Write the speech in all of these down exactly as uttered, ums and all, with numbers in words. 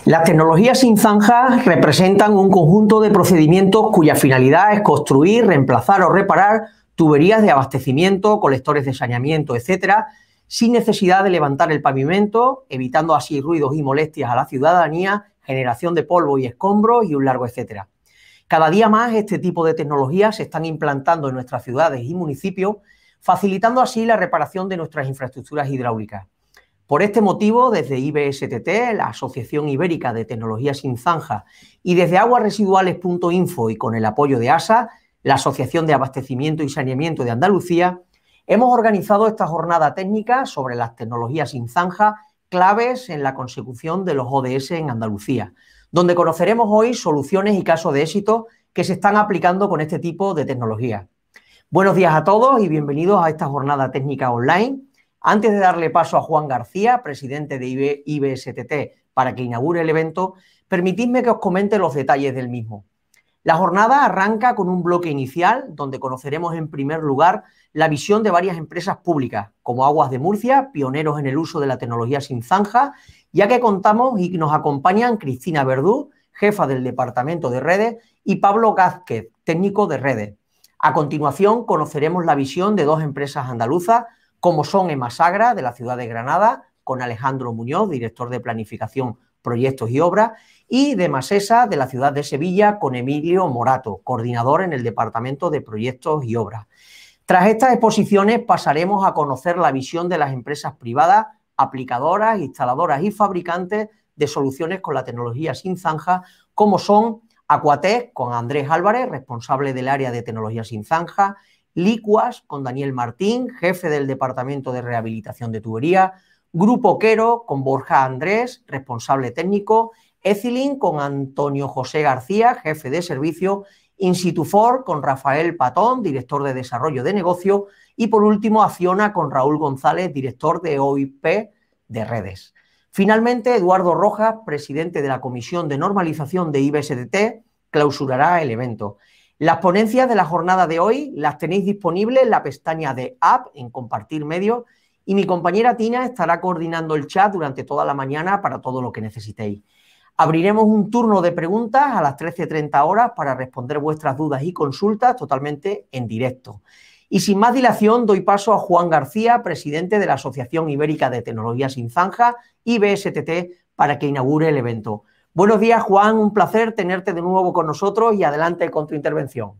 Las tecnologías sin zanja representan un conjunto de procedimientos cuya finalidad es construir, reemplazar o reparar tuberías de abastecimiento, colectores de saneamiento, etcétera, sin necesidad de levantar el pavimento, evitando así ruidos y molestias a la ciudadanía, generación de polvo y escombros y un largo etcétera. Cada día más este tipo de tecnologías se están implantando en nuestras ciudades y municipios, facilitando así la reparación de nuestras infraestructuras hidráulicas. Por este motivo, desde I B S T T, la Asociación Ibérica de Tecnologías sin Zanja, y desde aguas residuales punto info y con el apoyo de A S A, la Asociación de Abastecimiento y Saneamiento de Andalucía, hemos organizado esta jornada técnica sobre las tecnologías sin zanja claves en la consecución de los O D S en Andalucía, donde conoceremos hoy soluciones y casos de éxito que se están aplicando con este tipo de tecnología. Buenos días a todos y bienvenidos a esta jornada técnica online. Antes de darle paso a Juan García, presidente de I B S T T, para que inaugure el evento, permitidme que os comente los detalles del mismo. La jornada arranca con un bloque inicial donde conoceremos en primer lugar la visión de varias empresas públicas, como Aguas de Murcia, pioneros en el uso de la tecnología sin zanja, ya que contamos y nos acompañan Cristina Verdú, jefa del Departamento de Redes, y Pablo Gázquez, técnico de redes. A continuación conoceremos la visión de dos empresas andaluzas, como son Emasagra, de la ciudad de Granada, con Alejandro Muñoz, director de Planificación, Proyectos y Obras, y de Masesa, de la ciudad de Sevilla, con Emilio Morato, coordinador en el Departamento de Proyectos y Obras. Tras estas exposiciones pasaremos a conocer la visión de las empresas privadas, aplicadoras, instaladoras y fabricantes de soluciones con la tecnología sin zanja, como son Aquatec, con Andrés Álvarez, responsable del área de tecnología sin zanja, Liquas, con Daniel Martín, jefe del Departamento de Rehabilitación de Tubería, Grupo Quero, con Borja Andrés, responsable técnico, Ethylene, con Antonio José García, jefe de servicio, Insitufor, con Rafael Patón, director de Desarrollo de Negocio, y por último Acciona, con Raúl González, director de O I P de Redes. Finalmente, Eduardo Rojas, presidente de la Comisión de Normalización de I B S T T, clausurará el evento. Las ponencias de la jornada de hoy las tenéis disponibles en la pestaña de App, en Compartir Medios, y mi compañera Tina estará coordinando el chat durante toda la mañana para todo lo que necesitéis. Abriremos un turno de preguntas a las trece treinta horas para responder vuestras dudas y consultas totalmente en directo. Y sin más dilación doy paso a Juan García, presidente de la Asociación Ibérica de Tecnología sin Zanja, I B S T T, para que inaugure el evento. Buenos días, Juan, un placer tenerte de nuevo con nosotros y adelante con tu intervención.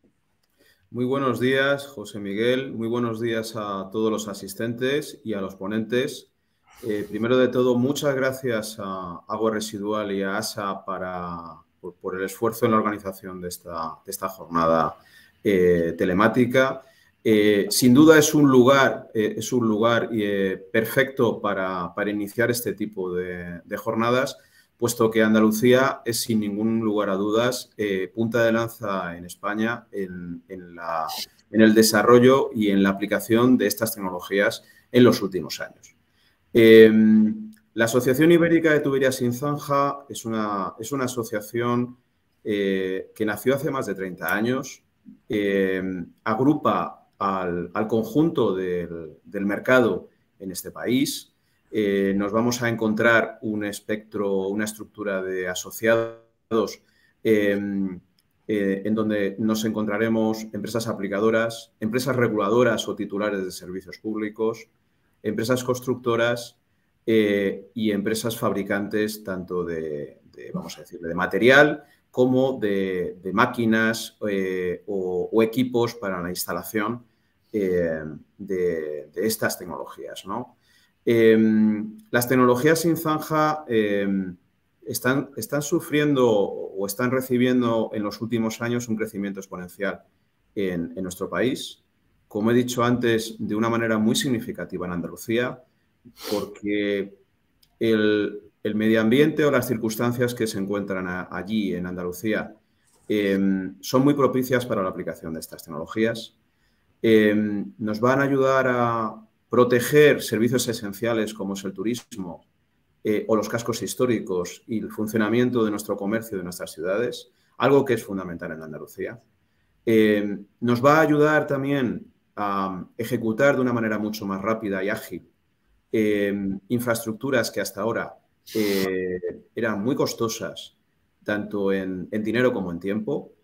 Muy buenos días, José Miguel. Muy buenos días a todos los asistentes y a los ponentes. Eh, primero de todo, muchas gracias a Agua Residual y a A S A para, por, por el esfuerzo en la organización de esta, de esta jornada eh, telemática. Eh, sin duda es un lugar, eh, es un lugar eh, perfecto para, para iniciar este tipo de, de jornadas, puesto que Andalucía es, sin ningún lugar a dudas, eh, punta de lanza en España en, en, la, en el desarrollo y en la aplicación de estas tecnologías en los últimos años. Eh, la Asociación Ibérica de Tuberías sin Zanja es una, es una asociación eh, que nació hace más de treinta años, eh, agrupa al, al conjunto del, del mercado en este país. Eh, nos vamos a encontrar un espectro, una estructura de asociados eh, eh, en donde nos encontraremos empresas aplicadoras, empresas reguladoras o titulares de servicios públicos, empresas constructoras eh, y empresas fabricantes tanto de, de, vamos a decir, de material como de, de máquinas eh, o, o equipos para la instalación eh, de, de estas tecnologías, ¿no? Eh, las tecnologías sin zanja eh, están, están sufriendo o están recibiendo en los últimos años un crecimiento exponencial en, en nuestro país. Como he dicho antes, de una manera muy significativa en Andalucía, porque el, el medio ambiente o las circunstancias que se encuentran a, allí en Andalucía eh, son muy propicias para la aplicación de estas tecnologías. Eh, nos van a ayudar a proteger servicios esenciales como es el turismo eh, o los cascos históricos y el funcionamiento de nuestro comercio de nuestras ciudades, algo que es fundamental en Andalucía. Eh, nos va a ayudar también a ejecutar de una manera mucho más rápida y ágil eh, infraestructuras que hasta ahora eh, eran muy costosas, tanto en, en dinero como en tiempo.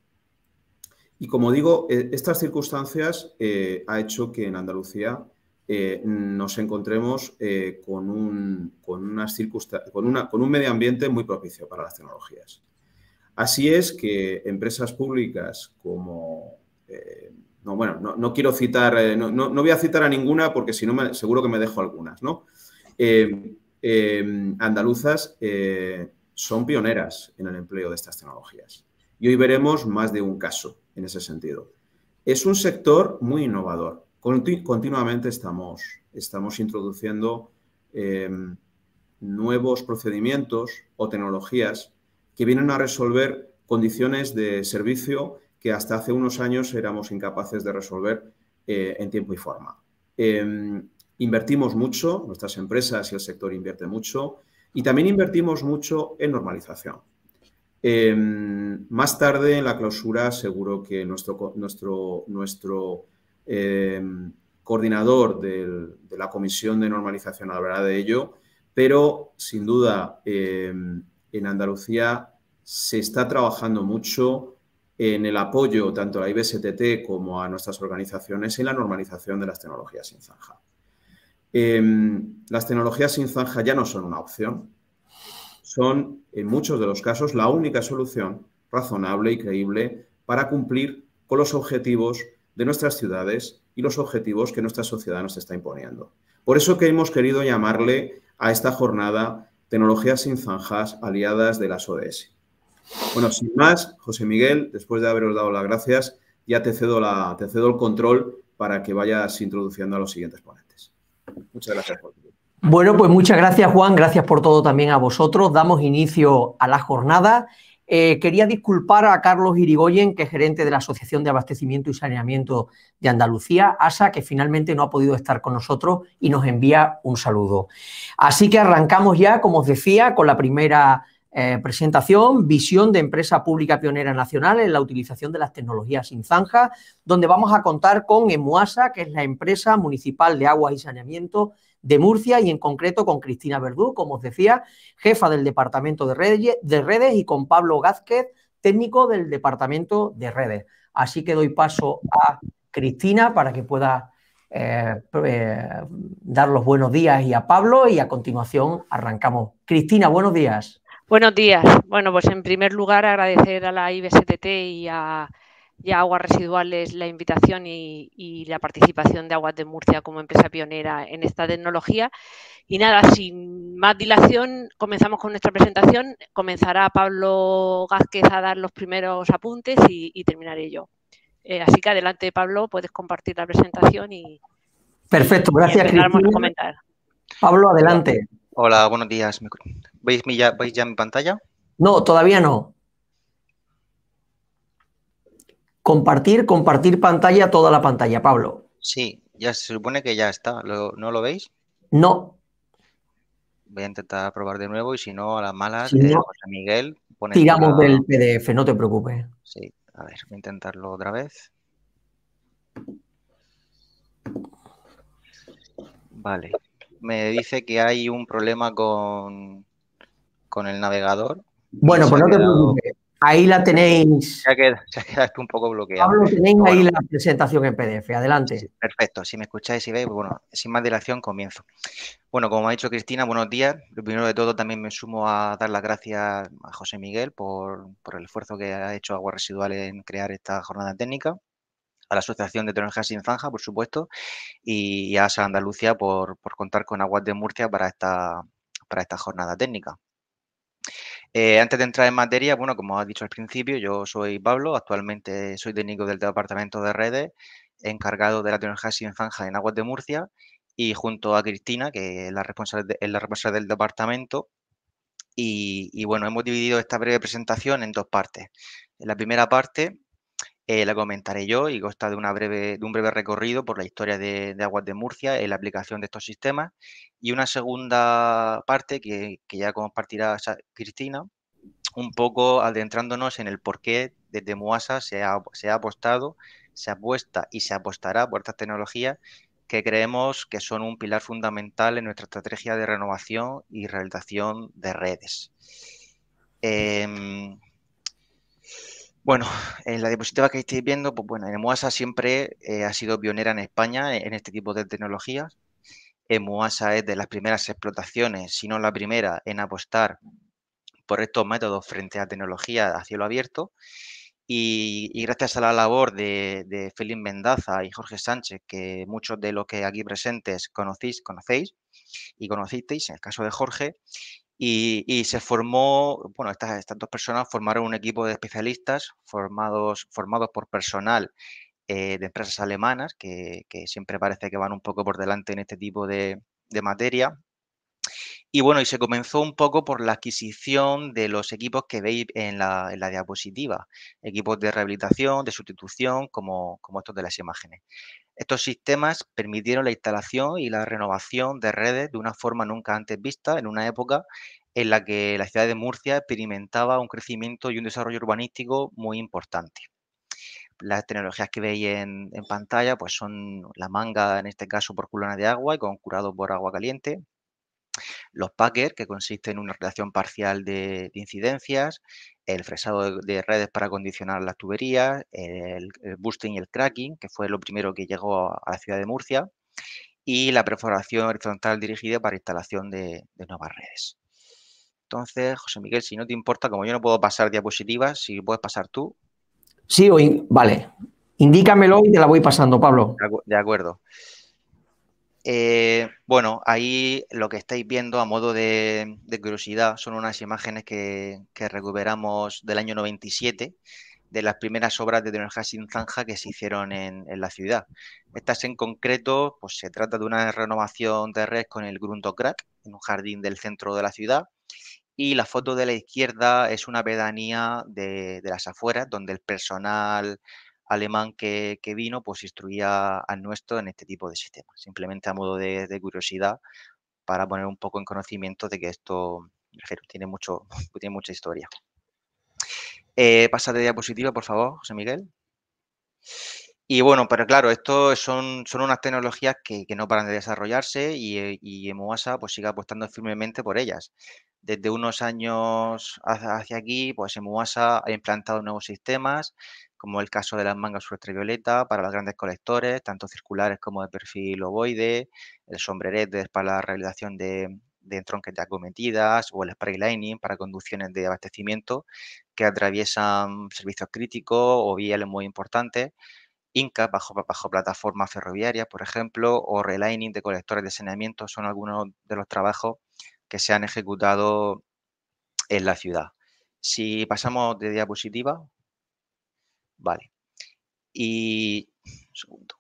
Y como digo, eh, estas circunstancias eh, ha hecho que en Andalucía eh, nos encontremos eh, con, un, con, unas con, una, con un medio ambiente muy propicio para las tecnologías. Así es que empresas públicas como... Eh, no, bueno, no, no quiero citar, eh, no, no, no voy a citar a ninguna porque si no me, seguro que me dejo algunas, ¿no? Eh, eh, andaluzas eh, son pioneras en el empleo de estas tecnologías. Y hoy veremos más de un caso en ese sentido. Es un sector muy innovador. Continu continuamente estamos, estamos introduciendo eh, nuevos procedimientos o tecnologías que vienen a resolver condiciones de servicio que hasta hace unos años éramos incapaces de resolver eh, en tiempo y forma. Eh, invertimos mucho, nuestras empresas y el sector invierte mucho, y también invertimos mucho en normalización. Eh, más tarde en la clausura seguro que nuestro, nuestro, nuestro eh, coordinador del, de la Comisión de Normalización hablará de ello, pero sin duda eh, en Andalucía se está trabajando mucho en el apoyo tanto a la I B S T T como a nuestras organizaciones en la normalización de las tecnologías sin zanja. Eh, las tecnologías sin zanja ya no son una opción, son en muchos de los casos la única solución razonable y creíble para cumplir con los objetivos de nuestras ciudades y los objetivos que nuestra sociedad nos está imponiendo. Por eso que hemos querido llamarle a esta jornada Tecnologías sin zanjas aliadas de las O D S. Bueno, sin más, José Miguel, después de haberos dado las gracias, ya te cedo, la, te cedo el control para que vayas introduciendo a los siguientes ponentes. Muchas gracias por tu tiempo. Bueno, pues muchas gracias, Juan. Gracias por todo también a vosotros. Damos inicio a la jornada. Eh, quería disculpar a Carlos Irigoyen, que es gerente de la Asociación de Abastecimiento y Saneamiento de Andalucía, ASA, que finalmente no ha podido estar con nosotros y nos envía un saludo. Así que arrancamos ya, como os decía, con la primera eh, presentación, visión de empresa pública pionera nacional en la utilización de las tecnologías sin zanja, donde vamos a contar con EMUASA, que es la empresa municipal de aguas y saneamiento de Murcia, y en concreto con Cristina Verdú, como os decía, jefa del Departamento de Redes, de Redes, y con Pablo Gázquez, técnico del Departamento de Redes. Así que doy paso a Cristina para que pueda eh, eh, dar los buenos días, y a Pablo, y a continuación arrancamos. Cristina, buenos días. Buenos días. Bueno, pues en primer lugar agradecer a la I B S T T y a y a Aguas Residuales la invitación y, y la participación de Aguas de Murcia como empresa pionera en esta tecnología. Y nada, sin más dilación, comenzamos con nuestra presentación. Comenzará Pablo Gázquez a dar los primeros apuntes y, y terminaré yo. Eh, así que adelante, Pablo, puedes compartir la presentación y... Perfecto, gracias, y Cristina. A comentar. Pablo, adelante. Hola, Hola, buenos días. ¿Veis, mi ya, ¿Veis ya mi pantalla? No, todavía no. Compartir, compartir pantalla, toda la pantalla, Pablo. Sí, ya se supone que ya está. ¿Lo, ¿No lo veis? No. Voy a intentar probar de nuevo y si no, a las malas, Si eh, no, José Miguel, pone tiramos la... del P D F, no te preocupes. Sí, a ver, voy a intentarlo otra vez. Vale. Me dice que hay un problema con, con el navegador. Bueno, pues no te quedado... preocupes. Ahí la tenéis. Se ha quedado, se ha quedado un poco bloqueado. Pablo, tenéis bueno, ahí la presentación en P D F. Adelante. Sí, perfecto. Si me escucháis y veis, bueno, sin más dilación comienzo. Bueno, como ha dicho Cristina, buenos días. Lo primero de todo también me sumo a dar las gracias a José Miguel por, por el esfuerzo que ha hecho Aguas Residuales en crear esta jornada técnica, a la Asociación de Tecnologías sin Zanja, por supuesto, y a ASA Andalucía por, por contar con Aguas de Murcia para esta, para esta jornada técnica. Eh, antes de entrar en materia, bueno, como has dicho al principio, yo soy Pablo, actualmente soy técnico del Departamento de Redes, encargado de la tecnología sin zanja en Aguas de Murcia, y junto a Cristina, que es la responsable, de, es la responsable del departamento, y, y bueno, hemos dividido esta breve presentación en dos partes. En la primera parte eh, la comentaré yo y consta de, una breve, de un breve recorrido por la historia de, de Aguas de Murcia en la aplicación de estos sistemas, y una segunda parte que, que ya compartirá Cristina, un poco adentrándonos en el por qué desde MUASA se ha, se ha apostado, se apuesta y se apostará por estas tecnologías que creemos que son un pilar fundamental en nuestra estrategia de renovación y rehabilitación de redes. Eh, bueno, en la diapositiva que estáis viendo, pues bueno, Emuasa siempre eh, ha sido pionera en España en este tipo de tecnologías. Emuasa es de las primeras explotaciones, si no la primera, en apostar por estos métodos frente a tecnología a cielo abierto. Y, y gracias a la labor de, de Félix Mendaza y Jorge Sánchez, que muchos de los que aquí presentes conocéis, conocéis y conocisteis, en el caso de Jorge, y, y se formó, bueno, estas, estas dos personas formaron un equipo de especialistas formados, formados por personal eh, de empresas alemanas, que, que siempre parece que van un poco por delante en este tipo de, de materia. Y bueno, y se comenzó un poco por la adquisición de los equipos que veis en la, en la diapositiva, equipos de rehabilitación, de sustitución, como, como estos de las imágenes. Estos sistemas permitieron la instalación y la renovación de redes de una forma nunca antes vista en una época en la que la ciudad de Murcia experimentaba un crecimiento y un desarrollo urbanístico muy importante. Las tecnologías que veis en, en pantalla pues son la manga, en este caso por culona de agua y con curado por agua caliente. Los packers, que consiste en una relación parcial de, de incidencias, el fresado de, de redes para condicionar las tuberías, el, el boosting y el cracking, que fue lo primero que llegó a, a la ciudad de Murcia, y la perforación horizontal dirigida para instalación de, de nuevas redes. Entonces, José Miguel, si no te importa, como yo no puedo pasar diapositivas, si puedes pasar tú. Sí, o vale. Indícamelo y te la voy pasando, Pablo. De, acu de acuerdo. Eh, bueno, ahí lo que estáis viendo a modo de, de curiosidad son unas imágenes que, que recuperamos del año noventa y siete, de las primeras obras de tecnología sin zanja que se hicieron en, en la ciudad. Estas en concreto, pues se trata de una renovación de red con el Grundocrack, en un jardín del centro de la ciudad, y la foto de la izquierda es una pedanía de, de las afueras, donde el personal alemán que, que vino pues instruía al nuestro en este tipo de sistemas, simplemente a modo de, de curiosidad para poner un poco en conocimiento de que esto, me refiero, tiene, mucho, tiene mucha historia. Eh, pasa de diapositiva, por favor, José Miguel. Y bueno, pero claro, esto son, son unas tecnologías que, que no paran de desarrollarse y, y Emuasa pues sigue apostando firmemente por ellas. Desde unos años hacia aquí, pues Emuasa ha implantado nuevos sistemas, como el caso de las mangas ultravioleta para los grandes colectores, tanto circulares como de perfil ovoide, el sombrerete para la realización de, de entronques de acometidas o el spray lining para conducciones de abastecimiento que atraviesan servicios críticos o viales muy importantes. Inca bajo, bajo plataformas ferroviarias, por ejemplo, o relining de colectores de saneamiento son algunos de los trabajos que se han ejecutado en la ciudad. Si pasamos de diapositiva, vale. Y un segundo.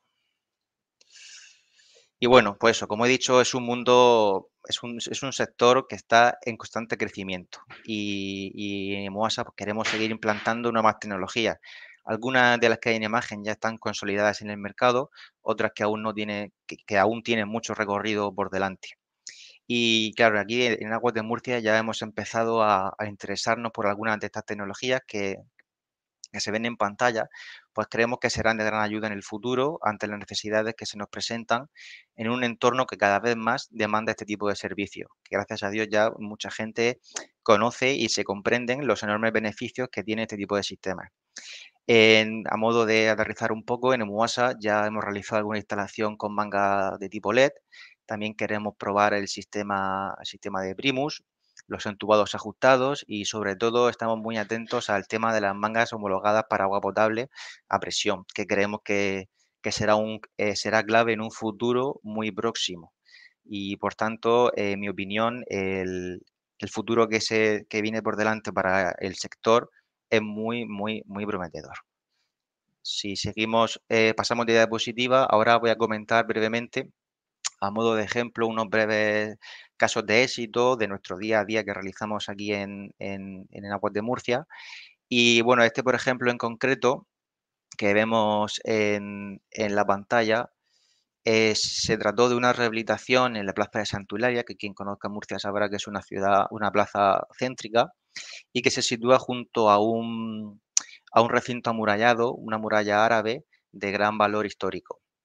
Y bueno, pues eso, como he dicho, es un mundo, es un, es un sector que está en constante crecimiento y, y en Emuasa pues, queremos seguir implantando nuevas tecnologías. Algunas de las que hay en imagen ya están consolidadas en el mercado, otras que aún no tienen, que, que aún tienen mucho recorrido por delante. Y claro, aquí en Aguas de Murcia ya hemos empezado a, a interesarnos por algunas de estas tecnologías que, que se ven en pantalla, pues creemos que serán de gran ayuda en el futuro ante las necesidades que se nos presentan en un entorno que cada vez más demanda este tipo de servicios, que gracias a Dios ya mucha gente conoce y se comprenden los enormes beneficios que tiene este tipo de sistemas. En, a modo de aterrizar un poco, en Emuasa ya hemos realizado alguna instalación con manga de tipo L E D, también queremos probar el sistema, el sistema de Primus, los entubados ajustados y sobre todo estamos muy atentos al tema de las mangas homologadas para agua potable a presión, que creemos que, que será, un, eh, será clave en un futuro muy próximo. Y por tanto, eh, en mi opinión, el, el futuro que, se, que viene por delante para el sector es muy, muy, muy prometedor. Si seguimos, eh, pasamos de diapositiva, ahora voy a comentar brevemente, a modo de ejemplo, unos breves casos de éxito de nuestro día a día que realizamos aquí en, en, en Aguas de Murcia. Y bueno, este, por ejemplo, en concreto, que vemos en, en la pantalla, eh, se trató de una rehabilitación en la plaza de Santularia, que quien conozca Murcia sabrá que es una ciudad, una plaza céntrica, y que se sitúa junto a un, a un recinto amurallado, una muralla árabe de gran valor histórico.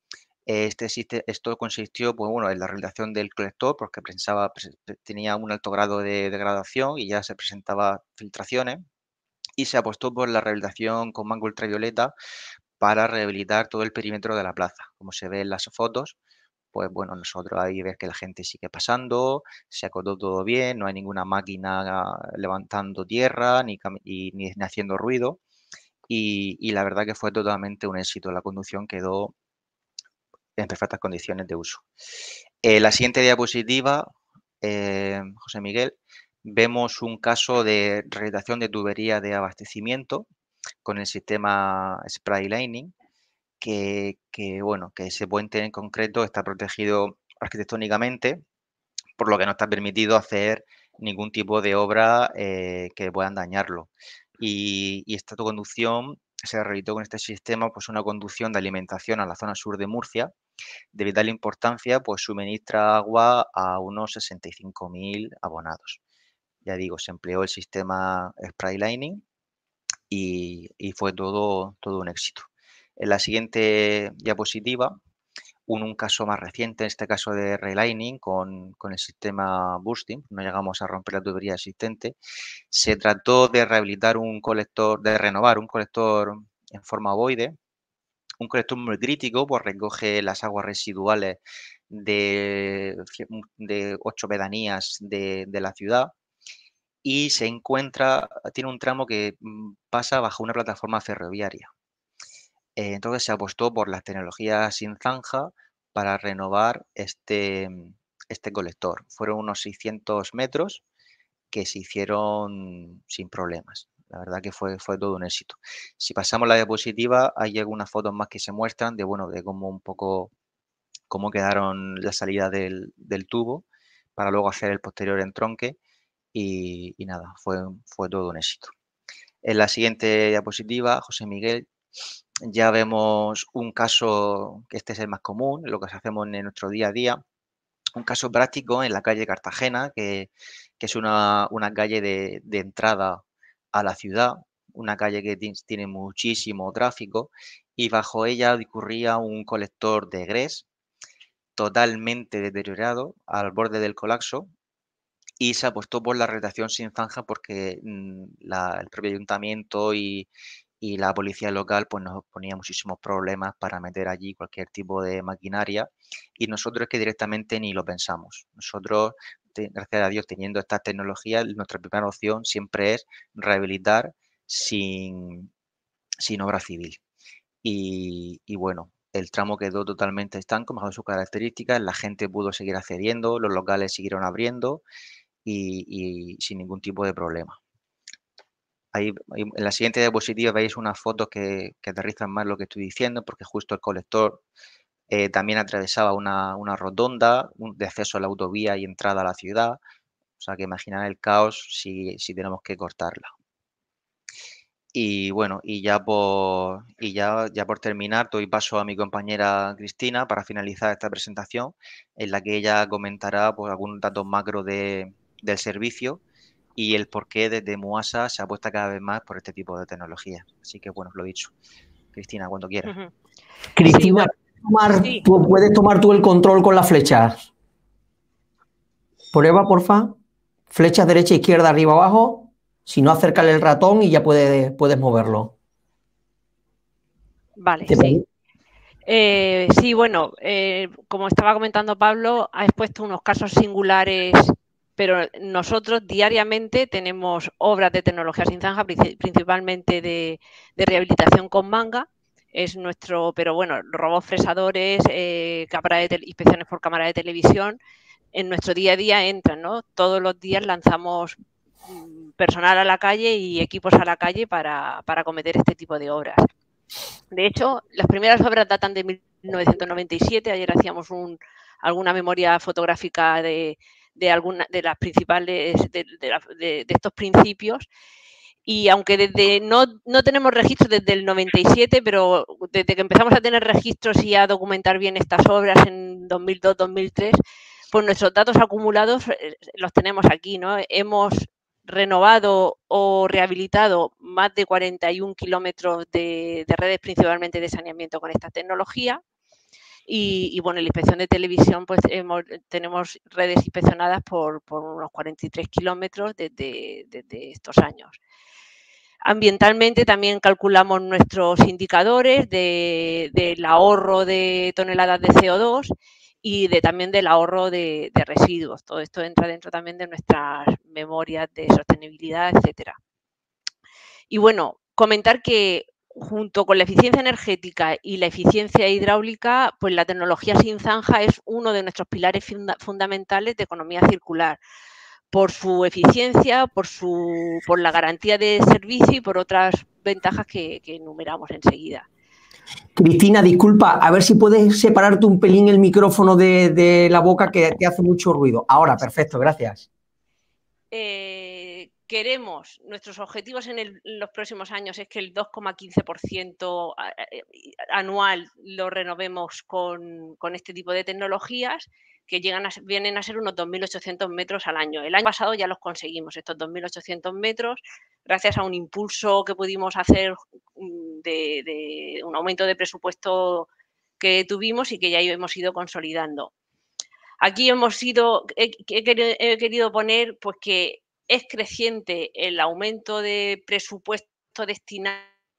Este, esto consistió pues, bueno, en la realización del colector porque pensaba, tenía un alto grado de degradación y ya se presentaba filtraciones, y se apostó por la rehabilitación con mango ultravioleta para rehabilitar todo el perímetro de la plaza. Como se ve en las fotos, pues bueno, nosotros ahí ves que la gente sigue pasando, se acotó todo bien, no hay ninguna máquina levantando tierra ni, y, ni, ni haciendo ruido, y, y la verdad que fue totalmente un éxito. La conducción quedó en perfectas condiciones de uso. Eh, la siguiente diapositiva, eh, José Miguel, vemos un caso de realización de tubería de abastecimiento con el sistema Spray Lining, que, que, bueno, que ese puente en concreto está protegido arquitectónicamente, por lo que no está permitido hacer ningún tipo de obra eh, que puedan dañarlo. Y, y esta conducción se realizó con este sistema, pues una conducción de alimentación a la zona sur de Murcia. De vital importancia, pues suministra agua a unos sesenta y cinco mil abonados. Ya digo, se empleó el sistema Spray Lining y, y fue todo, todo un éxito. En la siguiente diapositiva, un, un caso más reciente, en este caso de relining con, con el sistema Boosting, no llegamos a romper la tubería existente. Se trató de rehabilitar un colector, de renovar un colector en forma ovoide, un colector muy crítico, pues recoge las aguas residuales de, de ocho pedanías de, de la ciudad y se encuentra, tiene un tramo que pasa bajo una plataforma ferroviaria. Eh, entonces se apostó por las tecnologías sin zanja para renovar este, este colector. Fueron unos seiscientos metros que se hicieron sin problemas. La verdad que fue, fue todo un éxito. Si pasamos la diapositiva, hay algunas fotos más que se muestran de, bueno, de cómo un poco cómo quedaron la salida del, del tubo para luego hacer el posterior entronque y, y nada, fue, fue todo un éxito. En la siguiente diapositiva, José Miguel, ya vemos un caso, que este es el más común, lo que hacemos en nuestro día a día, un caso práctico en la calle Cartagena, que, que es una, una calle de, de entrada a la ciudad, una calle que tiene muchísimo tráfico y bajo ella discurría un colector de grés totalmente deteriorado al borde del colapso y se apostó por la rehabilitación sin zanja porque mmm, la, el propio ayuntamiento y, y la policía local pues nos ponía muchísimos problemas para meter allí cualquier tipo de maquinaria y nosotros es que directamente ni lo pensamos. Nosotros, te, gracias a Dios, teniendo estas tecnologías, nuestra primera opción siempre es rehabilitar sin, sin obra civil. Y, y bueno, el tramo quedó totalmente estanco, mejor sus características, la gente pudo seguir accediendo, los locales siguieron abriendo y, y sin ningún tipo de problema. Ahí, ahí, en la siguiente diapositiva veis unas fotos que, que aterrizan más lo que estoy diciendo, porque justo el colector eh, también atravesaba una, una rotonda un, de acceso a la autovía y entrada a la ciudad. O sea que imaginar el caos si, si tenemos que cortarla. Y bueno, y ya por, y ya, ya por terminar, doy paso a mi compañera Cristina para finalizar esta presentación, en la que ella comentará pues, algunos datos macro de, del servicio y el por qué desde Muasa se apuesta cada vez más por este tipo de tecnologías. Así que bueno, lo dicho. Cristina, cuando quieras. Uh-huh. Cristina, sí, bueno, tomar, sí. ¿Tú puedes tomar tú el control con las flechas? Prueba, porfa. Flechas derecha, izquierda, arriba, abajo. Si no, acércale el ratón y ya puedes, puedes moverlo. Vale, sí. Eh, sí, bueno, eh, como estaba comentando Pablo, ha expuesto unos casos singulares, pero nosotros diariamente tenemos obras de tecnología sin zanja, principalmente de, de rehabilitación con manga. Es nuestro, pero bueno, robots fresadores, eh, cámara de inspecciones por cámara de televisión, en nuestro día a día entran, ¿no? Todos los días lanzamos personal a la calle y equipos a la calle para, para acometer este tipo de obras. De hecho, las primeras obras datan de mil novecientos noventa y siete. Ayer hacíamos un, alguna memoria fotográfica de, de, alguna, de las principales, de, de, de, de estos principios. Y aunque desde no, no tenemos registros desde el noventa y siete, pero desde que empezamos a tener registros y a documentar bien estas obras en dos mil dos dos mil tres, pues nuestros datos acumulados los tenemos aquí, ¿no? Hemos renovado o rehabilitado más de cuarenta y un kilómetros de, de redes, principalmente de saneamiento con esta tecnología. Y, y bueno, en la inspección de televisión pues hemos, tenemos redes inspeccionadas por, por unos cuarenta y tres kilómetros desde, desde estos años. Ambientalmente también calculamos nuestros indicadores de, del ahorro de toneladas de C O dos y de, también del ahorro de, de residuos. Todo esto entra dentro también de nuestras memorias de sostenibilidad, etcétera. Y bueno, comentar que junto con la eficiencia energética y la eficiencia hidráulica, pues la tecnología sin zanja es uno de nuestros pilares funda fundamentales de economía circular, por su eficiencia, por, su, por la garantía de servicio y por otras ventajas que, que enumeramos enseguida. Cristina, disculpa, a ver si puedes separarte un pelín el micrófono de, de la boca, que te hace mucho ruido. Ahora, perfecto, gracias. Eh, queremos, nuestros objetivos en, el, en los próximos años es que el dos coma quince por ciento anual lo renovemos con, con este tipo de tecnologías, que llegan a, vienen a ser unos dos mil ochocientos metros al año. El año pasado ya los conseguimos, estos dos mil ochocientos metros, gracias a un impulso que pudimos hacer de, de un aumento de presupuesto que tuvimos y que ya hemos ido consolidando. Aquí hemos ido, he, he, querido, he querido poner pues que es creciente el aumento de presupuesto destinado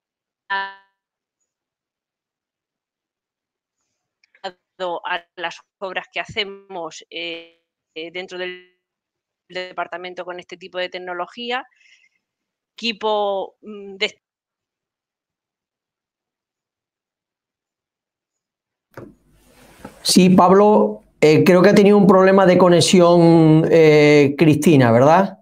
a las obras que hacemos eh, dentro del departamento con este tipo de tecnología. Equipo de... Sí, Pablo, eh, creo que ha tenido un problema de conexión eh, Cristina, ¿verdad?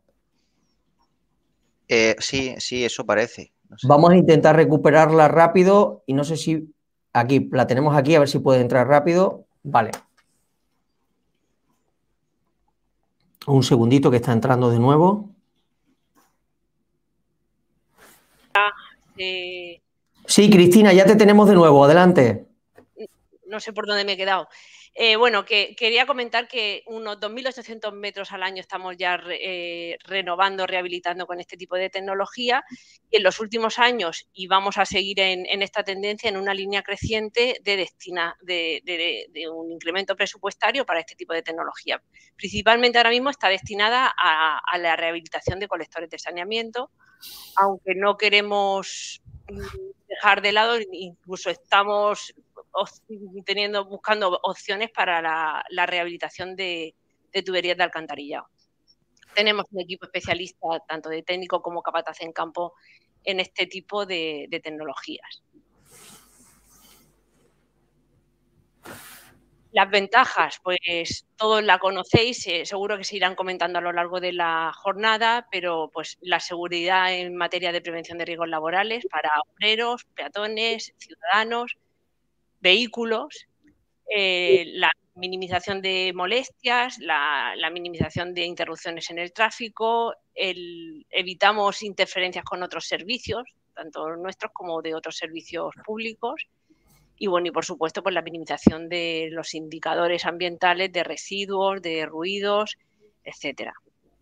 Eh, sí, sí, eso parece. No sé. Vamos a intentar recuperarla rápido y no sé si... Aquí, la tenemos aquí, a ver si puede entrar rápido. Vale. Un segundito que está entrando de nuevo. Eh, sí, Cristina, ya te tenemos de nuevo. Adelante. No sé por dónde me he quedado. Eh, bueno, que quería comentar que unos dos mil ochocientos metros al año estamos ya re, eh, renovando, rehabilitando con este tipo de tecnología, y en los últimos años, y vamos a seguir en, en esta tendencia, en una línea creciente de, destina, de, de, de un incremento presupuestario para este tipo de tecnología. Principalmente ahora mismo está destinada a, a la rehabilitación de colectores de saneamiento, aunque no queremos dejar de lado, incluso estamos teniendo, buscando opciones para la, la rehabilitación de, de tuberías de alcantarillado. Tenemos un equipo especialista, tanto de técnico como capataz en campo, en este tipo de, de tecnologías. Las ventajas, pues todos la conocéis, eh, seguro que se irán comentando a lo largo de la jornada, pero pues la seguridad en materia de prevención de riesgos laborales para obreros, peatones, ciudadanos, vehículos, eh, la minimización de molestias, la, la, minimización de interrupciones en el tráfico, el, evitamos interferencias con otros servicios, tanto nuestros como de otros servicios públicos, y bueno, y por supuesto pues la minimización de los indicadores ambientales de residuos, de ruidos, etcétera.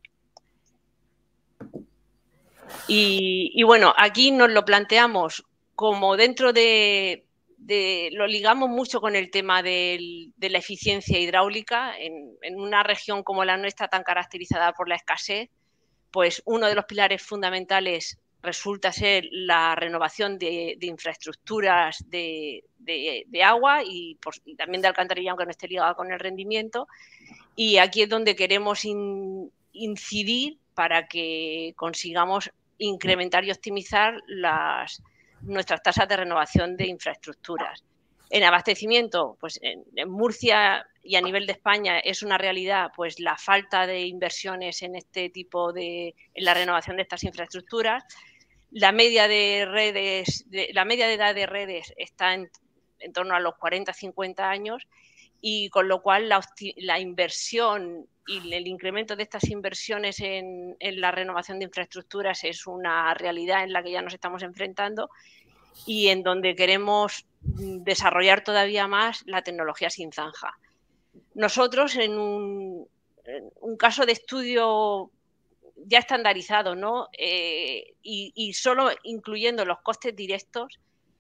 Y, y bueno, aquí nos lo planteamos como dentro de, de lo ligamos mucho con el tema del, de la eficiencia hidráulica en, en una región como la nuestra tan caracterizada por la escasez, pues uno de los pilares fundamentales resulta ser la renovación de, de infraestructuras de, de, de agua y, por, y también de alcantarillado, aunque no esté ligado con el rendimiento, y aquí es donde queremos in, incidir para que consigamos incrementar y optimizar las, nuestras tasas de renovación de infraestructuras. En abastecimiento, pues en, en Murcia y a nivel de España es una realidad pues la falta de inversiones en este tipo de, en la renovación de estas infraestructuras. La media de redes, de, la media de edad de redes está en, en torno a los cuarenta a cincuenta años, y con lo cual la, la inversión y el incremento de estas inversiones en, en la renovación de infraestructuras es una realidad en la que ya nos estamos enfrentando y en donde queremos desarrollar todavía más la tecnología sin zanja. Nosotros, en un, en un caso de estudio ya estandarizado, ¿no? Eh, y, y solo incluyendo los costes directos,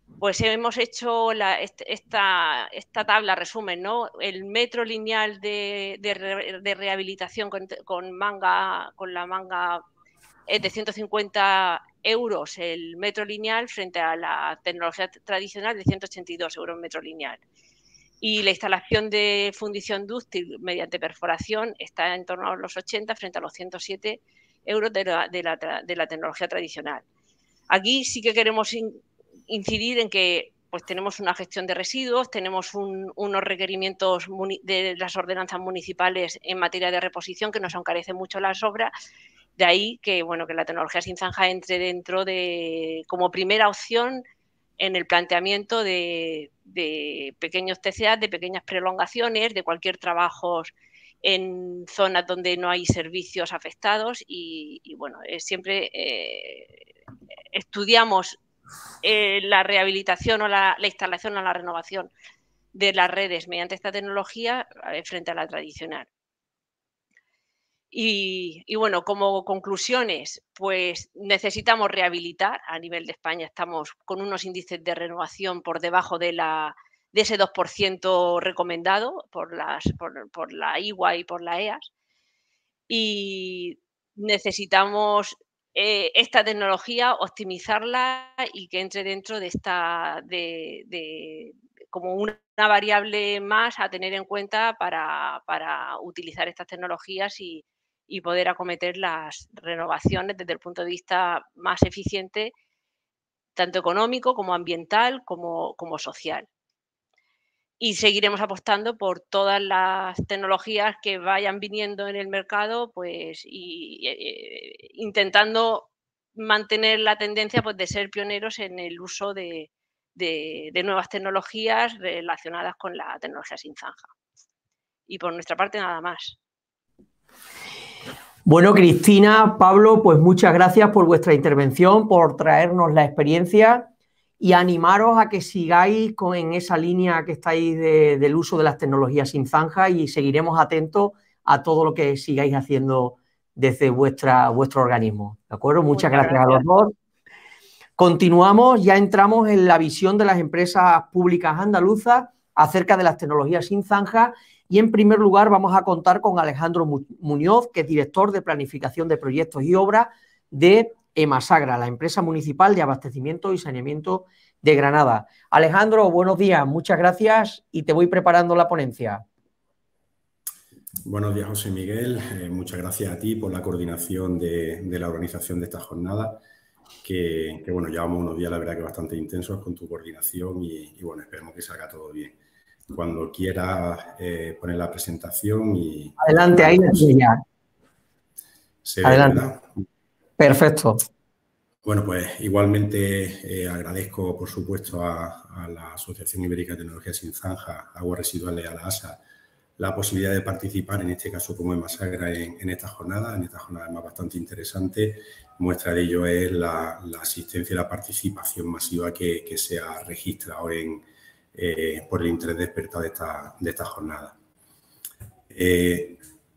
pues hemos hecho la, esta, esta tabla, resumen, ¿no? El metro lineal de, de, de rehabilitación con, con, manga, con la manga es de ciento cincuenta euros el metro lineal frente a la tecnología tradicional de ciento ochenta y dos euros metro lineal. Y la instalación de fundición dúctil mediante perforación está en torno a los ochenta frente a los ciento siete euros de la, de la, de la tecnología tradicional. Aquí sí que queremos in, incidir en que pues, tenemos una gestión de residuos, tenemos un, unos requerimientos de las ordenanzas municipales en materia de reposición que nos encarecen mucho las obras. De ahí que, bueno, que la tecnología sin zanja entre dentro de, como primera opción en el planteamiento de, de pequeños T C A, de pequeñas prolongaciones, de cualquier trabajo en zonas donde no hay servicios afectados y, y bueno, eh, siempre eh, estudiamos eh, la rehabilitación o la, la instalación o la renovación de las redes mediante esta tecnología eh, frente a la tradicional. Y, y, bueno, como conclusiones, pues necesitamos rehabilitar. A nivel de España estamos con unos índices de renovación por debajo de, la, de ese dos por ciento recomendado por, las, por, por la I W A y por la E A S. Y necesitamos eh, esta tecnología, optimizarla y que entre dentro de esta, de, de, como una variable más a tener en cuenta para, para utilizar estas tecnologías y, y poder acometer las renovaciones desde el punto de vista más eficiente, tanto económico como ambiental como, como social. Y seguiremos apostando por todas las tecnologías que vayan viniendo en el mercado, pues, y eh, intentando mantener la tendencia pues, de ser pioneros en el uso de, de, de nuevas tecnologías relacionadas con la tecnología sin zanja. Y por nuestra parte, nada más. Bueno, Cristina, Pablo, pues muchas gracias por vuestra intervención, por traernos la experiencia y animaros a que sigáis con, en esa línea que estáis de, del uso de las tecnologías sin zanja y seguiremos atentos a todo lo que sigáis haciendo desde vuestra, vuestro organismo. ¿De acuerdo? Muchas, Muchas gracias, gracias a los dos. Continuamos, ya entramos en la visión de las empresas públicas andaluzas acerca de las tecnologías sin zanja. Y en primer lugar vamos a contar con Alejandro Muñoz, que es director de Planificación de Proyectos y Obras de Emasagra, la empresa municipal de abastecimiento y saneamiento de Granada. Alejandro, buenos días, muchas gracias y te voy preparando la ponencia. Buenos días, José Miguel. Eh, muchas gracias a ti por la coordinación de, de la organización de esta jornada, que, que bueno, llevamos unos días, la verdad, que bastante intensos con tu coordinación y, y bueno, esperemos que salga todo bien. Cuando quiera eh, poner la presentación y... Adelante, ahí ya. Se ve, ¿verdad? Perfecto. Bueno, pues igualmente eh, agradezco, por supuesto, a, a la Asociación Ibérica de Tecnología Sin Zanja, Aguas Residuales, a la A S A, la posibilidad de participar, en este caso como Emasagra, en, en esta jornada, en esta jornada además bastante interesante. Muestra de ello es la, la asistencia y la participación masiva que, que se ha registrado en Eh, por el interés despertado de esta, de esta jornada. Eh,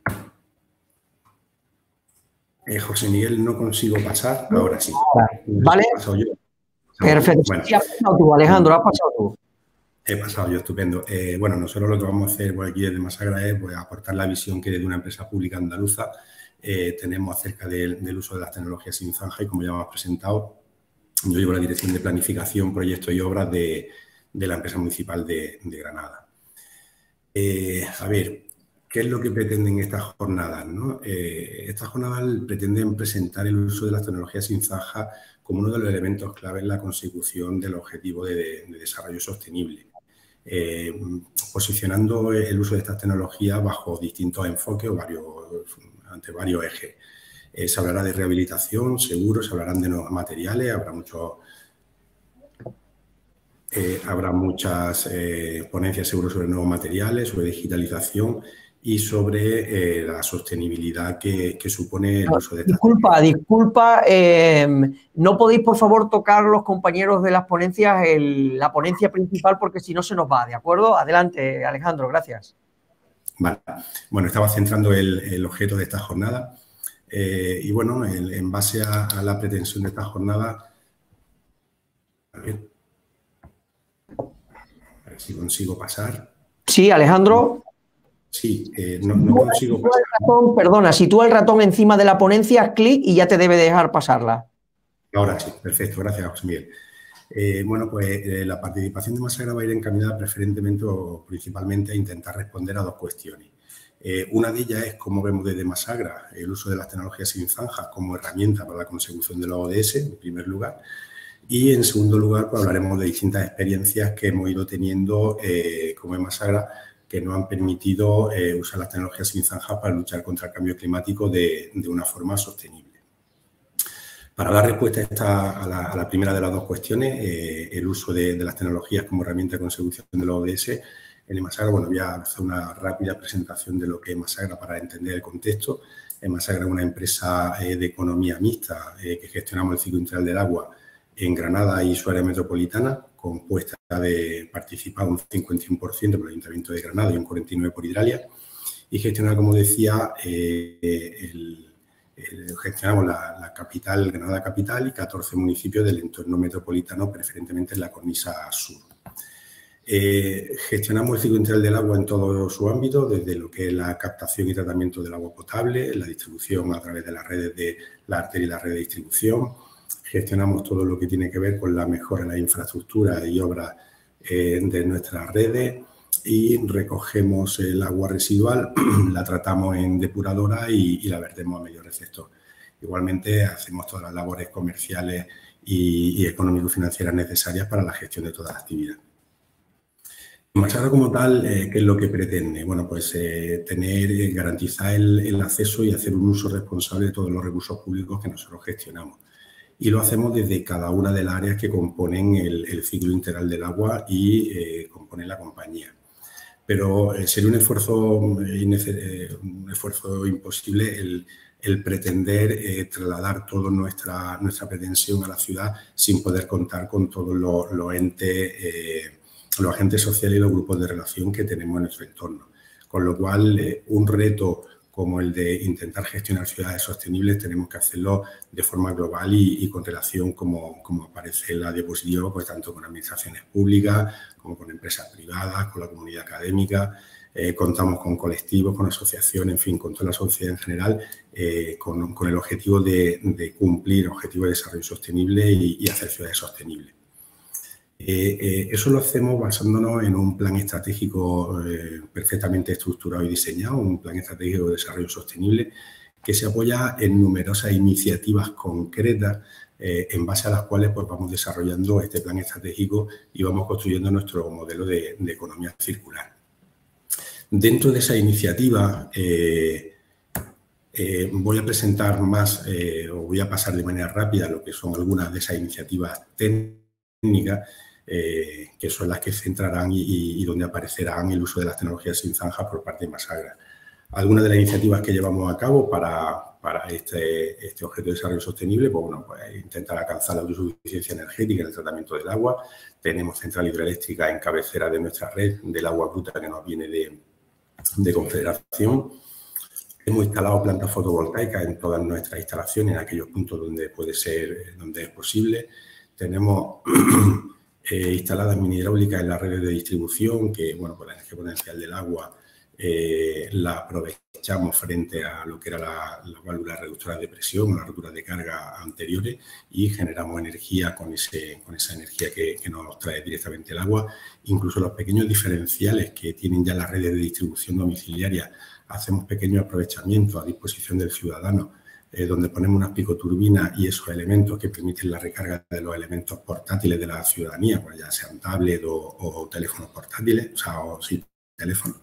eh, José Miguel, no consigo pasar, ahora sí. Vale. ¿He pasado yo? Perfecto. Bueno, sí, has pasado tú, Alejandro, has pasado tú. He pasado yo, estupendo. Eh, bueno, nosotros lo que vamos a hacer por aquí desde Emasagra es pues, aportar la visión que desde una empresa pública andaluza eh, tenemos acerca del, del uso de las tecnologías sin zanja y, como ya hemos presentado, yo llevo la dirección de planificación, proyectos y obras de de la empresa municipal de, de Granada. Eh, a ver, ¿qué es lo que pretenden estas jornadas, ¿no? Eh, estas jornadas pretenden presentar el uso de las tecnologías sin zanja como uno de los elementos clave en la consecución del objetivo de, de, de desarrollo sostenible, eh, posicionando el uso de estas tecnologías bajo distintos enfoques o varios, ante varios ejes. Eh, se hablará de rehabilitación, seguro, se hablarán de nuevos materiales, habrá muchos... Eh, habrá muchas eh, ponencias seguro sobre nuevos materiales, sobre digitalización y sobre eh, la sostenibilidad que, que supone el uso de estas Disculpa, técnicas. disculpa, eh, no podéis por favor tocar los compañeros de las ponencias el, la ponencia principal porque si no se nos va, ¿de acuerdo? Adelante, Alejandro, gracias. Vale. Bueno, estaba centrando el, el objeto de esta jornada eh, y bueno, en, en base a, a la pretensión de esta jornada... A ver, ver si consigo pasar. Sí, Alejandro. Sí, eh, no, no consigo pasar. Ratón, perdona, sitúa el ratón encima de la ponencia, haz clic y ya te debe dejar pasarla. Ahora sí, perfecto, gracias, José Miguel. Eh, bueno, pues eh, la participación de Masagra va a ir encaminada preferentemente o principalmente a intentar responder a dos cuestiones. Eh, una de ellas es cómo vemos desde Masagra el uso de las tecnologías sin zanja como herramienta para la consecución de los O D S, en primer lugar. Y, en segundo lugar, pues hablaremos de distintas experiencias que hemos ido teniendo eh, como en Masagra, que nos han permitido eh, usar las tecnologías sin zanja para luchar contra el cambio climático de, de una forma sostenible. Para dar respuesta a, esta, a, la, a la primera de las dos cuestiones, eh, el uso de, de las tecnologías como herramienta de consecución de los O D S, en Masagra, bueno, voy a hacer una rápida presentación de lo que es Masagra para entender el contexto. En Masagra es una empresa eh, de economía mixta eh, que gestionamos el ciclo integral del agua en Granada y su área metropolitana, compuesta de participar un cincuenta y uno por ciento por el Ayuntamiento de Granada y un cuarenta y nueve por ciento por Hidralia, y gestionar, como decía, eh, el Eh, gestionamos la, la capital, Granada capital, y catorce municipios del entorno metropolitano, preferentemente en la cornisa sur. Eh, gestionamos el ciclo integral del agua en todo su ámbito, desde lo que es la captación y tratamiento del agua potable, la distribución a través de las redes de la arteria y la red de distribución. Gestionamos todo lo que tiene que ver con la mejora en la infraestructura y obras eh, de nuestras redes. Y recogemos el agua residual, la tratamos en depuradora y, y la vertemos a medio receptor. Igualmente, hacemos todas las labores comerciales y, y económico-financieras necesarias para la gestión de toda la actividad. Masagra como tal, eh, ¿qué es lo que pretende? Bueno, pues eh, tener, eh, garantizar el, el acceso y hacer un uso responsable de todos los recursos públicos que nosotros gestionamos. Y lo hacemos desde cada una de las áreas que componen el, el ciclo integral del agua y eh, componen la compañía. Pero eh, sería un esfuerzo, eh, un esfuerzo imposible el, el pretender eh, trasladar toda nuestra, nuestra pretensión a la ciudad sin poder contar con todos los, los entes, eh, los agentes sociales y los grupos de relación que tenemos en nuestro entorno. Con lo cual, eh, un reto como el de intentar gestionar ciudades sostenibles tenemos que hacerlo de forma global y, y con relación, como, como aparece en la diapositiva, pues tanto con administraciones públicas como con empresas privadas, con la comunidad académica. Eh, contamos con colectivos, con asociaciones, en fin, con toda la sociedad en general, eh, con, con el objetivo de, de cumplir objetivos de desarrollo sostenible y, y hacer ciudades sostenibles. Eh, eh, eso lo hacemos basándonos en un plan estratégico eh, perfectamente estructurado y diseñado, un plan estratégico de desarrollo sostenible que se apoya en numerosas iniciativas concretas eh, en base a las cuales pues, vamos desarrollando este plan estratégico y vamos construyendo nuestro modelo de, de economía circular. Dentro de esa iniciativa eh, eh, voy a presentar más eh, o voy a pasar de manera rápida lo que son algunas de esas iniciativas técnicas Eh, que son las que centrarán y, y, y donde aparecerán el uso de las tecnologías sin zanja por parte de Masagra. Algunas de las iniciativas que llevamos a cabo para, para este, este objeto de desarrollo sostenible, pues, bueno, pues intentar alcanzar la autosuficiencia energética en el tratamiento del agua. Tenemos central hidroeléctrica en cabecera de nuestra red del agua bruta que nos viene de, de Confederación. Hemos instalado plantas fotovoltaicas en todas nuestras instalaciones, en aquellos puntos donde puede ser, donde es posible. Tenemos Eh, instaladas mini hidráulicas en las redes de distribución, que, bueno, pues la energía potencial del agua eh, la aprovechamos frente a lo que eran la, las válvulas reductoras de presión o las roturas de carga anteriores y generamos energía con, ese, con esa energía que, que nos trae directamente el agua. Incluso los pequeños diferenciales que tienen ya las redes de distribución domiciliaria, hacemos pequeños aprovechamientos a disposición del ciudadano, Eh, donde ponemos unas picoturbinas y esos elementos que permiten la recarga de los elementos portátiles de la ciudadanía, pues ya sean tablet o, o teléfonos portátiles, o sea, o sí, teléfonos.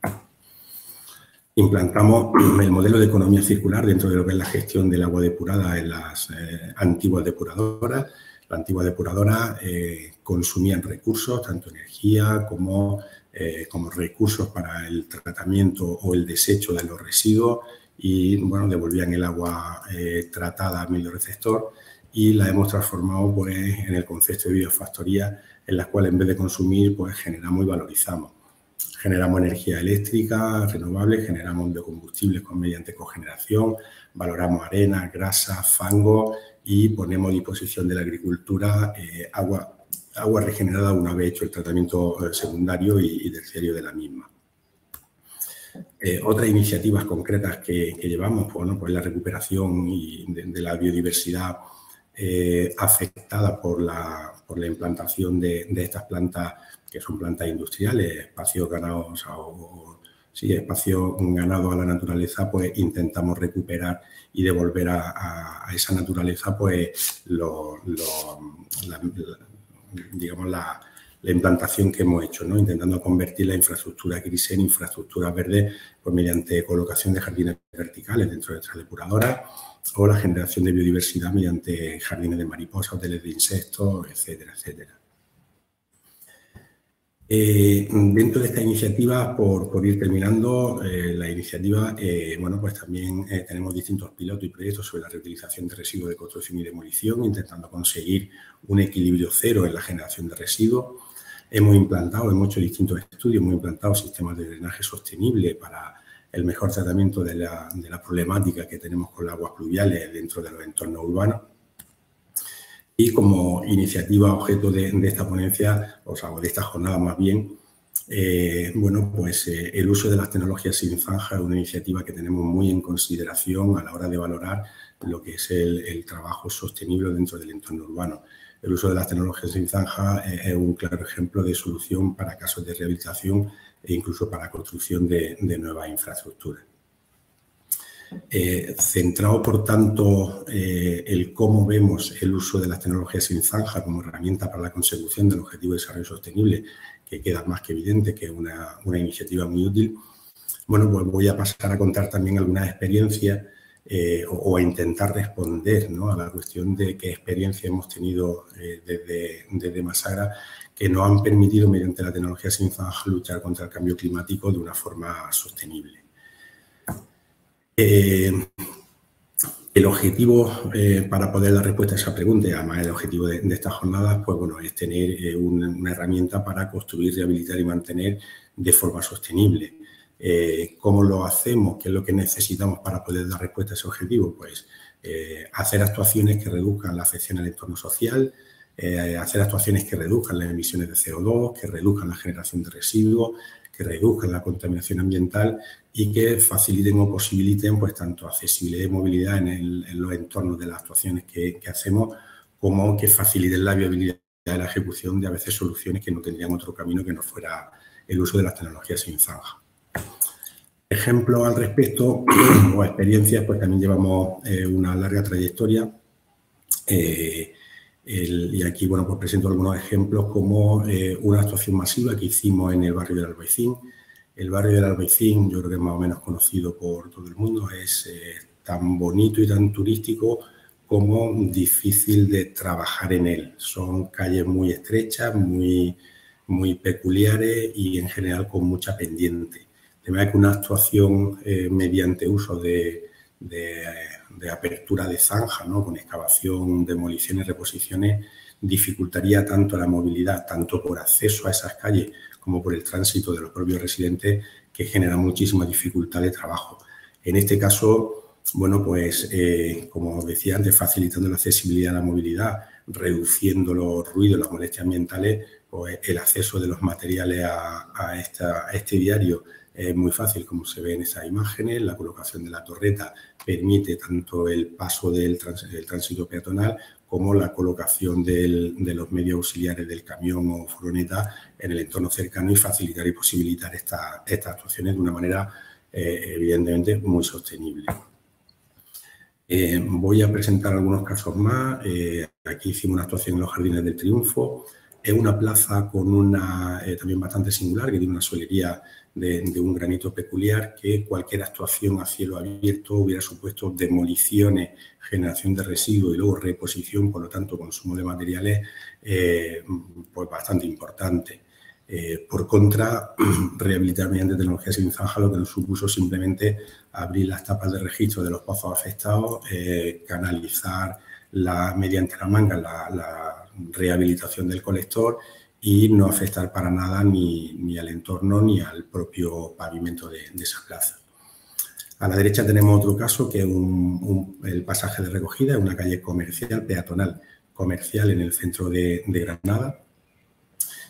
Implantamos el modelo de economía circular dentro de lo que es la gestión del agua depurada en las eh, antiguas depuradoras. Las antiguas depuradoras eh, consumían recursos, tanto energía como, eh, como recursos para el tratamiento o el desecho de los residuos, y, bueno, devolvían el agua eh, tratada al medio receptor y la hemos transformado pues, en el concepto de biofactoría, en las cuales en vez de consumir, pues generamos y valorizamos. Generamos energía eléctrica renovable, generamos biocombustibles con, mediante cogeneración, valoramos arena, grasa, fango y ponemos a disposición de la agricultura eh, agua agua regenerada una vez hecho el tratamiento eh, secundario y, y terciario de la misma. Eh, otras iniciativas concretas que, que llevamos, pues, ¿no? Pues la recuperación y de, de la biodiversidad eh, afectada por la, por la implantación de, de estas plantas, que son plantas industriales, espacios ganados o, sí, espacios ganados a la naturaleza, pues intentamos recuperar y devolver a, a, a esa naturaleza, pues, lo, lo, la, la, digamos, la, la implantación que hemos hecho, ¿no? Intentando convertir la infraestructura gris en infraestructuras verdes, pues mediante colocación de jardines verticales dentro de nuestras depuradoras o la generación de biodiversidad mediante jardines de mariposas, hoteles de insectos, etcétera, etcétera. Eh, dentro de esta iniciativa, por, por ir terminando, eh, la iniciativa, eh, bueno, pues también eh, tenemos distintos pilotos y proyectos sobre la reutilización de residuos de construcción y demolición, intentando conseguir un equilibrio cero en la generación de residuos. Hemos implantado, hemos hecho distintos estudios, hemos implantado sistemas de drenaje sostenible para el mejor tratamiento de la, de la problemática que tenemos con las aguas pluviales dentro de los entornos urbanos. Y como iniciativa objeto de, de esta ponencia, o sea, de esta jornada más bien, eh, bueno, pues eh, el uso de las tecnologías sin zanja es una iniciativa que tenemos muy en consideración a la hora de valorar lo que es el, el trabajo sostenible dentro del entorno urbano. El uso de las tecnologías sin zanja es, es un claro ejemplo de solución para casos de rehabilitación e incluso para construcción de, de nuevas infraestructuras. Eh, centrado, por tanto, eh, el cómo vemos el uso de las tecnologías sin zanja como herramienta para la consecución del Objetivo de Desarrollo Sostenible, que queda más que evidente que es una, una iniciativa muy útil, bueno, pues voy a pasar a contar también algunas experiencias eh, o, o a intentar responder, ¿no?, a la cuestión de qué experiencia hemos tenido eh, desde, desde Masagra que nos han permitido, mediante la tecnología sin zanja, luchar contra el cambio climático de una forma sostenible. Eh, el objetivo eh, para poder dar respuesta a esa pregunta, y además el objetivo de, de estas jornadas, pues bueno, es tener eh, una, una herramienta para construir, rehabilitar y mantener de forma sostenible. Eh, ¿Cómo lo hacemos? ¿Qué es lo que necesitamos para poder dar respuesta a ese objetivo? Pues eh, hacer actuaciones que reduzcan la afección al entorno social, eh, hacer actuaciones que reduzcan las emisiones de C O dos, que reduzcan la generación de residuos, que reduzcan la contaminación ambiental y que faciliten o posibiliten, pues, tanto accesibilidad y movilidad en, el, en los entornos de las actuaciones que, que hacemos, como que faciliten la viabilidad de la ejecución de a veces soluciones que no tendrían otro camino que no fuera el uso de las tecnologías sin zanja. Ejemplos al respecto o experiencias, pues también llevamos eh, una larga trayectoria. Eh, El, y aquí, bueno, pues presento algunos ejemplos como eh, una actuación masiva que hicimos en el barrio del Albaicín. El barrio del Albaicín, yo creo que es más o menos conocido por todo el mundo, es eh, tan bonito y tan turístico como difícil de trabajar en él. Son calles muy estrechas, muy, muy peculiares y en general con mucha pendiente. De manera que una actuación eh, mediante uso de, de de apertura de zanja, ¿no?, con excavación, demoliciones, reposiciones, dificultaría tanto la movilidad, tanto por acceso a esas calles como por el tránsito de los propios residentes, que genera muchísima dificultad de trabajo. En este caso, bueno, pues, eh, como decía antes, facilitando la accesibilidad a la movilidad, reduciendo los ruidos, las molestias ambientales, pues el acceso de los materiales a, a, esta, a este diario es muy fácil, como se ve en esas imágenes. La colocación de la torreta permite tanto el paso del, trans, del tránsito peatonal como la colocación del, de los medios auxiliares del camión o furgoneta en el entorno cercano y facilitar y posibilitar esta, estas actuaciones de una manera eh, evidentemente muy sostenible. Eh, voy a presentar algunos casos más. Eh, aquí hicimos una actuación en los Jardines del Triunfo. Es una plaza con una eh, también bastante singular, que tiene una solería de, de un granito peculiar, que cualquier actuación a cielo abierto hubiera supuesto demoliciones, generación de residuos y luego reposición, por lo tanto consumo de materiales eh, pues bastante importante. Eh, por contra, rehabilitar mediante tecnología sin zanja lo que nos supuso simplemente abrir las tapas de registro de los pozos afectados, eh, canalizar la, mediante la manga la, la rehabilitación del colector y no afectar para nada ni, ni al entorno ni al propio pavimento de, de esa plaza. A la derecha tenemos otro caso que es un, un, el pasaje de recogida, una calle comercial, peatonal, comercial en el centro de, de Granada.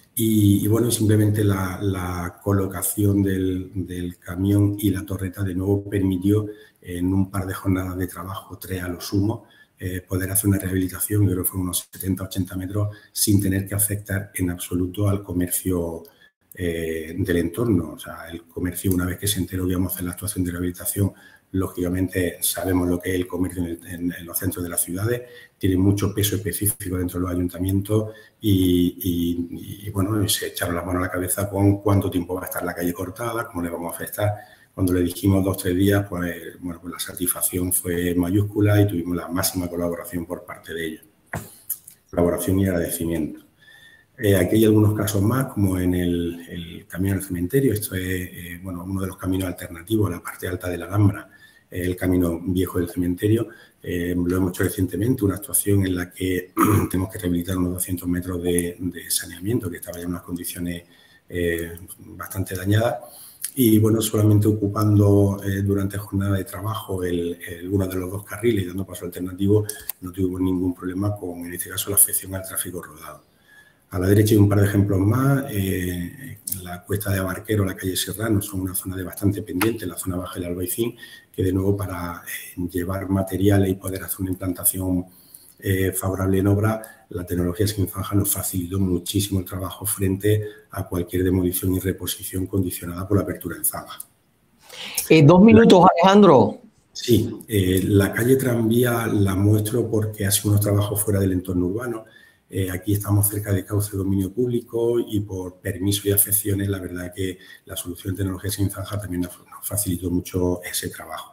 Y, y bueno, simplemente la, la colocación del, del camión y la torreta de nuevo permitió en un par de jornadas de trabajo, tres a lo sumo, eh, poder hacer una rehabilitación, yo creo que fueron unos setenta a ochenta metros, sin tener que afectar en absoluto al comercio eh, del entorno. O sea, el comercio, una vez que se enteró que íbamos a hacer la actuación de rehabilitación, lógicamente sabemos lo que es el comercio en, en, en los centros de las ciudades, tiene mucho peso específico dentro de los ayuntamientos y, y, y bueno, se echaron las manos a la cabeza con cuánto tiempo va a estar la calle cortada, cómo le vamos a afectar. Cuando le dijimos dos o tres días, pues, bueno, pues la satisfacción fue mayúscula y tuvimos la máxima colaboración por parte de ellos. Colaboración y agradecimiento. Eh, aquí hay algunos casos más, como en el, el camino al cementerio. Esto es eh, bueno, uno de los caminos alternativos a la parte alta de la Alhambra, eh, el camino viejo del cementerio. Eh, lo hemos hecho recientemente, una actuación en la que tenemos que rehabilitar unos doscientos metros de, de saneamiento, que estaba ya en unas condiciones eh, bastante dañadas. Y bueno, solamente ocupando eh, durante jornada de trabajo el, el, uno de los dos carriles y dando paso alternativo, no tuvimos ningún problema con, en este caso, la afección al tráfico rodado. A la derecha hay un par de ejemplos más. Eh, la Cuesta de Abarquero, la calle Serrano, son una zona de bastante pendiente, la zona baja del Albaicín, que de nuevo para eh, llevar materiales y poder hacer una implantación eh, favorable en obra, la tecnología Sinfanja nos facilitó muchísimo el trabajo frente a cualquier demolición y reposición condicionada por la apertura en zanja. Eh, dos minutos, Alejandro. Sí, eh, la calle Tranvía la muestro porque hace unos trabajos fuera del entorno urbano. Eh, aquí estamos cerca de cauce de dominio público y por permiso y afecciones, la verdad que la solución de tecnología sin zanja también nos, nos facilitó mucho ese trabajo.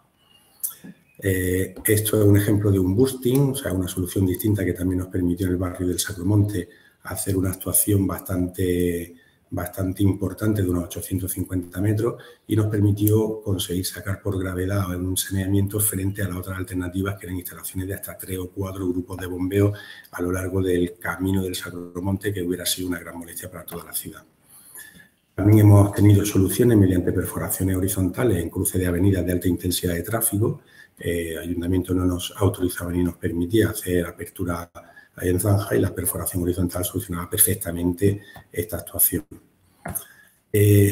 Eh, esto es un ejemplo de un boosting, o sea, una solución distinta que también nos permitió en el barrio del Sacromonte hacer una actuación bastante, bastante importante de unos ochocientos cincuenta metros y nos permitió conseguir sacar por gravedad un saneamiento frente a las otras alternativas que eran instalaciones de hasta tres o cuatro grupos de bombeo a lo largo del camino del Sacromonte, que hubiera sido una gran molestia para toda la ciudad. También hemos tenido soluciones mediante perforaciones horizontales en cruce de avenidas de alta intensidad de tráfico. Eh, el ayuntamiento no nos autorizaba ni nos permitía hacer apertura ahí en zanja y la perforación horizontal solucionaba perfectamente esta actuación. Eh,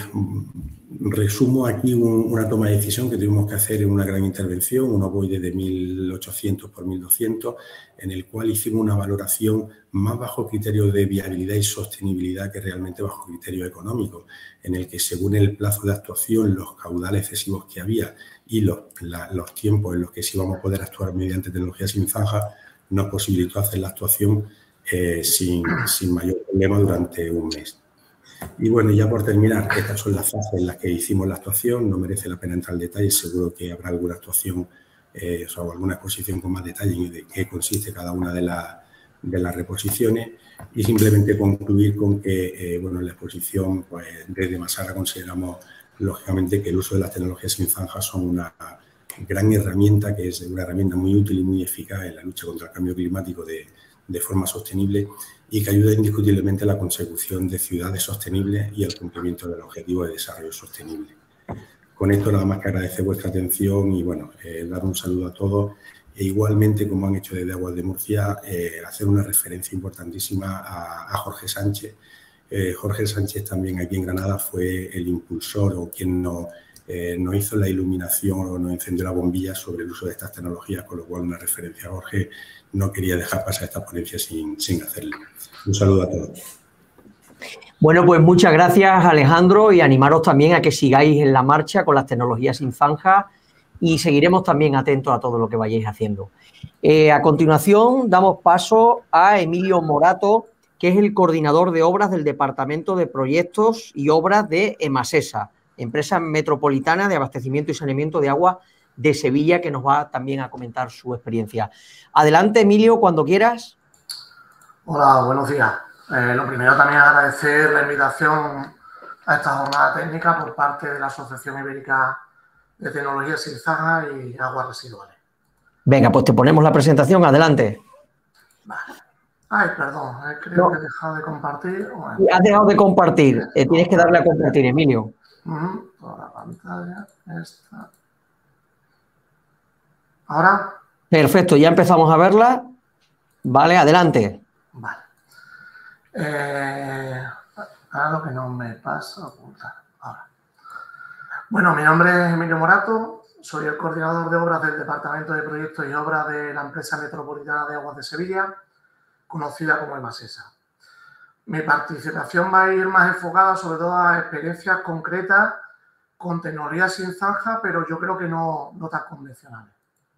resumo aquí un, una toma de decisión que tuvimos que hacer en una gran intervención, un ovoide de mil ochocientos por mil doscientos, en el cual hicimos una valoración más bajo criterio de viabilidad y sostenibilidad que realmente bajo criterio económico, en el que según el plazo de actuación, los caudales excesivos que había y los, la, los tiempos en los que sí íbamos a poder actuar mediante tecnología sin zanja, nos posibilitó hacer la actuación eh, sin, sin mayor problema durante un mes. Y bueno, ya por terminar, estas son las fases en las que hicimos la actuación, no merece la pena entrar en detalle, seguro que habrá alguna actuación eh, o alguna exposición con más detalle de qué consiste cada una de, la, de las reposiciones y simplemente concluir con que, eh, bueno, en la exposición, pues desde Masara consideramos lógicamente que el uso de las tecnologías sin zanja son una gran herramienta, que es una herramienta muy útil y muy eficaz en la lucha contra el cambio climático de, de forma sostenible y que ayuda indiscutiblemente a la consecución de ciudades sostenibles y al cumplimiento del objetivo de desarrollo sostenible. Con esto nada más que agradecer vuestra atención y bueno, eh, dar un saludo a todos e igualmente, como han hecho desde Aguas de Murcia, eh, hacer una referencia importantísima a, a Jorge Sánchez. Eh, Jorge Sánchez también aquí en Granada fue el impulsor o quien nos, eh, nos hizo la iluminación o nos encendió la bombilla sobre el uso de estas tecnologías, con lo cual una referencia a Jorge no quería dejar pasar esta ponencia sin, sin hacerlo. Un saludo a todos. Bueno, pues muchas gracias, Alejandro, y animaros también a que sigáis en la marcha con las tecnologías sin zanja y seguiremos también atentos a todo lo que vayáis haciendo. Eh, a continuación, damos paso a Emilio Morato, que es el coordinador de obras del Departamento de Proyectos y Obras de Emasesa, Empresa Metropolitana de Abastecimiento y Saneamiento de Agua de Sevilla, que nos va también a comentar su experiencia. Adelante, Emilio, cuando quieras. Hola, buenos días. Eh, lo primero también agradecer la invitación a esta jornada técnica por parte de la Asociación Ibérica de Tecnologías sin zanja y Aguas Residuales. Venga, pues te ponemos la presentación. Adelante. Vale. Ay, perdón, eh, creo no. que he dejado de compartir. Bueno. Has dejado de compartir. Eh, tienes que darle a compartir, Emilio. Uh-huh. Toda la pantalla. Esta. ¿Ahora? Perfecto, ya empezamos a verla. Vale, adelante. Vale. Eh, Ahora lo que no me pasa, ocultar. Ahora. Bueno, mi nombre es Emilio Morato, soy el coordinador de obras del Departamento de Proyectos y Obras de la Empresa Metropolitana de Aguas de Sevilla, conocida como EMASESA. Mi participación va a ir más enfocada sobre todo a experiencias concretas con tecnologías sin zanja, pero yo creo que no, no tan convencionales.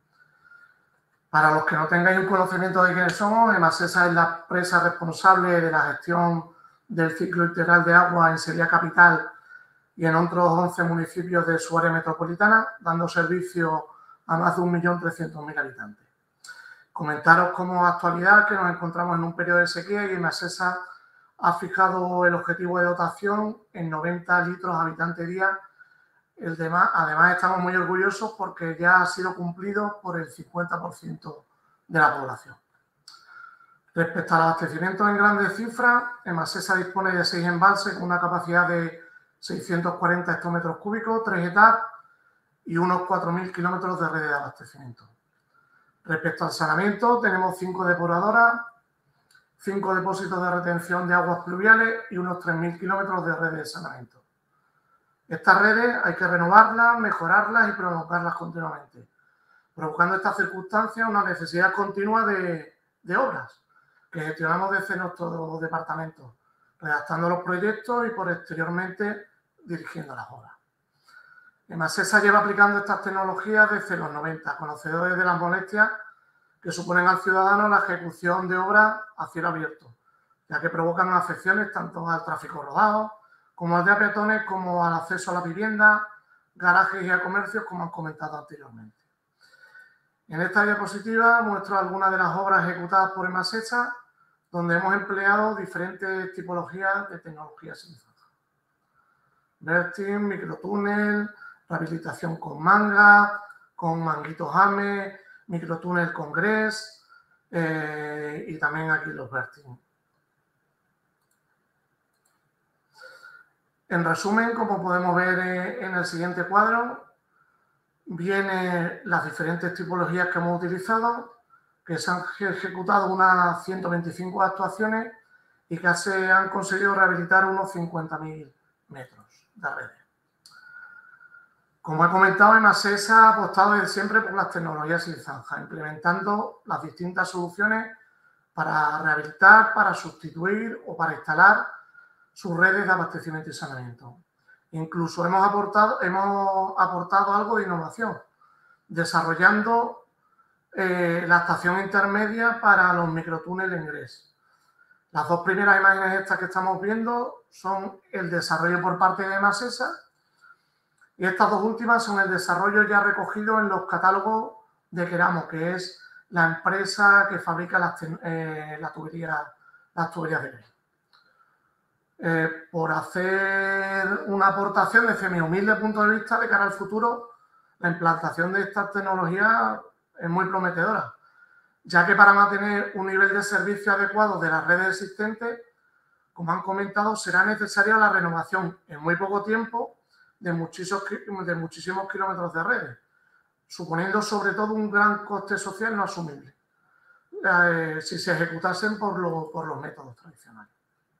Para los que no tengáis un conocimiento de quiénes somos, EMASESA es la empresa responsable de la gestión del ciclo integral de agua en Sevilla Capital y en otros once municipios de su área metropolitana, dando servicio a más de un millón trescientos mil habitantes. Comentaros como actualidad que nos encontramos en un periodo de sequía y EMASESA ha fijado el objetivo de dotación en noventa litros habitante día. El demás, además, estamos muy orgullosos porque ya ha sido cumplido por el cincuenta por ciento de la población. Respecto al abastecimiento en grandes cifras, EMASESA dispone de seis embalses con una capacidad de seiscientos cuarenta hectómetros cúbicos, tres etapas y unos cuatro mil kilómetros de red de abastecimiento. Respecto al saneamiento, tenemos cinco depuradoras, cinco depósitos de retención de aguas pluviales y unos tres mil kilómetros de redes de saneamiento. Estas redes hay que renovarlas, mejorarlas y prolongarlas continuamente, provocando estas circunstancias una necesidad continua de, de obras que gestionamos desde nuestro departamento, redactando los proyectos y posteriormente dirigiendo las obras. EMASESA lleva aplicando estas tecnologías desde los noventa, conocedores de las molestias que suponen al ciudadano la ejecución de obras a cielo abierto, ya que provocan afecciones tanto al tráfico rodado como al de peatones, como al acceso a la vivienda, garajes y a comercios, como han comentado anteriormente. En esta diapositiva muestro algunas de las obras ejecutadas por EMASESA, donde hemos empleado diferentes tipologías de tecnologías sin zanja. Berting, microtúnel, rehabilitación con manga, con manguitos jame, microtúnel con grés eh, y también aquí los Berting. En resumen, como podemos ver en el siguiente cuadro, vienen las diferentes tipologías que hemos utilizado, que se han ejecutado unas ciento veinticinco actuaciones y que se han conseguido rehabilitar unos cincuenta mil metros de redes. Como he comentado, EMASESA ha apostado desde siempre por las tecnologías sin zanja, implementando las distintas soluciones para rehabilitar, para sustituir o para instalar sus redes de abastecimiento y saneamiento. Incluso hemos aportado, hemos aportado algo de innovación, desarrollando eh, la estación intermedia para los microtúneles en grés. Las dos primeras imágenes estas que estamos viendo son el desarrollo por parte de EMASESA y estas dos últimas son el desarrollo ya recogido en los catálogos de Keramo, que es la empresa que fabrica las, eh, la tubería, las tuberías de grés. Eh, por hacer una aportación desde mi humilde punto de vista de cara al futuro, la implantación de estas tecnologías es muy prometedora, ya que para mantener un nivel de servicio adecuado de las redes existentes, como han comentado, será necesaria la renovación en muy poco tiempo de muchísimos, de muchísimos kilómetros de redes, suponiendo sobre todo un gran coste social no asumible, eh, si se ejecutasen por, lo, por los métodos tradicionales.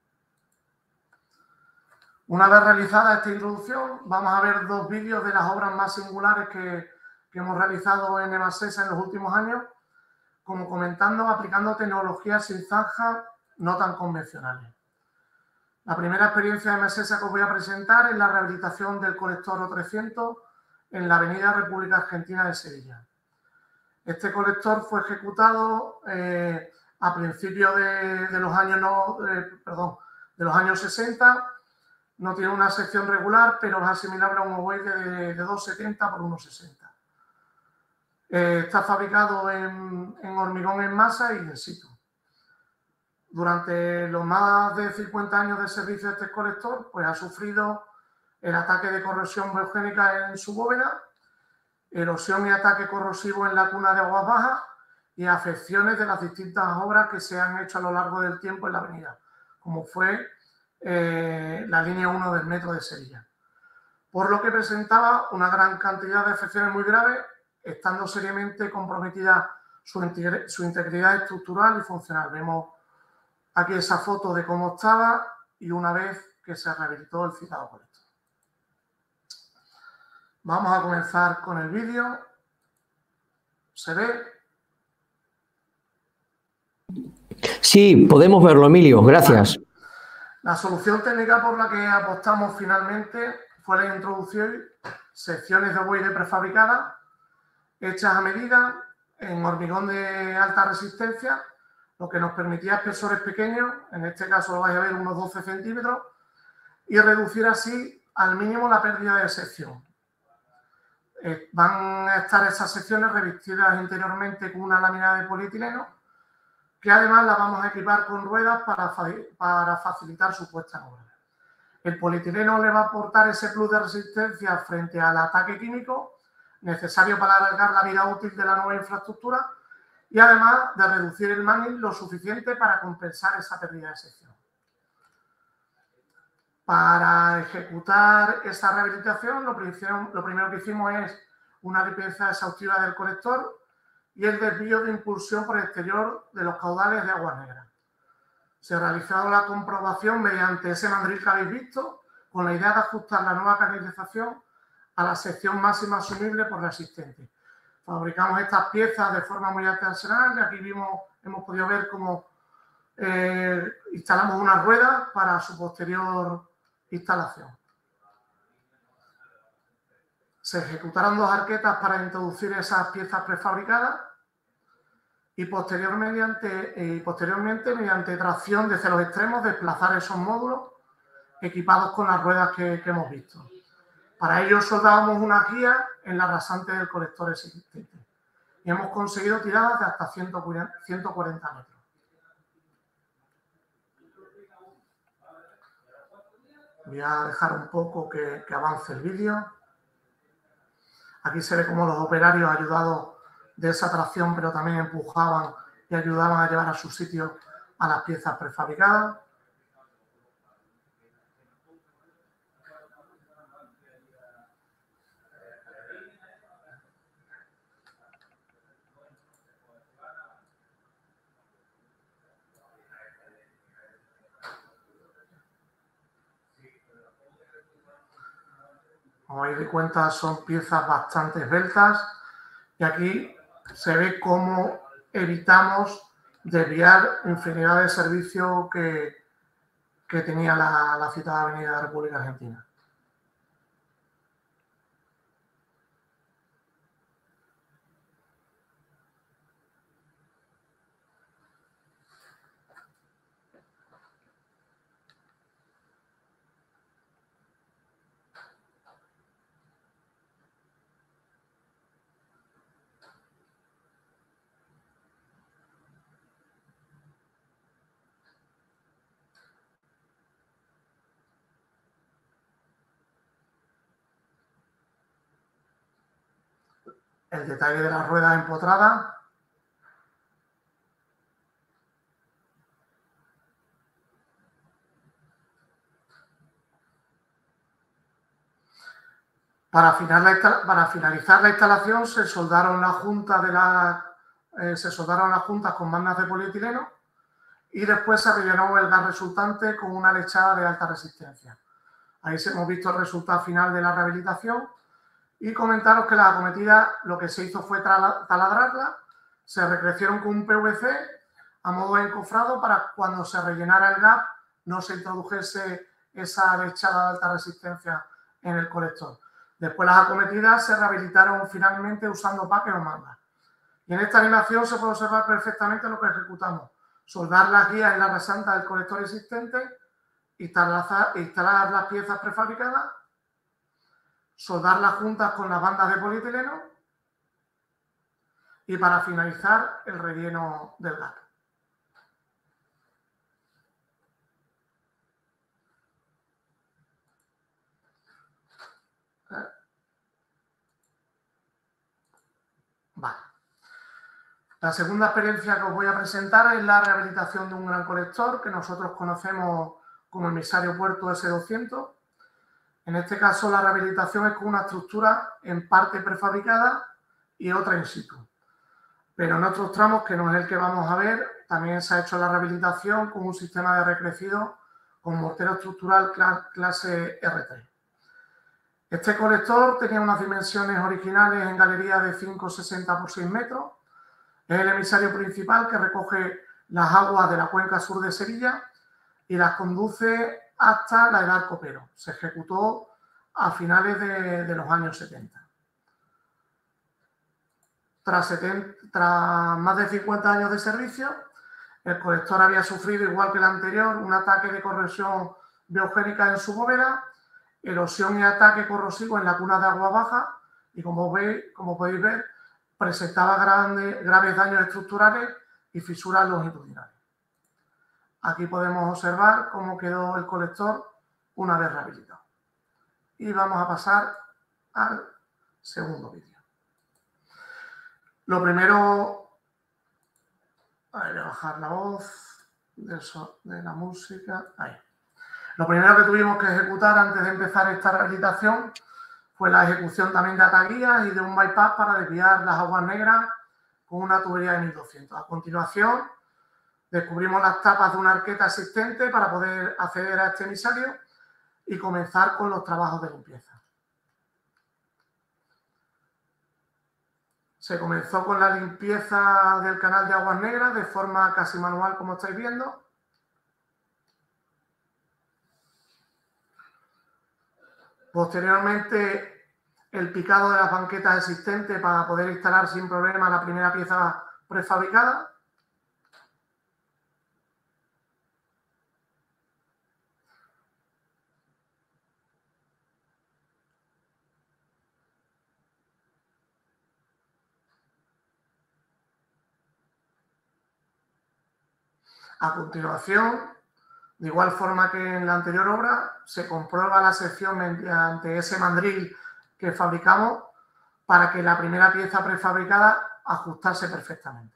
Una vez realizada esta introducción, vamos a ver dos vídeos de las obras más singulares que, que hemos realizado en EMASESA en los últimos años, como comentando, aplicando tecnologías sin zanja no tan convencionales. La primera experiencia de EMASESA que os voy a presentar es la rehabilitación del colector O trescientos en la avenida República Argentina de Sevilla. Este colector fue ejecutado eh, a principios de, de los años no, eh, perdón, de los años sesenta. No tiene una sección regular, pero es asimilable a un ovoide de, de dos setenta por uno sesenta. Eh, está fabricado en, en hormigón en masa y in situ. Durante los más de cincuenta años de servicio de este colector, pues ha sufrido el ataque de corrosión biogénica en su bóveda, erosión y ataque corrosivo en la cuna de aguas bajas y afecciones de las distintas obras que se han hecho a lo largo del tiempo en la avenida, como fue Eh, la línea uno del metro de Sevilla, por lo que presentaba una gran cantidad de afecciones muy graves, estando seriamente comprometida su, su integridad estructural y funcional. Vemos aquí esa foto de cómo estaba y una vez que se rehabilitó el citado colector. Vamos a comenzar con el vídeo. ¿Se ve? Sí, podemos verlo, Emilio. Gracias. Vale. La solución técnica por la que apostamos finalmente fue la introducción de secciones de ovoide prefabricadas hechas a medida en hormigón de alta resistencia, lo que nos permitía espesores pequeños, en este caso lo vais a ver unos doce centímetros, y reducir así al mínimo la pérdida de sección. Eh, van a estar esas secciones revestidas interiormente con una lámina de polietileno, que además la vamos a equipar con ruedas para, para facilitar su puesta en obra. El polietileno le va a aportar ese plus de resistencia frente al ataque químico necesario para alargar la vida útil de la nueva infraestructura y además de reducir el manning lo suficiente para compensar esa pérdida de sección. Para ejecutar esta rehabilitación, lo, lo primero que hicimos es una limpieza exhaustiva del colector y el desvío de impulsión por el exterior de los caudales de aguas negras. Se ha realizado la comprobación mediante ese mandril que habéis visto, con la idea de ajustar la nueva canalización a la sección máxima asumible por la existente. Fabricamos estas piezas de forma muy artesanal y aquí vimos, hemos podido ver cómo eh, instalamos una rueda para su posterior instalación. Se ejecutaron dos arquetas para introducir esas piezas prefabricadas y posterior mediante, eh, posteriormente, mediante tracción desde los extremos, desplazar esos módulos equipados con las ruedas que, que hemos visto. Para ello soldábamos una guía en la rasante del colector existente y hemos conseguido tiradas de hasta ciento cuarenta metros. Voy a dejar un poco que, que avance el vídeo. Aquí se ve cómo los operarios ayudados de esa tracción, pero también empujaban y ayudaban a llevar a su sitio a las piezas prefabricadas. Como veis de cuenta, son piezas bastante esbeltas y aquí se ve cómo evitamos desviar infinidad de servicios que, que tenía la, la citada Avenida de la República Argentina. El detalle de las ruedas empotradas. Para, final la, para finalizar la instalación se soldaron las juntas de la, eh, se soldaron las juntas con bandas de polietileno y después se rellenó el gas resultante con una lechada de alta resistencia. Ahí hemos visto el resultado final de la rehabilitación. Y comentaros que la acometida lo que se hizo fue taladrarla, se recrecieron con un P V C a modo de encofrado para cuando se rellenara el gap no se introdujese esa lechada de alta resistencia en el colector. Después las acometidas se rehabilitaron finalmente usando paques o mangas. Y en esta animación se puede observar perfectamente lo que ejecutamos. Soldar las guías en la resanta del colector existente, instalar, instalar las piezas prefabricadas, soldarlas juntas con las bandas de polietileno y para finalizar el relleno del gap. Vale. La segunda experiencia que os voy a presentar es la rehabilitación de un gran colector que nosotros conocemos como emisario puerto ese doscientos. En este caso, la rehabilitación es con una estructura en parte prefabricada y otra in situ. Pero en otros tramos, que no es el que vamos a ver, también se ha hecho la rehabilitación con un sistema de recrecido con mortero estructural clase R tres. Este colector tenía unas dimensiones originales en galería de cinco coma sesenta por seis metros. Es el emisario principal que recoge las aguas de la cuenca sur de Sevilla y las conduce hasta la edad Copero. Se ejecutó a finales de, de los años setenta. Tras, setenta, tras más de cincuenta años de servicio, el colector había sufrido, igual que el anterior, un ataque de corrosión biogénica en su bóveda, erosión y ataque corrosivo en la cuna de agua baja y, como, veis, como podéis ver, presentaba grandes, graves daños estructurales y fisuras longitudinales. Aquí podemos observar cómo quedó el colector una vez rehabilitado. Y vamos a pasar al segundo vídeo. Lo primero, voy a bajar la voz de, eso, de la música. Ahí. Lo primero que tuvimos que ejecutar antes de empezar esta rehabilitación fue la ejecución también de ataguías y de un bypass para desviar las aguas negras con una tubería de mil doscientos. A continuación, descubrimos las tapas de una arqueta existente para poder acceder a este emisario y comenzar con los trabajos de limpieza. Se comenzó con la limpieza del canal de aguas negras de forma casi manual, como estáis viendo. Posteriormente, el picado de las banquetas existentes para poder instalar sin problema la primera pieza prefabricada. A continuación, de igual forma que en la anterior obra, se comprueba la sección mediante ese mandril que fabricamos para que la primera pieza prefabricada ajustase perfectamente.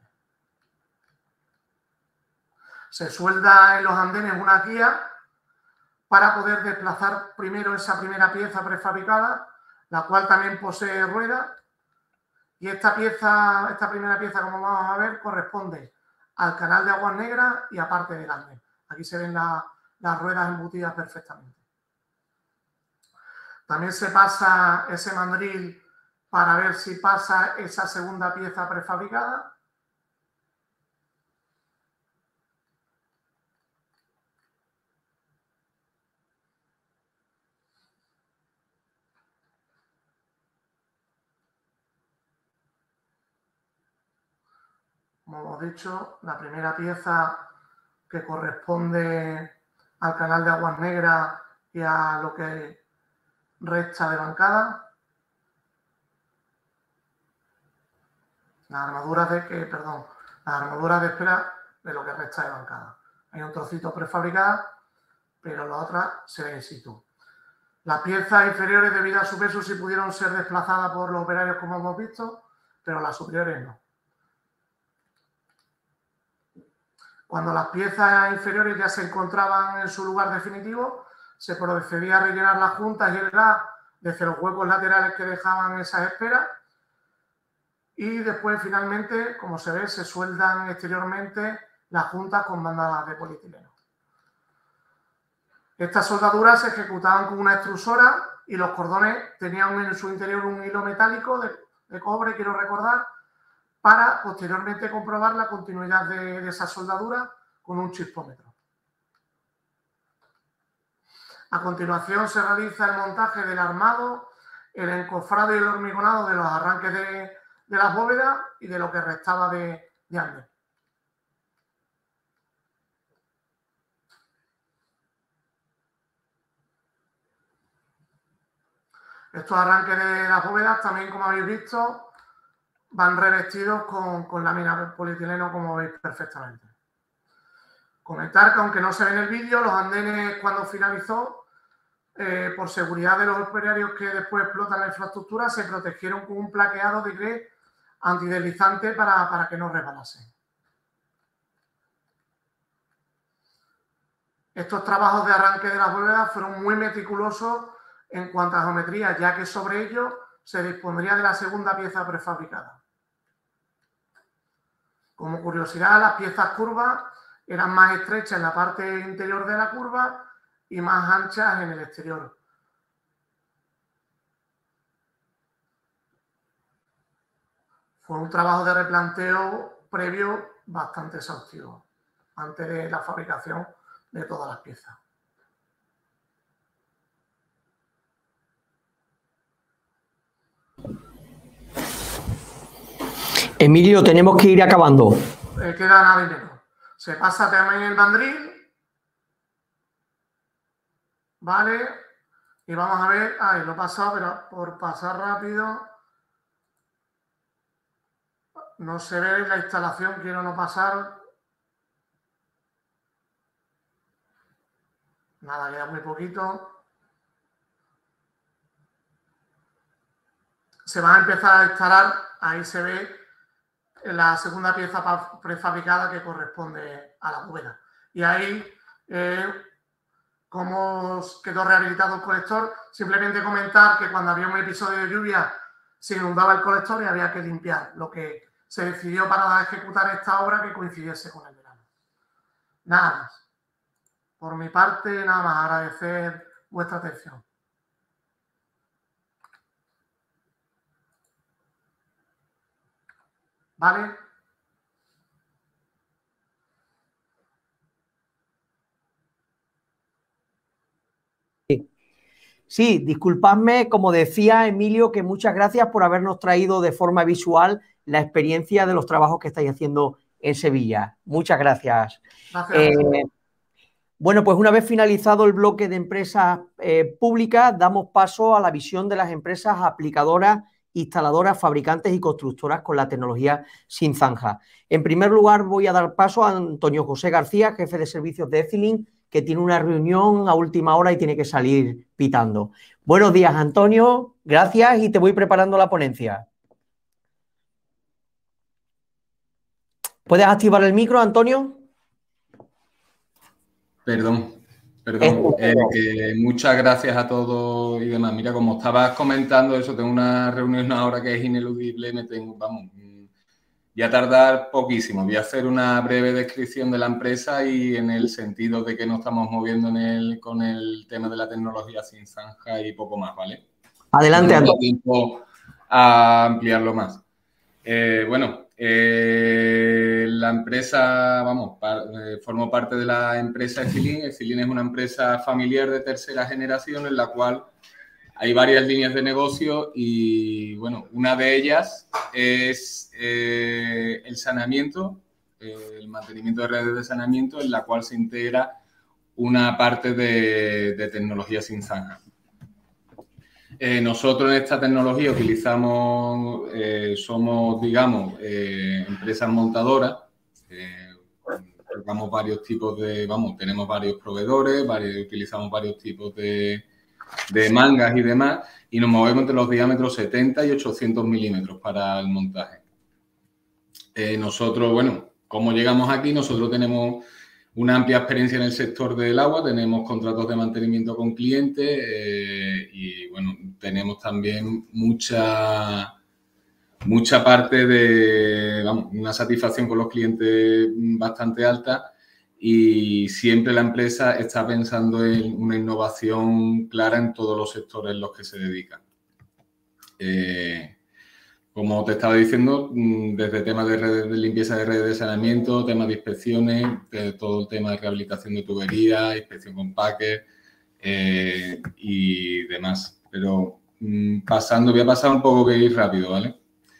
Se suelda en los andenes una guía para poder desplazar primero esa primera pieza prefabricada, la cual también posee ruedas, y esta pieza, esta primera pieza, como vamos a ver, corresponde al canal de aguas negras y a parte del andén. Aquí se ven la, las ruedas embutidas perfectamente. También se pasa ese mandril para ver si pasa esa segunda pieza prefabricada. Como hemos dicho, la primera pieza que corresponde al canal de aguas negras y a lo que resta de bancada. Las armaduras de que, perdón, las armaduras de espera de lo que resta de bancada. Hay un trocito prefabricado, pero la otra se ve in situ. Las piezas inferiores, debido a su peso, sí pudieron ser desplazadas por los operarios, como hemos visto, pero las superiores no. Cuando las piezas inferiores ya se encontraban en su lugar definitivo, se procedía a rellenar las juntas y el gas desde los huecos laterales que dejaban esas esperas, y después finalmente, como se ve, se sueldan exteriormente las juntas con bandas de polietileno. Estas soldaduras se ejecutaban con una extrusora y los cordones tenían en su interior un hilo metálico de, de cobre, quiero recordar, para posteriormente comprobar la continuidad de, de esa soldadura con un chispómetro. A continuación se realiza el montaje del armado, el encofrado y el hormigonado de los arranques de, de las bóvedas y de lo que restaba de, de andén. Estos arranques de las bóvedas también, como habéis visto, van revestidos con, con láminas de polietileno, como veis perfectamente. Comentar que, aunque no se ve en el vídeo, los andenes, cuando finalizó, eh, por seguridad de los operarios que después explotan la infraestructura, se protegieron con un plaqueado de grés antideslizante para, para que no resbalasen. Estos trabajos de arranque de las bóvedas fueron muy meticulosos en cuanto a geometría, ya que sobre ellos se dispondría de la segunda pieza prefabricada. Como curiosidad, las piezas curvas eran más estrechas en la parte interior de la curva y más anchas en el exterior. Fue un trabajo de replanteo previo bastante exhaustivo, antes de la fabricación de todas las piezas. Emilio, tenemos que ir acabando. Eh, queda nada y menos. Se pasa también el mandril. Vale. Y vamos a ver. Ay, lo he pasado, pero por pasar rápido. No se ve la instalación, quiero no pasar. Nada, queda muy poquito. Se va a empezar a instalar, ahí se ve la segunda pieza prefabricada que corresponde a la bóveda. Y ahí, eh, cómo quedó rehabilitado el colector, simplemente comentar que cuando había un episodio de lluvia se inundaba el colector y había que limpiar, lo que se decidió para ejecutar esta obra que coincidiese con el verano. Nada más. Por mi parte, nada más, agradecer vuestra atención. ¿Vale? Sí, disculpadme, como decía Emilio, que muchas gracias por habernos traído de forma visual la experiencia de los trabajos que estáis haciendo en Sevilla. Muchas gracias. Gracias. Eh, bueno, pues una vez finalizado el bloque de empresas eh, públicas, damos paso a la visión de las empresas aplicadoras, instaladoras, fabricantes y constructoras con la tecnología sin zanja. En primer lugar, voy a dar paso a Antonio José García, jefe de servicios de Ecilink, que tiene una reunión a última hora y tiene que salir pitando. Buenos días, Antonio. Gracias y te voy preparando la ponencia. ¿Puedes activar el micro, Antonio? Perdón, perdón. Eh, que muchas gracias a todos y demás. Mira, como estabas comentando eso, tengo una reunión ahora que es ineludible, me tengo, vamos, voy a tardar poquísimo. Voy a hacer una breve descripción de la empresa y en el sentido de que nos estamos moviendo en el, con el tema de la tecnología sin zanja y poco más, ¿vale? Adelante, no tengo Antonio. tiempo a ampliarlo más. Eh, bueno, eh, la empresa, vamos, par, eh, formo parte de la empresa Ecilink. Ecilink es una empresa familiar de tercera generación en la cual hay varias líneas de negocio y, bueno, una de ellas es eh, el saneamiento, eh, el mantenimiento de redes de saneamiento, en la cual se integra una parte de, de tecnología sin zanja. Eh, nosotros en esta tecnología utilizamos, eh, somos, digamos, eh, empresas montadoras. Eh, tocamos varios tipos de, vamos, tenemos varios proveedores, varios, utilizamos varios tipos de, de mangas y demás, y nos movemos entre los diámetros setenta y ochocientos milímetros para el montaje. Eh, nosotros, bueno, ¿cómo llegamos aquí? Nosotros tenemos una amplia experiencia en el sector del agua, tenemos contratos de mantenimiento con clientes eh, y, bueno, tenemos también mucha, mucha parte de, vamos, una satisfacción con los clientes bastante alta y siempre la empresa está pensando en una innovación clara en todos los sectores en los que se dedica. Eh, Como te estaba diciendo, desde temas de, redes, de limpieza de redes de saneamiento, temas de inspecciones, de todo el tema de rehabilitación de tuberías, inspección con paques eh, y demás. Pero mmm, pasando, voy a pasar un poco que ir rápido, ¿vale?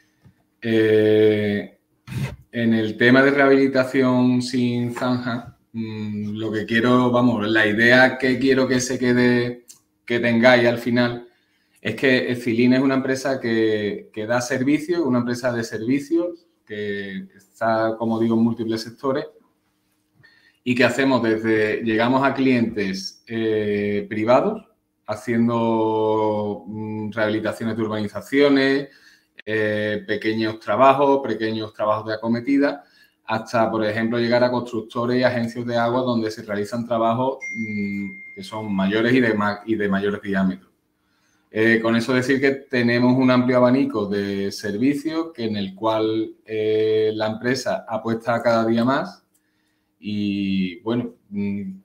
Eh, en el tema de rehabilitación sin zanja, mmm, lo que quiero, vamos, la idea que quiero que se quede, que tengáis al final, es que Ecilink es una empresa que, que da servicios, una empresa de servicios que está, como digo, en múltiples sectores y que hacemos desde, llegamos a clientes eh, privados haciendo mm, rehabilitaciones de urbanizaciones, eh, pequeños trabajos, pequeños trabajos de acometida, hasta, por ejemplo, llegar a constructores y agencias de agua donde se realizan trabajos mmm, que son mayores y de, y de mayores diámetros. Eh, con eso decir que tenemos un amplio abanico de servicios que en el cual eh, la empresa apuesta cada día más y, bueno,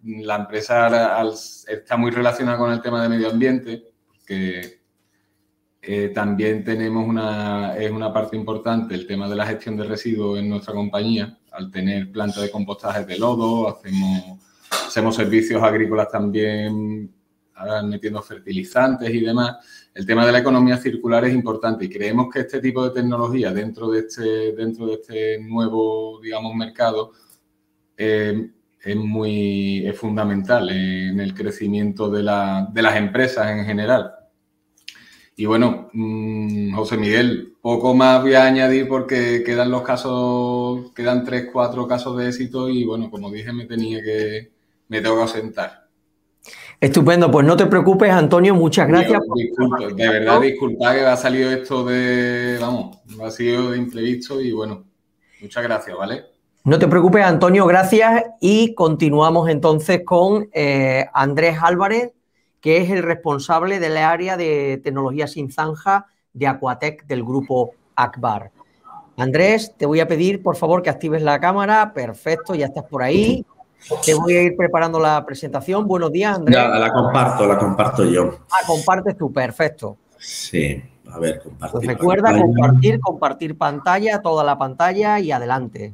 la empresa al, al, está muy relacionada con el tema de medio ambiente, que eh, también tenemos una, es una parte importante el tema de la gestión de residuos en nuestra compañía. Al tener planta de compostaje de lodo, hacemos, hacemos servicios agrícolas también, ahora metiendo fertilizantes y demás. El tema de la economía circular es importante y creemos que este tipo de tecnología dentro de este, dentro de este nuevo, digamos, mercado eh, es muy es fundamental en el crecimiento de, la, de las empresas en general. Y bueno, mmm, José Miguel, poco más voy a añadir porque quedan los casos, quedan tres, cuatro casos de éxito y bueno, como dije, me tenía que, me tengo que ausentar. Estupendo, pues no te preocupes, Antonio, muchas gracias. Yo, disculpa, de verdad, disculpa que ha salido esto de, vamos, ha sido de imprevisto y bueno, muchas gracias, ¿vale? No te preocupes, Antonio, gracias y continuamos entonces con eh, Andrés Álvarez, que es el responsable del área de tecnología sin zanja de Aquatec del grupo Akbar. Andrés, te voy a pedir, por favor, que actives la cámara. Perfecto, ya estás por ahí. Te voy a ir preparando la presentación. Buenos días, Andrés. Ya, la comparto, la comparto yo. Ah, compartes tú, perfecto. Sí, a ver, compartir. Pues recuerda pantalla. compartir, compartir pantalla, toda la pantalla y adelante.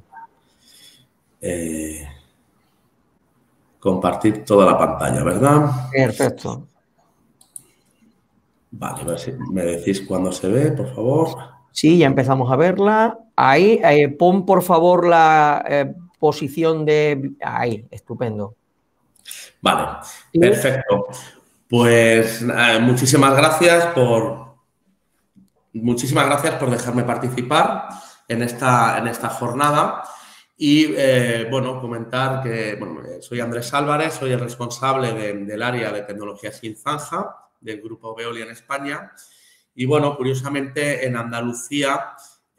Eh, compartir toda la pantalla, ¿verdad? Perfecto. Vale, a ver si me decís cuándo se ve, por favor. Sí, ya empezamos a verla. Ahí, eh, pon por favor la eh, posición de... Ahí, estupendo. Vale, perfecto. Pues eh, muchísimas gracias por... Muchísimas gracias por dejarme participar en esta, en esta jornada. Y, eh, bueno, comentar que bueno, soy Andrés Álvarez, soy el responsable de, del área de tecnología sin zanja del grupo Veolia en España. Y, bueno, curiosamente, en Andalucía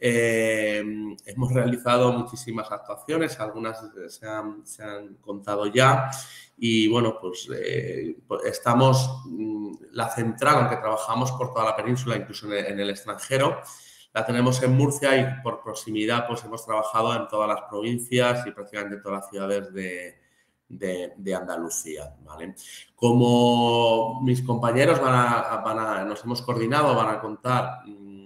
eh, hemos realizado muchísimas actuaciones, algunas se han, se han contado ya. Y, bueno, pues eh, estamos, la central, aunque trabajamos por toda la península, incluso en el, en el extranjero, la tenemos en Murcia y por proximidad pues hemos trabajado en todas las provincias y prácticamente en todas las ciudades de, de, de Andalucía, ¿vale? Como mis compañeros van a, van a, nos hemos coordinado, van a contar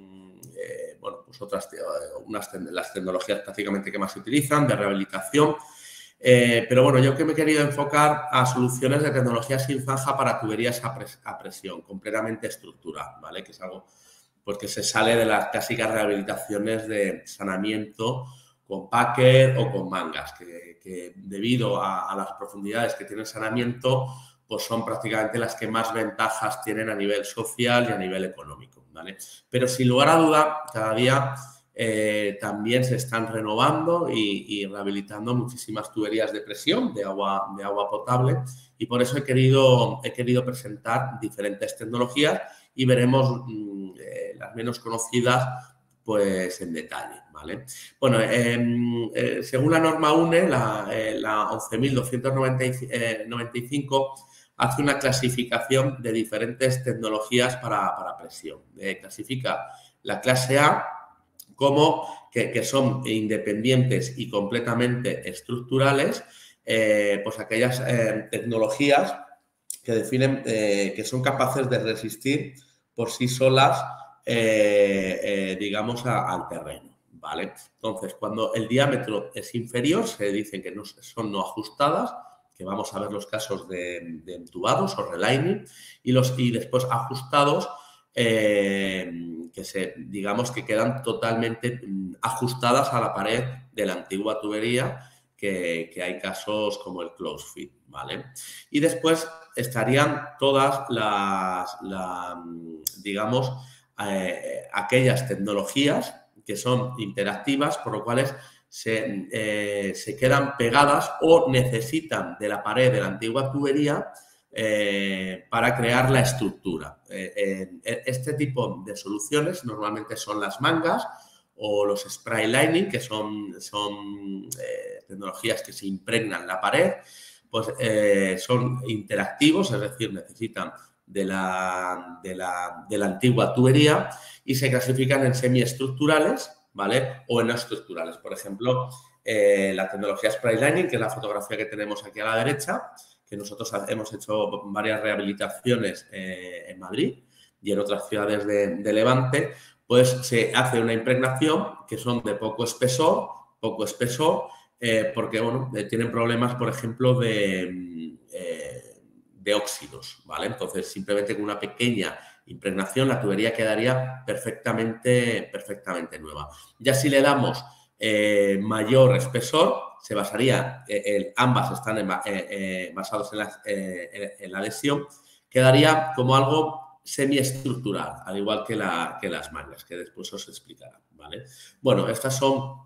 eh, bueno, pues otras unas, las tecnologías prácticamente que más se utilizan de rehabilitación, eh, pero bueno, yo que me he querido enfocar a soluciones de tecnología sin zanja para tuberías a, pres, a presión, completamente estructural, ¿vale? Que es algo porque se sale de las clásicas rehabilitaciones de saneamiento con packer o con mangas, que, que debido a, a las profundidades que tiene el saneamiento, pues son prácticamente las que más ventajas tienen a nivel social y a nivel económico, ¿vale? Pero sin lugar a duda, cada día eh, también se están renovando y, y rehabilitando muchísimas tuberías de presión, de agua, de agua potable, y por eso he querido, he querido presentar diferentes tecnologías y veremos mmm, eh, las menos conocidas pues en detalle, ¿vale? Bueno, eh, eh, según la norma U N E, la, eh, la once mil doscientos noventa y cinco hace una clasificación de diferentes tecnologías para, para presión. Eh, clasifica la clase A como que, que son independientes y completamente estructurales, eh, pues aquellas eh, tecnologías que definen eh, que son capaces de resistir por sí solas, eh, eh, digamos, a, al terreno, ¿vale? Entonces, cuando el diámetro es inferior, se dicen que no, son no ajustadas, que vamos a ver los casos de, de entubados o relining, y, los, y después ajustados, eh, que se, digamos, que quedan totalmente ajustadas a la pared de la antigua tubería, que, que hay casos como el close fit, ¿vale? Y después estarían todas las, la, digamos, eh, aquellas tecnologías que son interactivas, por lo cuales se, eh, se quedan pegadas o necesitan de la pared de la antigua tubería eh, para crear la estructura. Eh, eh, este tipo de soluciones normalmente son las mangas o los spray lining, que son, son eh, tecnologías que se impregnan en la pared, pues eh, son interactivos, es decir, necesitan de la, de, la, de la antigua tubería y se clasifican en semiestructurales, ¿vale? O en no estructurales. Por ejemplo, eh, la tecnología spray lining, que es la fotografía que tenemos aquí a la derecha, que nosotros hemos hecho varias rehabilitaciones eh, en Madrid y en otras ciudades de, de Levante, pues se hace una impregnación que son de poco espesor, poco espesor, eh, porque, bueno, eh, tienen problemas, por ejemplo, de, eh, de óxidos, ¿vale? Entonces, simplemente con una pequeña impregnación la tubería quedaría perfectamente, perfectamente nueva. Ya si le damos eh, mayor espesor, se basaría, eh, el, ambas están en, eh, eh, basados en la, eh, en la adhesión, quedaría como algo semiestructural, al igual que, la, que las mangas, que después os explicará, ¿vale? Bueno, estas son,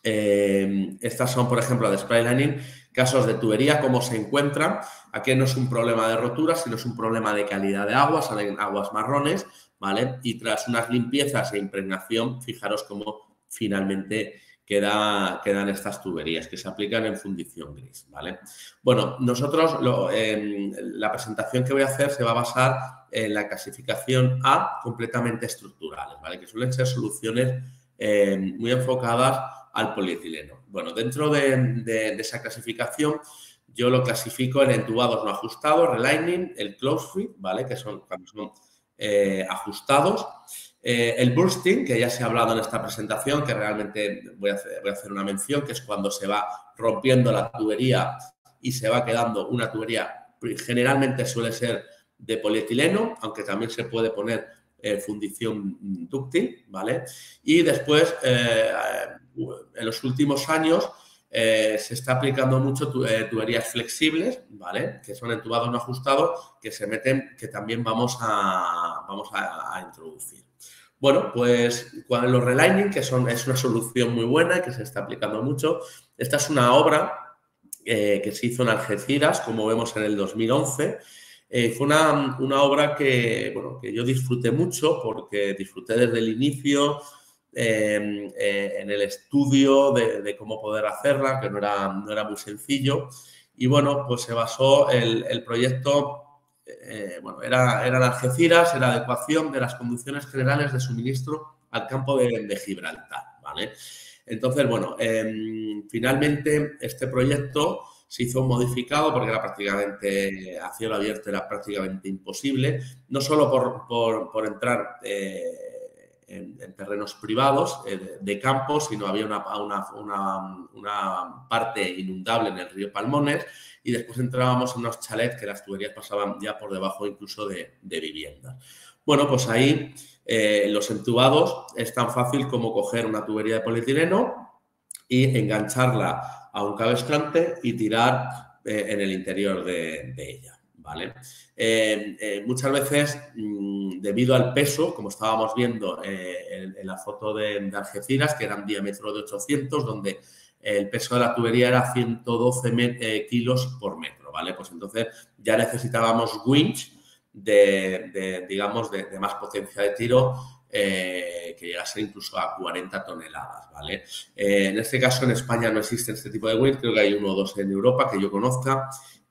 eh, estas son, por ejemplo, de spray lining, casos de tubería, cómo se encuentran. Aquí no es un problema de rotura, sino es un problema de calidad de agua, salen aguas marrones, ¿vale? Y tras unas limpiezas e impregnación, fijaros cómo finalmente Queda, quedan estas tuberías que se aplican en fundición gris, ¿vale? Bueno, nosotros, lo, eh, la presentación que voy a hacer se va a basar en la clasificación A completamente estructurales, ¿vale? Que suelen ser soluciones eh, muy enfocadas al polietileno. Bueno, dentro de, de, de esa clasificación yo lo clasifico en entubados no ajustados, relining, el close fit, ¿vale? Que son cuando son eh, ajustados. Eh, el bursting, que ya se ha hablado en esta presentación, que realmente voy a, hacer, voy a hacer una mención, que es cuando se va rompiendo la tubería y se va quedando una tubería, generalmente suele ser de polietileno, aunque también se puede poner eh, fundición dúctil, ¿vale? Y después, eh, en los últimos años, eh, se está aplicando mucho tu, eh, tuberías flexibles, ¿vale? Que son entubados no ajustados, que se meten, que también vamos a, vamos a, a introducir. Bueno, pues los relining, que son, es una solución muy buena y que se está aplicando mucho. Esta es una obra eh, que se hizo en Algeciras, como vemos en el dos mil once. Eh, fue una, una obra que, bueno, que yo disfruté mucho porque disfruté desde el inicio eh, eh, en el estudio de, de cómo poder hacerla, que no era, no era muy sencillo. Y bueno, pues se basó el, el proyecto... Eh, bueno, era, eran Algeciras, era adecuación de las condiciones generales de suministro al campo de, de Gibraltar, ¿vale? Entonces, bueno, eh, finalmente este proyecto se hizo modificado porque era prácticamente, a cielo abierto era prácticamente imposible, no solo por, por, por entrar eh, en, en terrenos privados eh, de, de campos, sino había una, una, una, una parte inundable en el río Palmones. Y después entrábamos en unos chalets que las tuberías pasaban ya por debajo incluso de, de viviendas. Bueno, pues ahí eh, los entubados es tan fácil como coger una tubería de polietileno y engancharla a un cabestrante y tirar eh, en el interior de, de ella, ¿vale? Eh, eh, muchas veces, mmm, debido al peso, como estábamos viendo eh, en, en la foto de, de Algeciras, que era un diámetro de ochocientos, donde el peso de la tubería era ciento doce eh, kilos por metro, ¿vale? Pues entonces ya necesitábamos winch de, de digamos, de, de más potencia de tiro eh, que llegase incluso a cuarenta toneladas, ¿vale? Eh, en este caso, en España no existe este tipo de winch, creo que hay uno o dos en Europa que yo conozca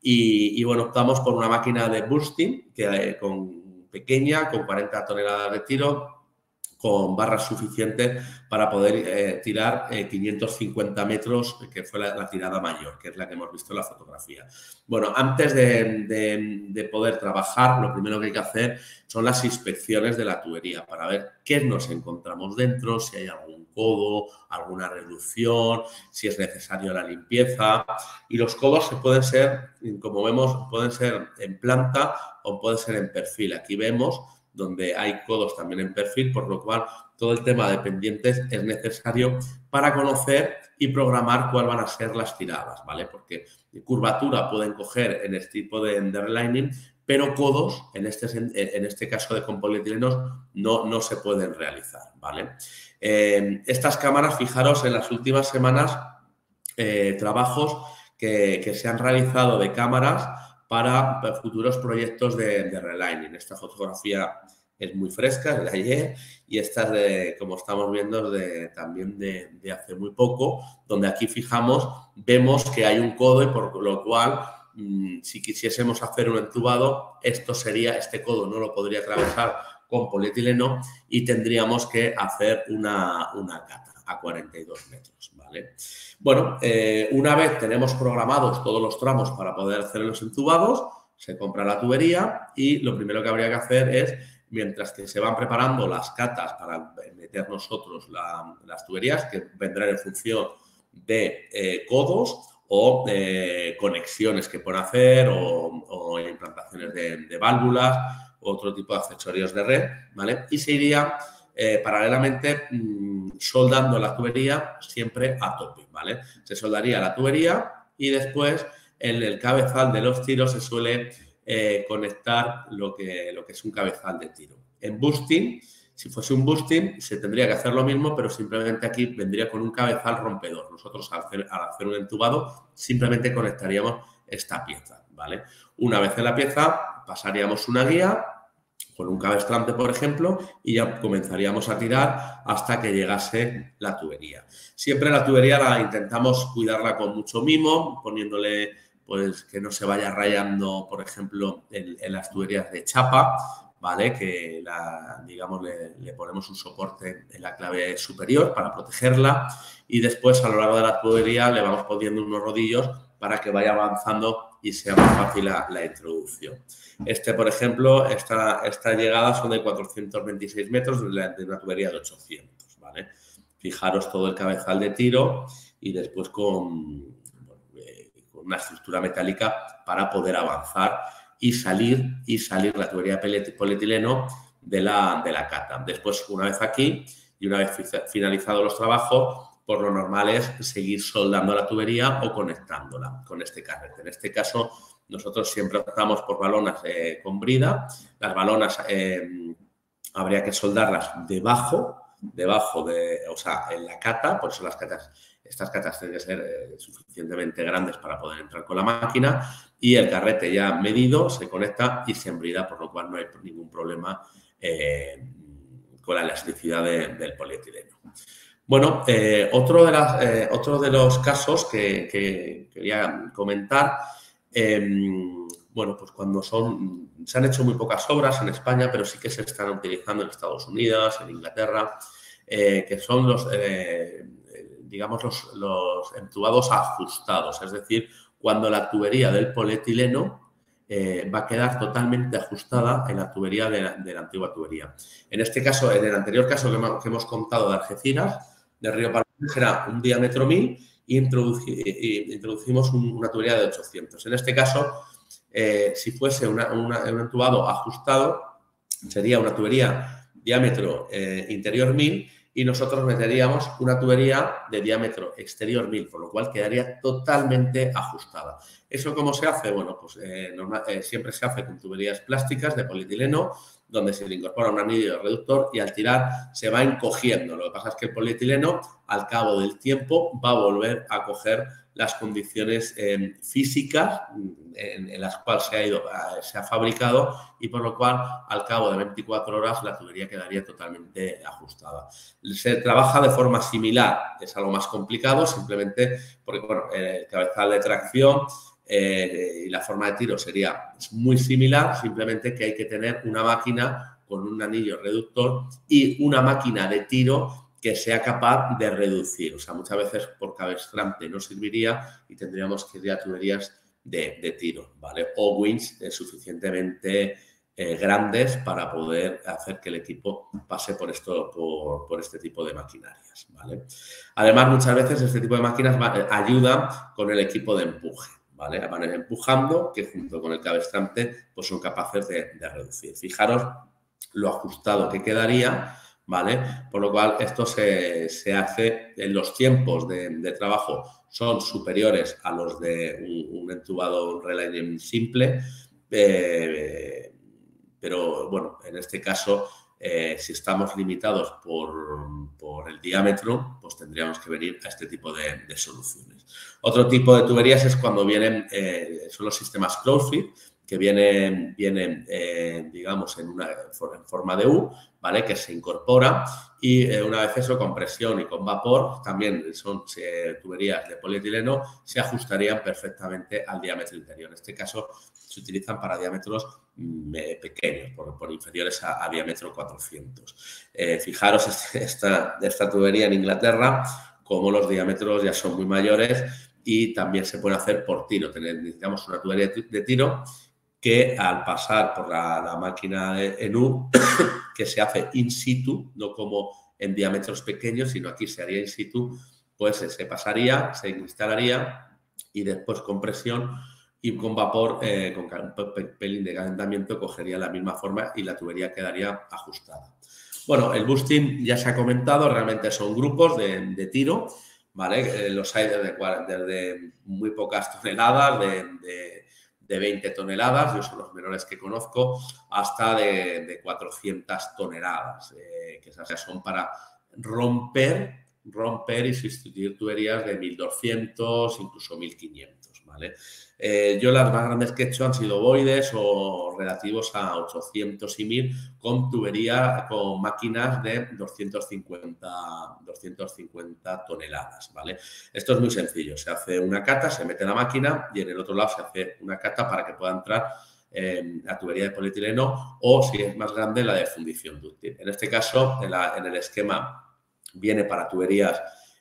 y, y bueno, optamos por una máquina de bursting que, eh, con pequeña, con cuarenta toneladas de tiro, con barras suficientes para poder eh, tirar eh, quinientos cincuenta metros, que fue la, la tirada mayor, que es la que hemos visto en la fotografía. Bueno, antes de, de, de poder trabajar, lo primero que hay que hacer son las inspecciones de la tubería para ver qué nos encontramos dentro, si hay algún codo, alguna reducción, si es necesario la limpieza. Y los codos se pueden ser, como vemos, pueden ser en planta o pueden ser en perfil. Aquí vemos donde hay codos también en perfil, por lo cual todo el tema de pendientes es necesario para conocer y programar cuáles van a ser las tiradas, ¿vale? Porque curvatura pueden coger en este tipo de, de relining, pero codos, en este, en este caso de con polietilenos, no, no se pueden realizar, ¿vale? Eh, estas cámaras, fijaros, en las últimas semanas, eh, trabajos que, que se han realizado de cámaras para futuros proyectos de, de relining. Esta fotografía es muy fresca, es de ayer, y esta es de, como estamos viendo, de, también de, de hace muy poco, donde aquí fijamos, vemos que hay un codo y por lo cual, mmm, si quisiésemos hacer un entubado, esto sería, este codo no lo podría atravesar con polietileno y tendríamos que hacer una, una cata. a cuarenta y dos metros, ¿vale? Bueno, eh, una vez tenemos programados todos los tramos para poder hacer los entubados, se compra la tubería y lo primero que habría que hacer es, mientras que se van preparando las catas para meter nosotros la, las tuberías, que vendrán en función de eh, codos o eh, conexiones que pueden hacer o, o implantaciones de, de válvulas, otro tipo de accesorios de red, ¿vale? Y se iría eh, paralelamente mmm, soldando la tubería siempre a tope, ¿vale? Se soldaría la tubería y después en el cabezal de los tiros se suele eh, conectar lo que, lo que es un cabezal de tiro. En boosting, si fuese un boosting, se tendría que hacer lo mismo, pero simplemente aquí vendría con un cabezal rompedor. Nosotros al hacer, al hacer un entubado simplemente conectaríamos esta pieza, ¿vale? Una vez en la pieza pasaríamos una guía con un cabestrante, por ejemplo, y ya comenzaríamos a tirar hasta que llegase la tubería. Siempre la tubería la intentamos cuidarla con mucho mimo, poniéndole pues que no se vaya rayando, por ejemplo, en, en las tuberías de chapa, ¿vale? Que, la, digamos, le, le ponemos un soporte en la clave superior para protegerla y después a lo largo de la tubería le vamos poniendo unos rodillos para que vaya avanzando y sea más fácil la, la introducción. Este, por ejemplo, esta, esta llegada son de cuatrocientos veintiséis metros de una tubería de ochocientos, ¿vale? Fijaros todo el cabezal de tiro y después con, bueno, eh, con una estructura metálica para poder avanzar y salir, y salir la tubería de polietileno de la, de la cata. Después, una vez aquí y una vez finalizados los trabajos, por lo normal es seguir soldando la tubería o conectándola con este carrete. En este caso, nosotros siempre optamos por balonas eh, con brida. Las balonas eh, habría que soldarlas debajo, debajo de, o sea, en la cata, por eso las catas, estas catas tienen que ser eh, suficientemente grandes para poder entrar con la máquina y el carrete ya medido se conecta y se embrida, por lo cual no hay ningún problema eh, con la elasticidad de, del polietileno. Bueno, eh, otro, de las, eh, otro de los casos que, que quería comentar, eh, bueno, pues cuando son, se han hecho muy pocas obras en España, pero sí que se están utilizando en Estados Unidos, en Inglaterra, eh, que son los, eh, digamos, los, los entubados ajustados, es decir, cuando la tubería del polietileno eh, va a quedar totalmente ajustada en la tubería de la, de la antigua tubería. En este caso, en el anterior caso que hemos, que hemos contado de Algeciras, de Río Palomares, era un diámetro mil y, introduci y introducimos un, una tubería de ochocientos. En este caso, eh, si fuese una, una, un entubado ajustado, sería una tubería diámetro eh, interior mil y nosotros meteríamos una tubería de diámetro exterior mil, por lo cual quedaría totalmente ajustada. ¿Eso cómo se hace? Bueno, pues eh, normal, eh, siempre se hace con tuberías plásticas de polietileno, donde se le incorpora un anillo reductor y al tirar se va encogiendo. Lo que pasa es que el polietileno, al cabo del tiempo, va a volver a coger las condiciones eh, físicas en, en las cuales se ha, ido, se ha fabricado y por lo cual, al cabo de veinticuatro horas, la tubería quedaría totalmente ajustada. Se trabaja de forma similar, es algo más complicado, simplemente porque bueno, el cabezal de tracción Eh, y la forma de tiro sería muy similar, simplemente que hay que tener una máquina con un anillo reductor y una máquina de tiro que sea capaz de reducir. O sea, muchas veces por cabestrante no serviría y tendríamos que ir a tuberías de, de tiro, ¿vale? O wings eh, suficientemente eh, grandes para poder hacer que el equipo pase por, esto, por, por este tipo de maquinarias, ¿vale? Además, muchas veces este tipo de máquinas ayudan con el equipo de empuje. ¿Vale? Van empujando, que junto con el cabestrante pues son capaces de, de reducir. Fijaros lo ajustado que quedaría, ¿vale? Por lo cual esto se, se hace en los tiempos de, de trabajo son superiores a los de un, un entubado un relaying simple, eh, pero bueno, en este caso eh, si estamos limitados por, por el diámetro, pues tendríamos que venir a este tipo de, de soluciones. Otro tipo de tuberías es cuando vienen, eh, son los sistemas close fit, que vienen, vienen eh, digamos, en, una, en forma de U, ¿vale? Que se incorpora y eh, una vez eso, con presión y con vapor, también son eh, tuberías de polietileno, se ajustarían perfectamente al diámetro interior. En este caso, se utilizan para diámetros mm, pequeños, por, por inferiores a, a diámetro cuatrocientos. Eh, fijaros este, esta, esta tubería en Inglaterra, como los diámetros ya son muy mayores y también se puede hacer por tiro. Necesitamos una tubería de tiro que al pasar por la, la máquina de, en U, que se hace in situ, no como en diámetros pequeños, sino aquí se haría in situ, pues se pasaría, se instalaría y después con presión y con vapor, eh, con un pelín de calentamiento, cogería la misma forma y la tubería quedaría ajustada. Bueno, el boosting ya se ha comentado, realmente son grupos de, de tiro, ¿vale? Eh, los hay desde, desde muy pocas toneladas, de, de de veinte toneladas, yo son los menores que conozco, hasta de, de cuatrocientas toneladas, eh, que esas son para romper, romper y sustituir tuberías de mil doscientos, incluso mil quinientos, ¿vale? Eh, yo las más grandes que he hecho han sido voides o relativos a ochocientos y mil con tubería, con máquinas de doscientos cincuenta toneladas, ¿vale? Esto es muy sencillo, se hace una cata, se mete en la máquina y en el otro lado se hace una cata para que pueda entrar eh, la tubería de polietileno o, si es más grande, la de fundición dúctil. En este caso, en, la, en el esquema viene para tuberías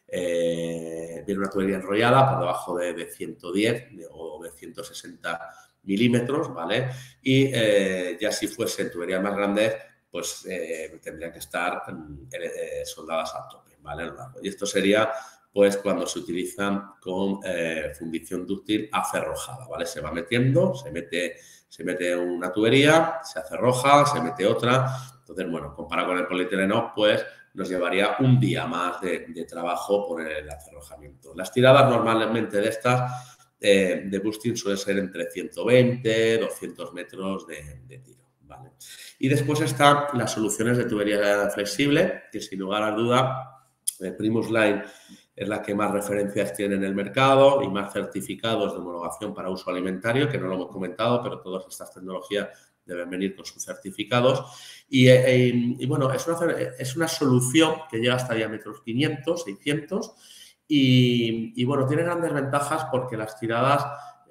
Eh, viene una tubería enrollada por debajo de, de ciento diez o de ciento sesenta milímetros, ¿vale? Y eh, ya si fuesen tuberías más grandes, pues eh, tendrían que estar eh, soldadas a tope, ¿vale? Y esto sería, pues, cuando se utilizan con eh, fundición dúctil acerrojada, ¿vale? Se va metiendo, se mete, se mete una tubería, se acerroja, se mete otra. Entonces, bueno, comparado con el polietileno, pues, nos llevaría un día más de, de trabajo por el acerrojamiento. Las tiradas normalmente de estas, eh, de boosting, suelen ser entre ciento veinte, doscientos metros de, de tiro, ¿vale? Y después están las soluciones de tubería flexible, que sin lugar a duda, eh, Primus Line es la que más referencias tiene en el mercado y más certificados de homologación para uso alimentario, que no lo hemos comentado, pero todas estas tecnologías deben venir con sus certificados. Y, e, y bueno, es una, es una solución que llega hasta diámetros quinientos, seiscientos y, y bueno, tiene grandes ventajas porque las tiradas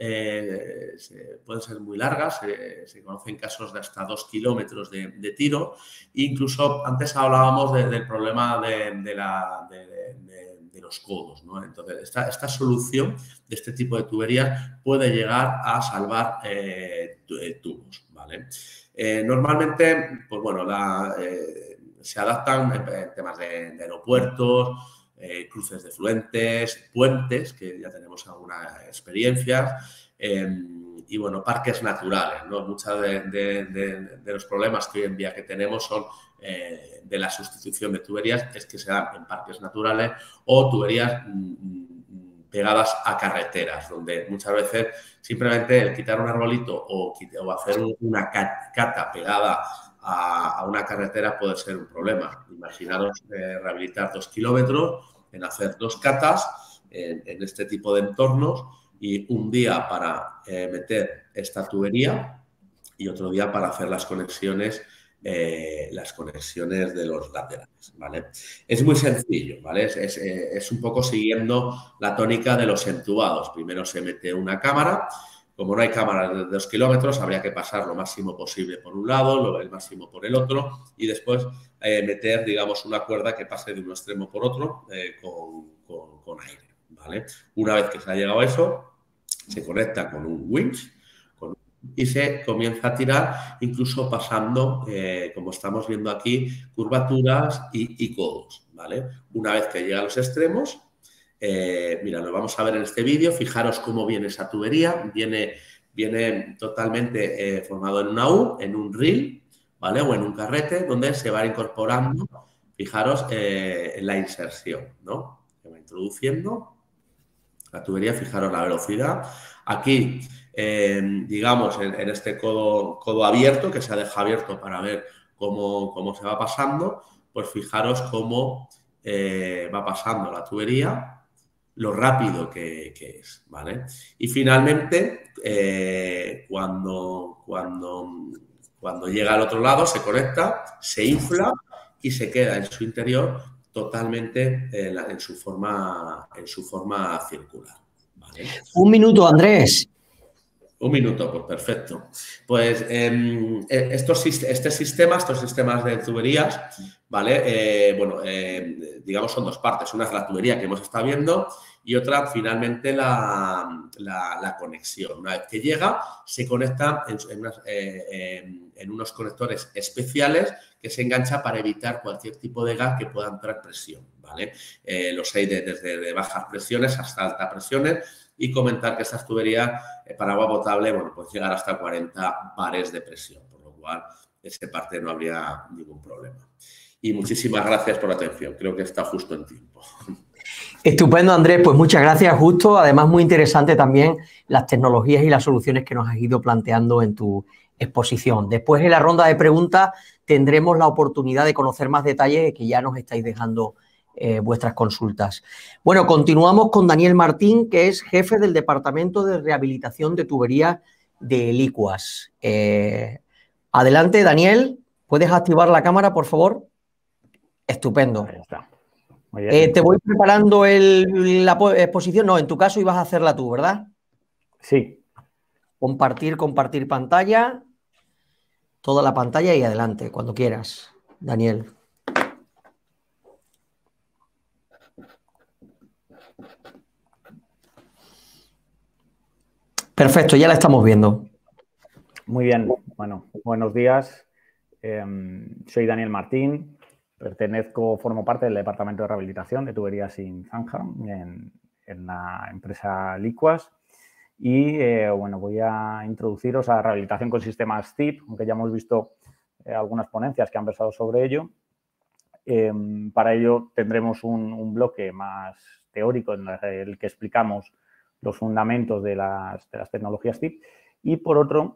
eh, se, pueden ser muy largas, se, se conocen casos de hasta dos kilómetros de, de tiro. Incluso antes hablábamos de, del problema de, de, la, de, de, de los codos, ¿no? Entonces, esta, esta solución de este tipo de tuberías puede llegar a salvar eh, tubos, ¿vale? Eh, normalmente, pues bueno, la, eh, se adaptan en, en temas de, de aeropuertos, eh, cruces de fluentes, puentes, que ya tenemos alguna experiencia, eh, y bueno, parques naturales, ¿no? Muchos de, de, de, de los problemas que hoy en día que tenemos son eh, de la sustitución de tuberías, es que se dan en parques naturales o tuberías mm, pegadas a carreteras, donde muchas veces simplemente el quitar un arbolito o, o hacer una cata pegada a, a una carretera puede ser un problema. Imaginaros eh, rehabilitar dos kilómetros en hacer dos catas en, en este tipo de entornos y un día para eh, meter esta tubería y otro día para hacer las conexiones Eh, las conexiones de los laterales, ¿vale? Es muy sencillo, ¿vale? Es, es, es un poco siguiendo la tónica de los entubados. Primero se mete una cámara. Como no hay cámaras de dos kilómetros, habría que pasar lo máximo posible por un lado, el máximo por el otro y después eh, meter, digamos, una cuerda que pase de un extremo por otro eh, con, con, con aire, ¿vale? Una vez que se ha llegado a eso, se conecta con un winch y se comienza a tirar, incluso pasando, eh, como estamos viendo aquí, curvaturas y, y codos, ¿vale? Una vez que llega a los extremos, eh, mira, lo vamos a ver en este vídeo, fijaros cómo viene esa tubería, viene, viene totalmente eh, formado en una U, en un reel, ¿vale? O en un carrete, donde se va incorporando, fijaros, eh, en la inserción, ¿no? Se va introduciendo la tubería, fijaros la velocidad. Aquí, eh, digamos, en, en este codo, codo abierto, que se ha dejado abierto para ver cómo, cómo se va pasando, pues fijaros cómo eh, va pasando la tubería, lo rápido que, que es, ¿vale? Y finalmente, eh, cuando, cuando, cuando llega al otro lado, se conecta, se infla y se queda en su interior totalmente en, la, en, su, forma, en su forma circular, ¿vale? Un minuto, Andrés. Un minuto, pues perfecto. Pues eh, estos, este sistema, estos sistemas de tuberías, ¿vale? Eh, bueno, eh, digamos son dos partes. Una es la tubería que hemos estado viendo y otra, finalmente, la, la, la conexión. Una vez que llega, se conecta en, en, unas, eh, en, en unos conectores especiales que se engancha para evitar cualquier tipo de gas que pueda entrar presión, ¿vale? Eh, los hay de, desde de bajas presiones hasta altas presiones. Y comentar que estas tuberías eh, para agua potable, bueno, pueden llegar hasta cuarenta bares de presión, por lo cual esa parte no habría ningún problema. Y muchísimas gracias por la atención, creo que está justo en tiempo. Estupendo, Andrés, pues muchas gracias, justo. Además, muy interesante también las tecnologías y las soluciones que nos has ido planteando en tu exposición. Después, en la ronda de preguntas, tendremos la oportunidad de conocer más detalles que ya nos estáis dejando Eh, vuestras consultas. Bueno, continuamos con Daniel Martín, que es jefe del Departamento de Rehabilitación de Tuberías de Liquas. Eh, adelante, Daniel. ¿Puedes activar la cámara, por favor? Estupendo. Ahí está. Muy bien. Eh, te voy preparando el, la exposición. No, en tu caso ibas a hacerla tú, ¿verdad? Sí. Compartir, compartir pantalla. Toda la pantalla y adelante, cuando quieras, Daniel. Perfecto, ya la estamos viendo. Muy bien, bueno, buenos días. Eh, soy Daniel Martín, pertenezco, formo parte del Departamento de Rehabilitación de Tuberías sin Zanja en, en la empresa Liquas y, eh, bueno, voy a introduciros a la rehabilitación con sistemas C I P, aunque ya hemos visto eh, algunas ponencias que han versado sobre ello. Eh, para ello tendremos un, un bloque más teórico en el que explicamos los fundamentos de las, de las tecnologías C I P y, por otro,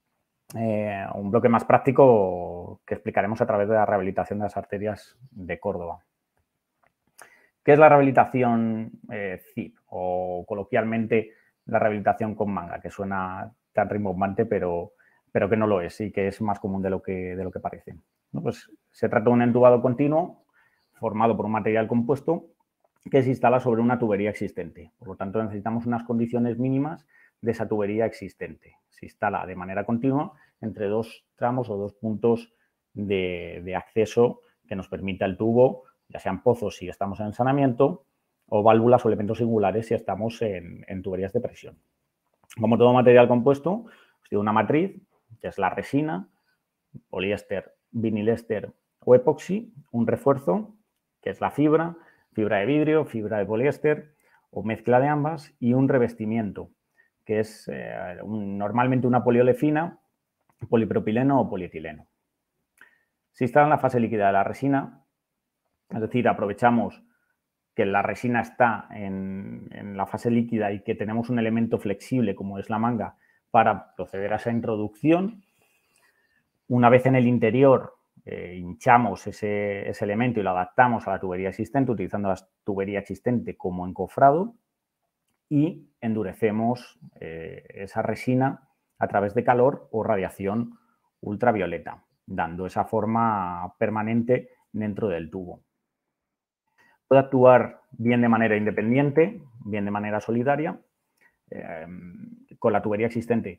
eh, un bloque más práctico que explicaremos a través de la rehabilitación de las arterias de Córdoba. ¿Qué es la rehabilitación eh, C I P o, coloquialmente, la rehabilitación con manga? Que suena tan rimbombante, pero, pero que no lo es y que es más común de lo que, de lo que parece. ¿No? Pues se trata de un entubado continuo formado por un material compuesto que se instala sobre una tubería existente. Por lo tanto, necesitamos unas condiciones mínimas de esa tubería existente. Se instala de manera continua entre dos tramos o dos puntos de, de acceso que nos permita el tubo, ya sean pozos si estamos en saneamiento, o válvulas o elementos singulares si estamos en, en tuberías de presión. Como todo material compuesto, tiene una matriz, que es la resina, poliéster, vinilester o epoxi, un refuerzo, que es la fibra, fibra de vidrio, fibra de poliéster o mezcla de ambas, y un revestimiento, que es eh, un, normalmente una poliolefina, polipropileno o polietileno. Se instala en la fase líquida de la resina, es decir, aprovechamos que la resina está en, en la fase líquida y que tenemos un elemento flexible como es la manga para proceder a esa introducción. Una vez en el interior, Eh, hinchamos ese, ese elemento y lo adaptamos a la tubería existente utilizando la tubería existente como encofrado y endurecemos eh, esa resina a través de calor o radiación ultravioleta, dando esa forma permanente dentro del tubo. Puede actuar bien de manera independiente, bien de manera solidaria, eh, con la tubería existente.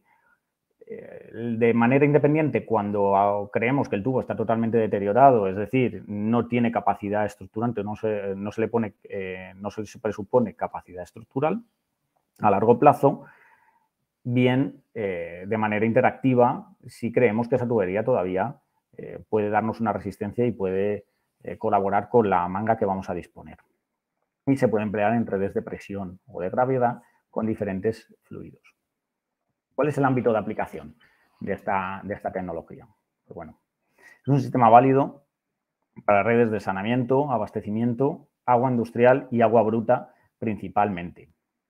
De manera independiente cuando creemos que el tubo está totalmente deteriorado, es decir, no tiene capacidad estructurante, no se, no se le pone, eh, no se presupone capacidad estructural a largo plazo, bien eh, de manera interactiva si creemos que esa tubería todavía eh, puede darnos una resistencia y puede eh, colaborar con la manga que vamos a disponer. Y se puede emplear en redes de presión o de gravedad con diferentes fluidos. ¿Cuál es el ámbito de aplicación de esta, de esta tecnología? Pues bueno, es un sistema válido para redes de saneamiento, abastecimiento, agua industrial y agua bruta principalmente.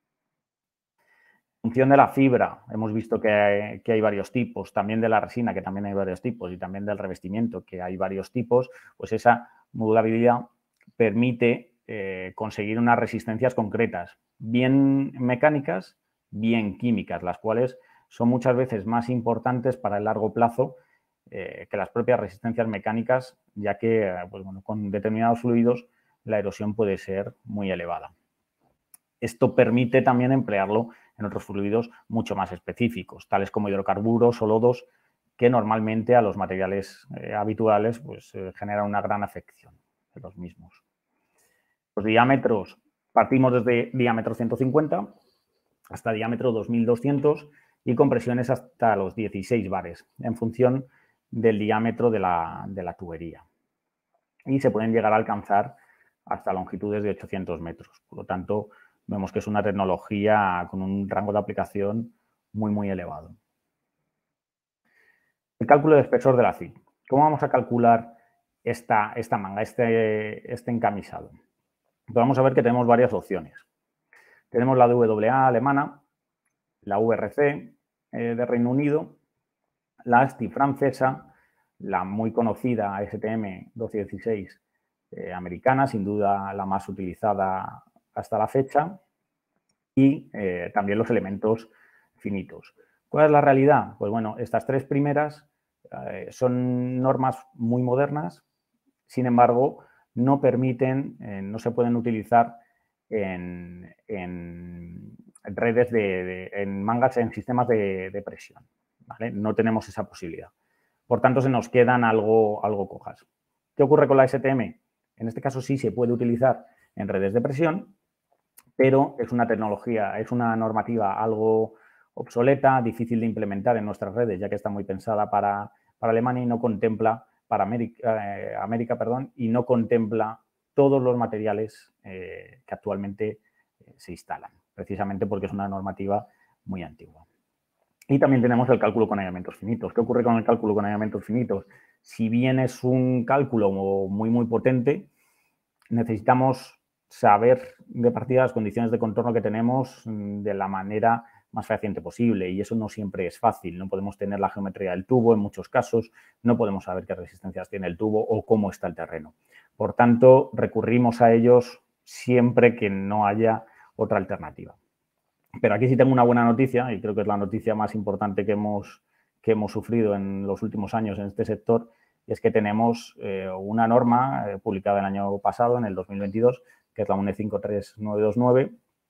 En función de la fibra, hemos visto que hay, que hay varios tipos, también de la resina, que también hay varios tipos, y también del revestimiento, que hay varios tipos, pues esa modulabilidad permite eh, conseguir unas resistencias concretas. bien mecánicas, bien químicas, las cuales son muchas veces más importantes para el largo plazo eh, que las propias resistencias mecánicas, ya que eh, pues, bueno, con determinados fluidos la erosión puede ser muy elevada. Esto permite también emplearlo en otros fluidos mucho más específicos, tales como hidrocarburos o lodos, que normalmente a los materiales eh, habituales pues, eh, generan una gran afección de los mismos. Los diámetros, partimos desde diámetro ciento cincuenta hasta diámetro dos mil doscientos y compresiones hasta los dieciséis bares, en función del diámetro de la, de la tubería. Y se pueden llegar a alcanzar hasta longitudes de ochocientos metros. Por lo tanto, vemos que es una tecnología con un rango de aplicación muy, muy elevado. El cálculo de espesor de la C I. ¿Cómo vamos a calcular esta, esta manga, este, este encamisado? Pues vamos a ver que tenemos varias opciones. Tenemos la W A alemana, la V R C eh, de Reino Unido, la A S T I francesa, la muy conocida S T M doce dieciséis eh, americana, sin duda la más utilizada hasta la fecha, y eh, también los elementos finitos. ¿Cuál es la realidad? Pues bueno, estas tres primeras eh, son normas muy modernas, sin embargo, no permiten, eh, no se pueden utilizar en, en redes de, de, en mangas, en sistemas de, de presión, ¿vale? No tenemos esa posibilidad. Por tanto, se nos quedan algo, algo cojas. ¿Qué ocurre con la S T M? En este caso sí se puede utilizar en redes de presión, pero es una tecnología, es una normativa algo obsoleta, difícil de implementar en nuestras redes, ya que está muy pensada para, para Alemania y no contempla, para América, eh, América, perdón, y no contempla todos los materiales eh, que actualmente eh, se instalan, precisamente porque es una normativa muy antigua. Y también tenemos el cálculo con aislamientos finitos. ¿Qué ocurre con el cálculo con aislamientos finitos? Si bien es un cálculo muy, muy potente, necesitamos saber de partida las condiciones de contorno que tenemos de la manera más fehaciente posible, y eso no siempre es fácil. No podemos tener la geometría del tubo en muchos casos, no podemos saber qué resistencias tiene el tubo o cómo está el terreno. Por tanto, recurrimos a ellos siempre que no haya otra alternativa. Pero aquí sí tengo una buena noticia, y creo que es la noticia más importante que hemos, que hemos sufrido en los últimos años en este sector, y es que tenemos eh, una norma eh, publicada el año pasado, en el dos mil veintidós, que es la U N E cinco tres nueve dos nueve,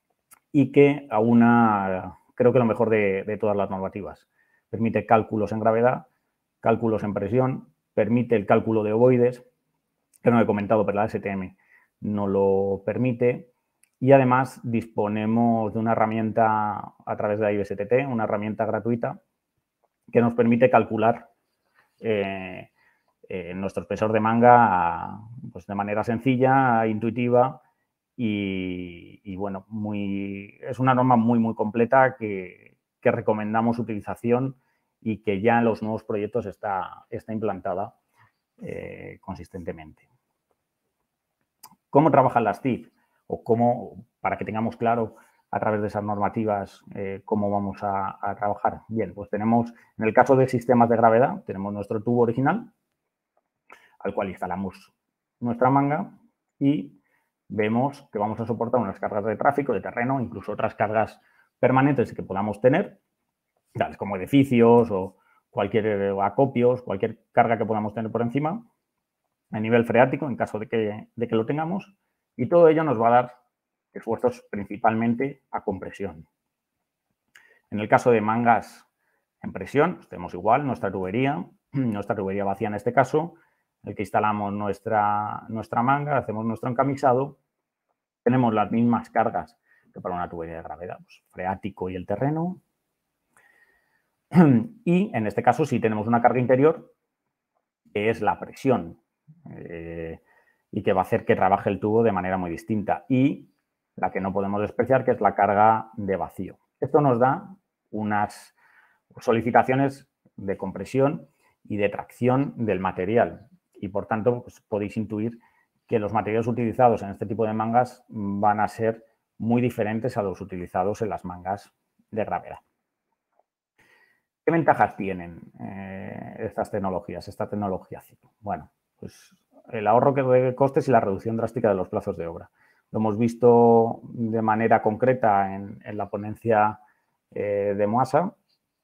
y que aúna, creo que lo mejor de, de todas las normativas. Permite cálculos en gravedad, cálculos en presión, permite el cálculo de ovoides, que no he comentado, pero la S T M no lo permite. Y además disponemos de una herramienta a través de la I B S T T, una herramienta gratuita, que nos permite calcular eh, eh, nuestro espesor de manga pues, de manera sencilla, intuitiva y, y bueno, muy, es una norma muy, muy completa que, que recomendamos su utilización y que ya en los nuevos proyectos está, está implantada eh, consistentemente. ¿Cómo trabajan las T I C? O cómo, para que tengamos claro a través de esas normativas eh, cómo vamos a, a trabajar. Bien, pues tenemos, en el caso de sistemas de gravedad, tenemos nuestro tubo original, al cual instalamos nuestra manga y vemos que vamos a soportar unas cargas de tráfico, de terreno, incluso otras cargas permanentes que podamos tener, tales como edificios o cualquier acopios, cualquier carga que podamos tener por encima, a nivel freático, en caso de que, de que lo tengamos. Y todo ello nos va a dar esfuerzos principalmente a compresión. En el caso de mangas en presión, pues tenemos igual nuestra tubería, nuestra tubería vacía en este caso, en el que instalamos nuestra, nuestra manga, hacemos nuestro encamisado, tenemos las mismas cargas que para una tubería de gravedad, pues, freático y el terreno. Y en este caso sí tenemos una carga interior, que es la presión. Eh, y que va a hacer que trabaje el tubo de manera muy distinta. Y la que no podemos despreciar, que es la carga de vacío. Esto nos da unas solicitaciones de compresión y de tracción del material. Y, por tanto, pues, podéis intuir que los materiales utilizados en este tipo de mangas van a ser muy diferentes a los utilizados en las mangas de gravedad. ¿Qué ventajas tienen eh, estas tecnologías, esta tecnología C I C? Bueno, pues el ahorro de costes y la reducción drástica de los plazos de obra. Lo hemos visto de manera concreta en, en la ponencia eh, de Moasa,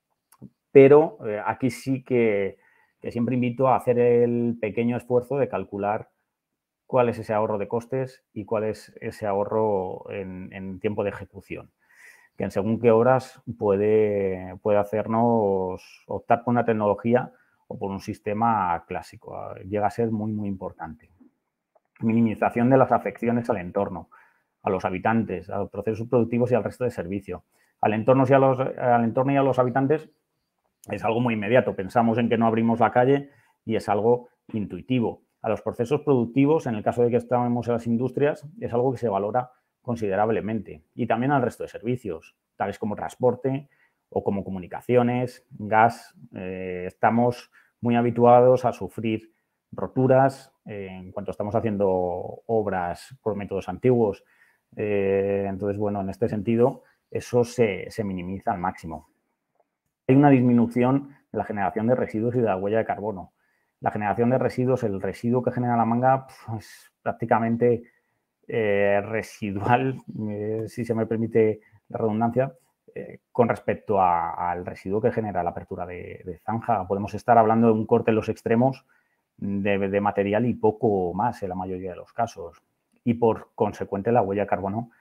pero eh, aquí sí que, que siempre invito a hacer el pequeño esfuerzo de calcular cuál es ese ahorro de costes y cuál es ese ahorro en, en tiempo de ejecución, que en según qué horas puede, puede hacernos optar por una tecnología o por un sistema clásico. Llega a ser muy, muy importante. Minimización de las afecciones al entorno, a los habitantes, a los procesos productivos y al resto de servicio. Al entorno y a los, al entorno y a los habitantes es algo muy inmediato. Pensamos en que no abrimos la calle y es algo intuitivo. A los procesos productivos, en el caso de que estamos en las industrias, es algo que se valora considerablemente. Y también al resto de servicios, tales como transporte o como comunicaciones, gas. Eh, estamos muy habituados a sufrir roturas eh, en cuanto estamos haciendo obras por métodos antiguos. Eh, entonces, bueno, en este sentido, eso se, se minimiza al máximo. Hay una disminución de la generación de residuos y de la huella de carbono. La generación de residuos, el residuo que genera la manga, pues, es prácticamente eh, residual, eh, si se me permite la redundancia, eh, con respecto a, al residuo que genera la apertura de, de zanja. Podemos estar hablando de un corte en los extremos de, de material y poco más en la mayoría de los casos. Y por consecuente la huella de carbono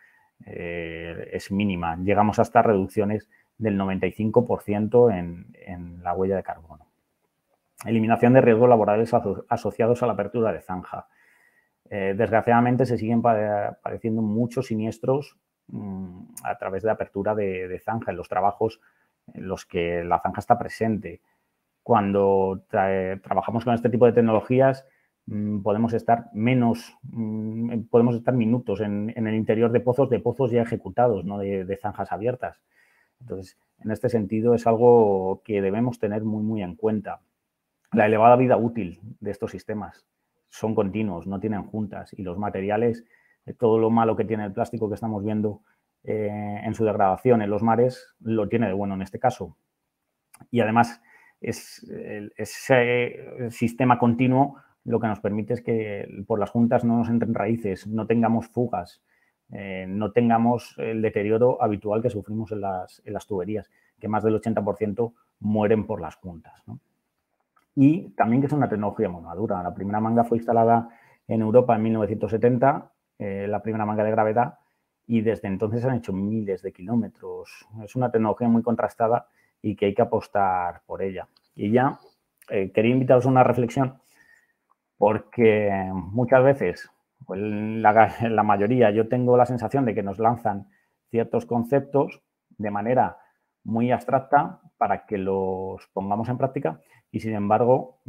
eh, es mínima. Llegamos hasta reducciones del noventa y cinco por ciento en, en la huella de carbono. Eliminación de riesgos laborales aso asociados a la apertura de zanja. Eh, desgraciadamente se siguen padeciendo muchos siniestros mmm, a través de la apertura de, de zanja en los trabajos en los que la zanja está presente. Cuando tra trabajamos con este tipo de tecnologías mmm, podemos estar menos, mmm, podemos estar minutos en, en el interior de pozos, de pozos ya ejecutados, no de, de zanjas abiertas. Entonces, en este sentido es algo que debemos tener muy, muy en cuenta. La elevada vida útil de estos sistemas son continuos, no tienen juntas y los materiales, todo lo malo que tiene el plástico que estamos viendo eh, en su degradación en los mares, lo tiene de bueno en este caso. Y además, es, el, ese sistema continuo lo que nos permite es que por las juntas no nos entren raíces, no tengamos fugas, eh, no tengamos el deterioro habitual que sufrimos en las, en las tuberías, que más del ochenta por ciento mueren por las juntas, ¿no? Y también que es una tecnología muy madura. La primera manga fue instalada en Europa en mil novecientos setenta, eh, la primera manga de gravedad, y desde entonces se han hecho miles de kilómetros. Es una tecnología muy contrastada y que hay que apostar por ella. Y ya eh, quería invitaros a una reflexión porque muchas veces, pues la, la mayoría, yo tengo la sensación de que nos lanzan ciertos conceptos de manera muy abstracta para que los pongamos en práctica y, sin embargo,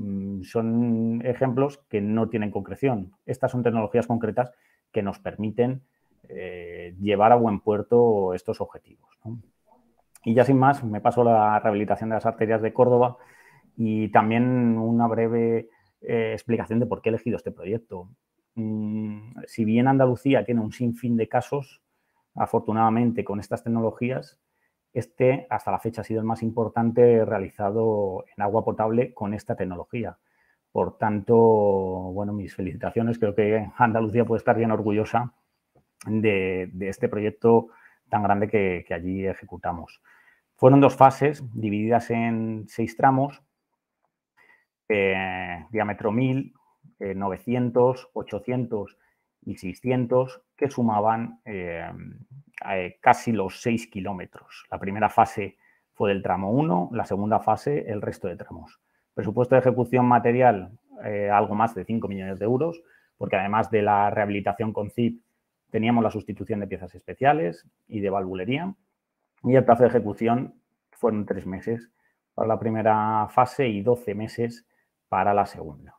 son ejemplos que no tienen concreción. Estas son tecnologías concretas que nos permiten eh, llevar a buen puerto estos objetivos, ¿no? Y ya sin más, me paso a la rehabilitación de las arterias de Córdoba y también una breve eh, explicación de por qué he elegido este proyecto. Mm, si bien Andalucía tiene un sinfín de casos, afortunadamente con estas tecnologías, este hasta la fecha ha sido el más importante realizado en agua potable con esta tecnología. Por tanto, bueno, mis felicitaciones. Creo que Andalucía puede estar bien orgullosa de, de este proyecto tan grande que, que allí ejecutamos. Fueron dos fases divididas en seis tramos, eh, diámetro mil, eh, novecientos, ochocientos y seiscientos, que sumaban eh, eh, casi los seis kilómetros. La primera fase fue del tramo uno, la segunda fase el resto de tramos. Presupuesto de ejecución material, eh, algo más de cinco millones de euros, porque además de la rehabilitación con C I P, teníamos la sustitución de piezas especiales y de valvulería. Y el plazo de ejecución fueron tres meses para la primera fase y doce meses para la segunda.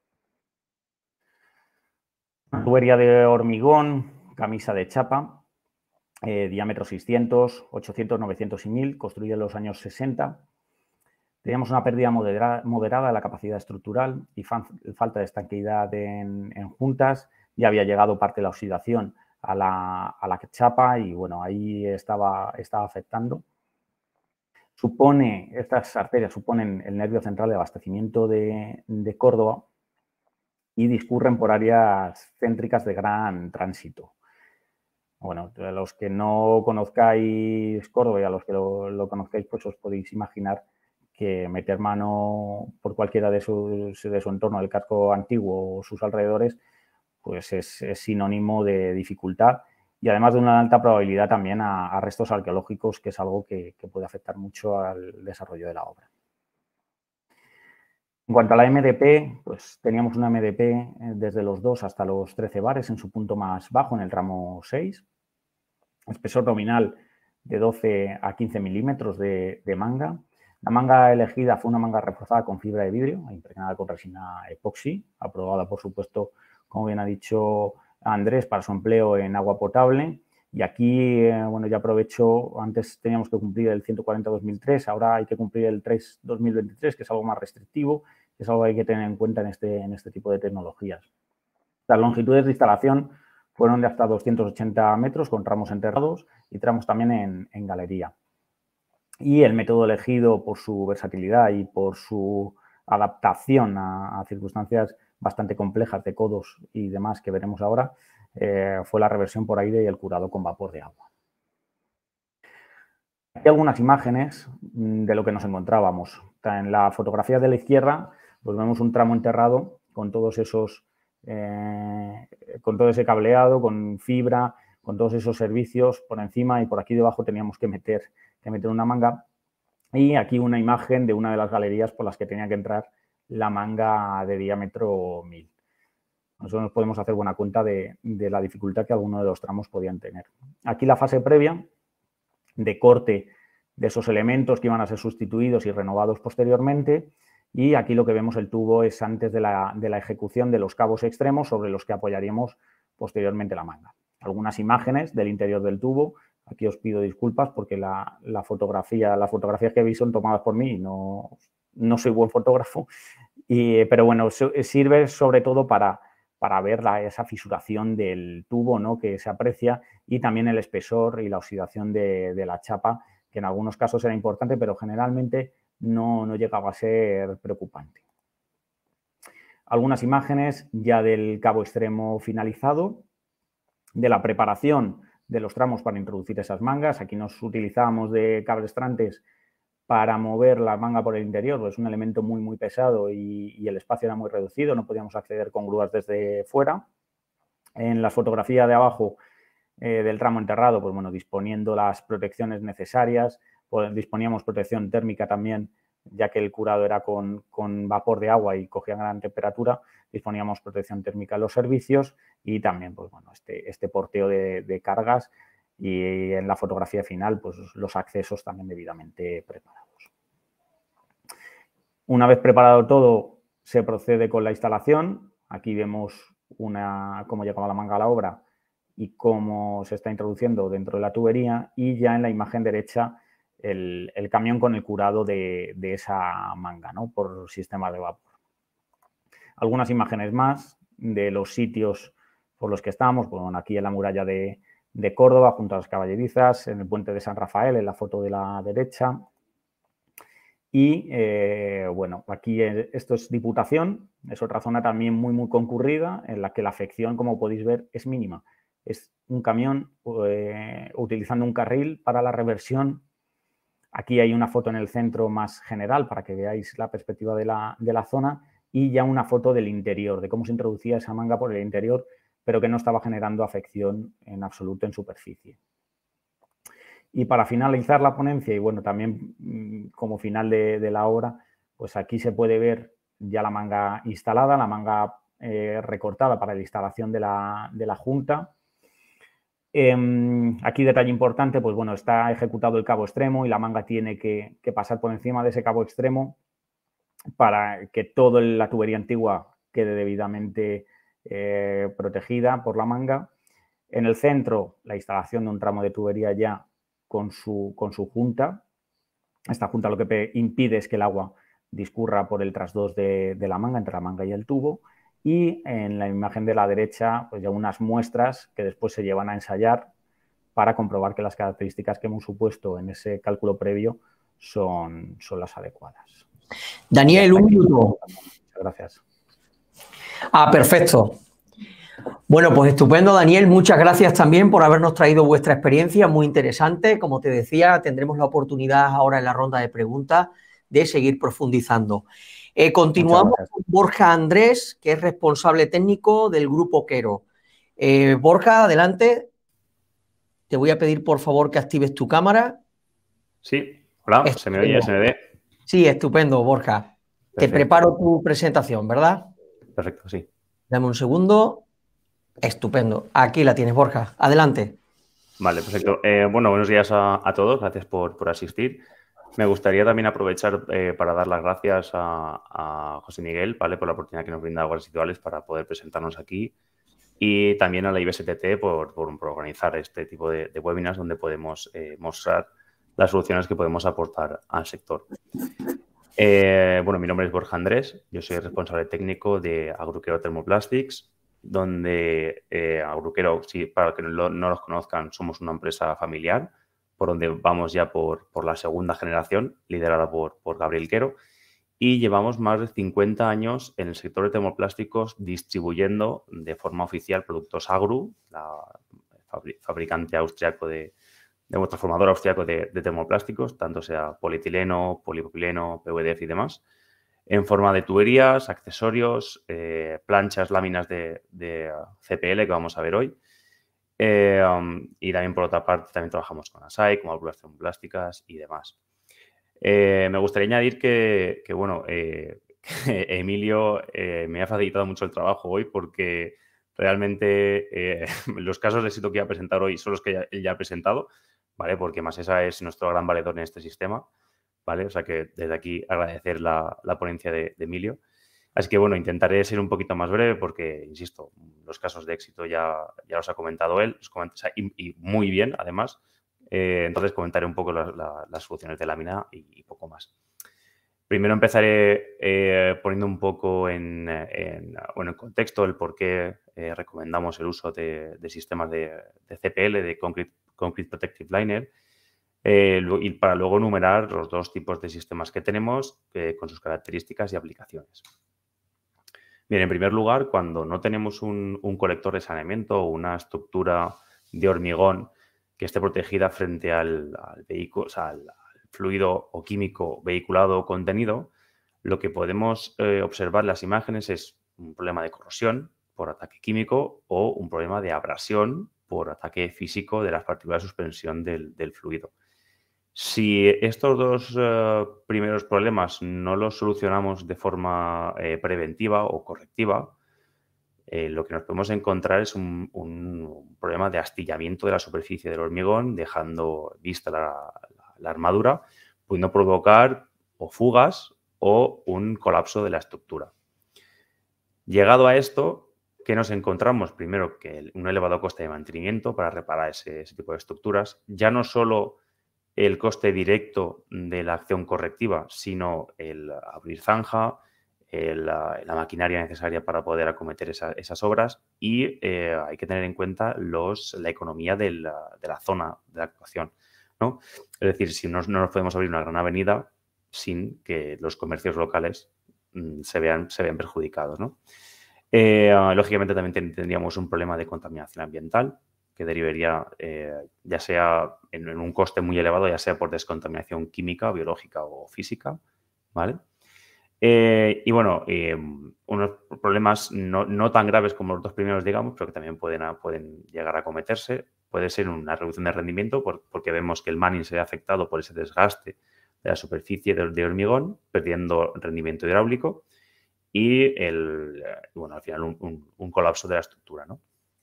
Tubería de hormigón, camisa de chapa, eh, diámetro seiscientos, ochocientos, novecientos y mil, construida en los años sesenta. Teníamos una pérdida moderada, moderada de la capacidad estructural y fan, falta de estanqueidad en, en juntas. Ya había llegado parte de la oxidación a la, a la chapa y, bueno, ahí estaba, estaba afectando. Supone, estas arterias suponen el nervio central de abastecimiento de, de Córdoba y discurren por áreas céntricas de gran tránsito. Bueno, a los que no conozcáis Córdoba y a los que lo, lo conozcáis, pues os podéis imaginar que meter mano por cualquiera de, sus, de su entorno, el casco antiguo o sus alrededores, pues es, es sinónimo de dificultad y además de una alta probabilidad también a, a restos arqueológicos, que es algo que, que puede afectar mucho al desarrollo de la obra. En cuanto a la M D P, pues teníamos una M D P desde los dos hasta los trece bares en su punto más bajo, en el tramo seis. Espesor nominal de doce a quince milímetros de, de manga. La manga elegida fue una manga reforzada con fibra de vidrio, impregnada con resina epoxi, aprobada, por supuesto, como bien ha dicho Andrés, para su empleo en agua potable. Y aquí, eh, bueno, ya aprovecho, antes teníamos que cumplir el ciento cuarenta dos mil tres, ahora hay que cumplir el tres dos mil veintitrés, que es algo más restrictivo, que es algo que hay que tener en cuenta en este, en este tipo de tecnologías. Las longitudes de instalación fueron de hasta doscientos ochenta metros, con tramos enterrados y tramos también en, en galería. Y el método elegido por su versatilidad y por su adaptación a, a circunstancias bastante complejas de codos y demás que veremos ahora, eh, fue la reversión por aire y el curado con vapor de agua. Hay algunas imágenes de lo que nos encontrábamos. En la fotografía de la izquierda, pues vemos un tramo enterrado con todos esos, eh, con todo ese cableado, con fibra, con todos esos servicios por encima, y por aquí debajo teníamos que meter, que meter una manga. Y aquí una imagen de una de las galerías por las que tenía que entrar la manga de diámetro mil. Nosotros nos podemos hacer buena cuenta de, de la dificultad que algunos de los tramos podían tener. Aquí la fase previa de corte de esos elementos que iban a ser sustituidos y renovados posteriormente, y aquí lo que vemos el tubo es antes de la, de la ejecución de los cabos extremos sobre los que apoyaríamos posteriormente la manga. Algunas imágenes del interior del tubo. Aquí os pido disculpas porque la, la fotografía, las fotografías que veis son tomadas por mí y no, no soy buen fotógrafo, y, pero bueno, sirve sobre todo para, para ver la, esa fisuración del tubo, ¿no?, que se aprecia, y también el espesor y la oxidación de, de la chapa, que en algunos casos era importante, pero generalmente no, no llegaba a ser preocupante. Algunas imágenes ya del cabo extremo finalizado, de la preparación de los tramos para introducir esas mangas. Aquí nos utilizábamos de cablestrantes para mover la manga por el interior, pues es un elemento muy, muy pesado y, y el espacio era muy reducido, no podíamos acceder con grúas desde fuera. En la fotografía de abajo eh, del tramo enterrado, pues bueno, disponiendo las protecciones necesarias, pues disponíamos protección térmica también, ya que el curado era con, con vapor de agua y cogía gran temperatura, disponíamos protección térmica en los servicios y también, pues bueno, este, este porteo de, de cargas, y en la fotografía final, pues los accesos también debidamente preparados. Una vez preparado todo, se procede con la instalación. Aquí vemos una, cómo llegaba la manga a la obra y cómo se está introduciendo dentro de la tubería, y ya en la imagen derecha el, el camión con el curado de, de esa manga, ¿no?, por sistema de vapor. Algunas imágenes más de los sitios por los que estamos, pues bueno, aquí en la muralla de, de Córdoba, junto a las caballerizas, en el puente de San Rafael, en la foto de la derecha. Y, eh, bueno, aquí esto es Diputación, es otra zona también muy, muy concurrida, en la que la afección, como podéis ver, es mínima. Es un camión eh, utilizando un carril para la reversión. Aquí hay una foto en el centro más general para que veáis la perspectiva de la, de la zona, y ya una foto del interior, de cómo se introducía esa manga por el interior, pero que no estaba generando afección en absoluto en superficie. Y para finalizar la ponencia, y bueno, también como final de, de la obra, pues aquí se puede ver ya la manga instalada, la manga eh, recortada para la instalación de la, de la junta. Eh, aquí detalle importante, pues bueno, está ejecutado el cabo extremo y la manga tiene que, que pasar por encima de ese cabo extremo para que toda la tubería antigua quede debidamente eh, protegida por la manga. En el centro, la instalación de un tramo de tubería ya con su, con su junta. Esta junta lo que impide es que el agua discurra por el trasdos de, de la manga, entre la manga y el tubo. Y en la imagen de la derecha, pues ya unas muestras que después se llevan a ensayar para comprobar que las características que hemos supuesto en ese cálculo previo son, son las adecuadas. Daniel, un minuto. Muchas gracias. Ah, perfecto. Bueno, pues estupendo, Daniel. Muchas gracias también por habernos traído vuestra experiencia, muy interesante. Como te decía, tendremos la oportunidad ahora en la ronda de preguntas de seguir profundizando. Eh, continuamos con Borja Andrés, que es responsable técnico del Grupo Quero. Eh, Borja, adelante. Te voy a pedir, por favor, que actives tu cámara. Sí, hola, Estupendo. ¿se me oye? ¿Se me ve? Sí, estupendo, Borja. Perfecto. Te preparo tu presentación, ¿verdad? Perfecto, sí. Dame un segundo. Estupendo. Aquí la tienes, Borja. Adelante. Vale, perfecto. Eh, bueno, buenos días a, a todos. Gracias por, por asistir. Me gustaría también aprovechar eh, para dar las gracias a, a José Miguel, ¿vale? Por la oportunidad que nos brinda Aguas Residuales para poder presentarnos aquí. Y también a la I B S T T por, por, por organizar este tipo de, de webinars donde podemos eh, mostrar las soluciones que podemos aportar al sector. Eh, bueno, mi nombre es Borja Andrés. Yo soy responsable técnico de Agruquero Thermoplastics, donde eh, Agruquero, sí, para que no, no los conozcan, somos una empresa familiar, por donde vamos ya por, por la segunda generación, liderada por, por Gabriel Quero, y llevamos más de cincuenta años en el sector de termoplásticos distribuyendo de forma oficial productos Agru, la fabricante austriaco de, de un transformador austriaco de, de termoplásticos, tanto sea polietileno, polipropileno, P V D F y demás, en forma de tuberías, accesorios, eh, planchas, láminas de, de C P L que vamos a ver hoy. Eh, um, y también, por otra parte, también trabajamos con Asai, con válvulas termoplásticas y demás. Eh, me gustaría añadir que, que bueno, eh, que Emilio eh, me ha facilitado mucho el trabajo hoy porque realmente eh, los casos de éxito que voy a presentar hoy son los que ya, él ya ha presentado, ¿vale? Porque Masesa es nuestro gran valedor en este sistema, ¿vale? O sea que desde aquí agradecer la, la ponencia de, de Emilio. Así que, bueno, intentaré ser un poquito más breve porque, insisto, los casos de éxito ya, ya los ha comentado él, los comenta, y, y muy bien, además. Eh, entonces, comentaré un poco la, la, las soluciones de lámina y, y poco más. Primero empezaré eh, poniendo un poco en, en, bueno, en contexto el por qué eh, recomendamos el uso de, de sistemas de, de C P L, de Concrete, Concrete Protective Liner, eh, y para luego enumerar los dos tipos de sistemas que tenemos eh, con sus características y aplicaciones. Bien, en primer lugar, cuando no tenemos un, un colector de saneamiento o una estructura de hormigón que esté protegida frente al, al vehículo, o sea, al, al fluido o químico vehiculado o contenido, lo que podemos eh, observar en las imágenes es un problema de corrosión por ataque químico o un problema de abrasión por ataque físico de las partículas de suspensión del, del fluido. Si estos dos eh, primeros problemas no los solucionamos de forma eh, preventiva o correctiva, eh, lo que nos podemos encontrar es un, un problema de astillamiento de la superficie del hormigón, dejando vista la, la, la armadura, pudiendo provocar o fugas o un colapso de la estructura. Llegado a esto, ¿qué nos encontramos? Primero, que un elevado coste de mantenimiento para reparar ese, ese tipo de estructuras, ya no solo el coste directo de la acción correctiva, sino el abrir zanja, el, la, la maquinaria necesaria para poder acometer esa, esas obras y eh, hay que tener en cuenta los, la economía de la, de la zona de la actuación, ¿no? Es decir, si no, no nos podemos abrir una gran avenida sin que los comercios locales mm, se, vean, se vean perjudicados, ¿no? Eh, lógicamente también tendríamos un problema de contaminación ambiental que derivaría eh, ya sea en, en un coste muy elevado, ya sea por descontaminación química, biológica o física, ¿vale? Eh, y bueno, eh, unos problemas no, no tan graves como los dos primeros, digamos, pero que también pueden, pueden llegar a cometerse, puede ser una reducción de rendimiento por, porque vemos que el manning se ve afectado por ese desgaste de la superficie de, de hormigón, perdiendo rendimiento hidráulico y, el, bueno, al final un, un, un colapso de la estructura, ¿no?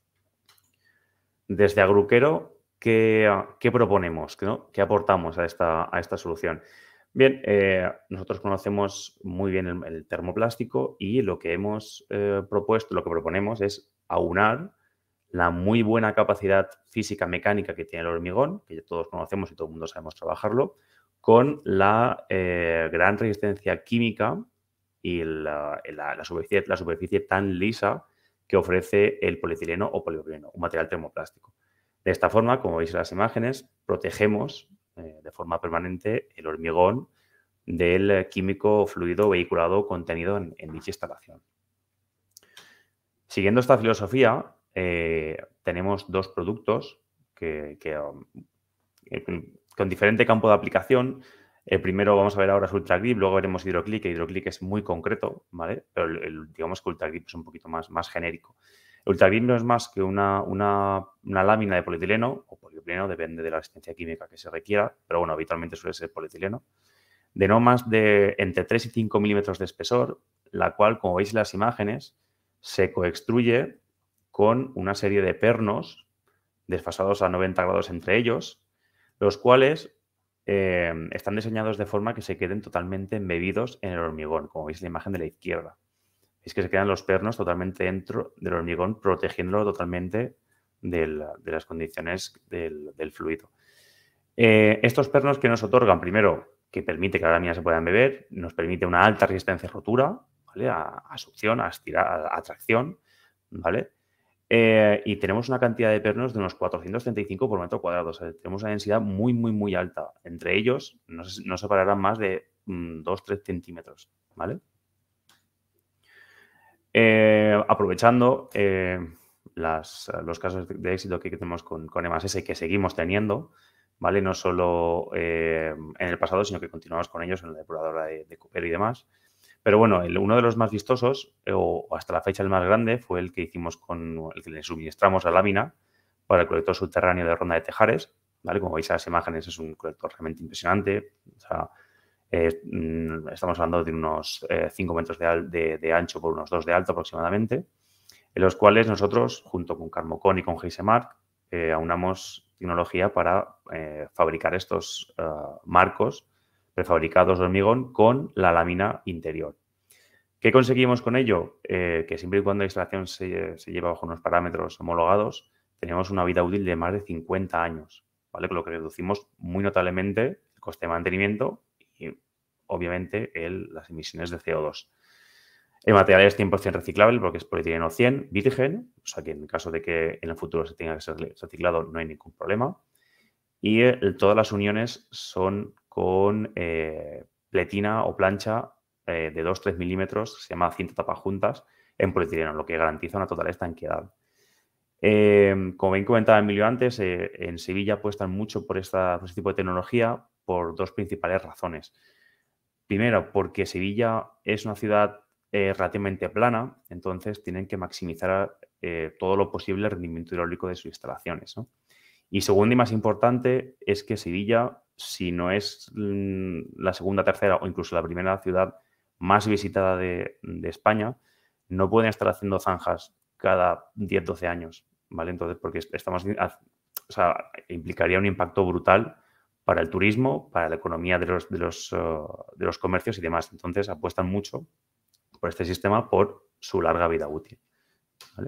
Desde Agruquero, ¿qué, qué proponemos? ¿No? ¿Qué aportamos a esta, a esta solución? Bien, eh, nosotros conocemos muy bien el, el termoplástico y lo que hemos eh, propuesto, lo que proponemos es aunar la muy buena capacidad física mecánica que tiene el hormigón, que todos conocemos y todo el mundo sabemos trabajarlo, con la eh, gran resistencia química y la, la, la, superficie, la superficie tan lisa que ofrece el polietileno o polipropileno, un material termoplástico. De esta forma, como veis en las imágenes, protegemos eh, de forma permanente el hormigón del químico fluido vehiculado contenido en, en dicha instalación. Siguiendo esta filosofía, eh, tenemos dos productos que, que um, con diferente campo de aplicación. El primero vamos a ver ahora es UltraGrip, luego veremos HydroClick, que HydroClick es muy concreto, ¿vale? Pero el, el, digamos que UltraGrip es un poquito más, más genérico. UltraGrip no es más que una, una, una lámina de polietileno o polipropileno, depende de la resistencia química que se requiera, pero bueno, habitualmente suele ser polietileno, de no más de entre tres y cinco milímetros de espesor, la cual, como veis en las imágenes, se coextruye con una serie de pernos desfasados a noventa grados entre ellos, los cuales eh, están diseñados de forma que se queden totalmente embebidos en el hormigón, como veis en la imagen de la izquierda. Es que se quedan los pernos totalmente dentro del hormigón, protegiéndolo totalmente del, de las condiciones del, del fluido. Eh, estos pernos que nos otorgan, primero, que permite que la lámina se pueda embeber, nos permite una alta resistencia a rotura, ¿vale? A, a succión, a, estirar, a, a tracción, ¿vale? Eh, y tenemos una cantidad de pernos de unos cuatrocientos treinta y cinco por metro cuadrado. O sea, tenemos una densidad muy, muy, muy alta. Entre ellos no, no separarán más de mmm, dos a tres centímetros, ¿vale? Eh, aprovechando eh, las, los casos de, de éxito que tenemos con, con E más ese, que seguimos teniendo, ¿vale? No solo eh, en el pasado, sino que continuamos con ellos en la depuradora de, de Cooper y demás. Pero bueno, el, uno de los más vistosos, o, o hasta la fecha el más grande, fue el que hicimos con el que le suministramos la lámina para el colector subterráneo de Ronda de Tejares, ¿vale? Como veis en las imágenes, es un colector realmente impresionante. O sea, eh, estamos hablando de unos eh, cinco metros de, de, de ancho por unos dos de alto aproximadamente, en los cuales nosotros, junto con Carmocon y con Heisemark, eh, aunamos tecnología para eh, fabricar estos uh, marcos prefabricados de hormigón con la lámina interior. ¿Qué conseguimos con ello? Eh, que siempre y cuando la instalación se, se lleva bajo unos parámetros homologados, tenemos una vida útil de más de cincuenta años, ¿vale? Con lo que reducimos muy notablemente el coste de mantenimiento y, obviamente, el, las emisiones de C O dos. El material es cien por cien reciclable porque es polietileno cien virgen, o sea que en caso de que en el futuro se tenga que ser reciclado no hay ningún problema. Y el, todas las uniones son con eh, pletina o plancha eh, de dos a tres milímetros, se llama cinta tapajuntas, en polietileno, lo que garantiza una total estanqueidad. Eh, como bien comentaba Emilio antes, eh, en Sevilla apuestan mucho por, esta, por este tipo de tecnología por dos principales razones. Primero, porque Sevilla es una ciudad eh, relativamente plana, entonces tienen que maximizar eh, todo lo posible el rendimiento hidráulico de sus instalaciones, ¿no? Y segundo y más importante es que Sevilla, si no es la segunda, tercera o incluso la primera ciudad más visitada de, de España, no pueden estar haciendo zanjas cada diez, doce años, ¿vale? Entonces, porque estamos, o sea, implicaría un impacto brutal para el turismo, para la economía de los, de los, uh, de los comercios y demás. Entonces, apuestan mucho por este sistema por su larga vida útil, ¿vale?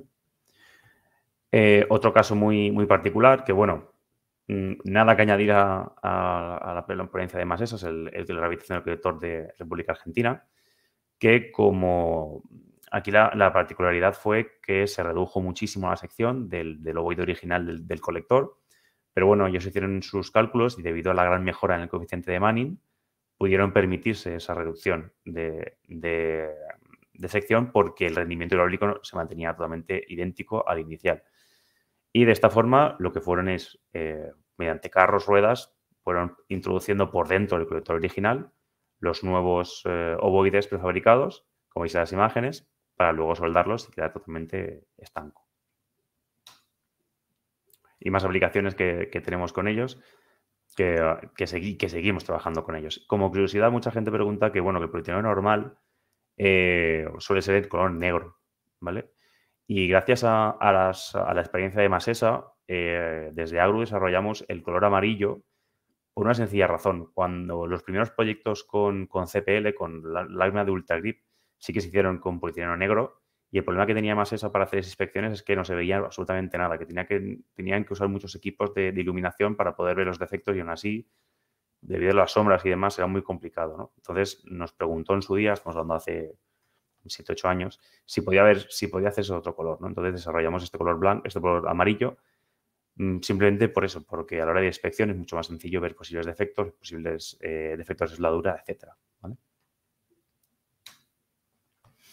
Eh, otro caso muy, muy particular, que bueno, nada que añadir a, a, a la ponencia de E más ese, es el, el de la rehabilitación del colector de República Argentina, que como aquí la, la particularidad fue que se redujo muchísimo la sección del, del ovoide original del, del colector, pero bueno, ellos hicieron sus cálculos y debido a la gran mejora en el coeficiente de Manning, pudieron permitirse esa reducción de, de, de sección porque el rendimiento hidráulico se mantenía totalmente idéntico al inicial. Y de esta forma lo que fueron es, eh, mediante carros, ruedas, fueron introduciendo por dentro del colector original los nuevos eh, ovoides prefabricados, como veis en las imágenes, para luego soldarlos y quedar totalmente estanco. Y más aplicaciones que, que tenemos con ellos, que, que, segui, que seguimos trabajando con ellos. Como curiosidad, mucha gente pregunta que, bueno, que el polietileno normal eh, suele ser el color negro, ¿vale? Y gracias a, a, las, a la experiencia de Masesa, eh, desde Agru desarrollamos el color amarillo por una sencilla razón. Cuando los primeros proyectos con, con C P L, con la lámina de UltraGrip, sí que se hicieron con polietileno negro, y el problema que tenía Masesa para hacer esas inspecciones es que no se veía absolutamente nada, que, tenía que tenían que usar muchos equipos de, de iluminación para poder ver los defectos y aún así, debido a las sombras y demás, era muy complicado, ¿no? Entonces nos preguntó en su día, estamos hablando hace siete, ocho años, si podía haber, si podía hacerse otro color, ¿no? Entonces desarrollamos este color blanco, este color amarillo, simplemente por eso, porque a la hora de inspección es mucho más sencillo ver posibles defectos, posibles eh, defectos de soldadura, etcétera, ¿vale?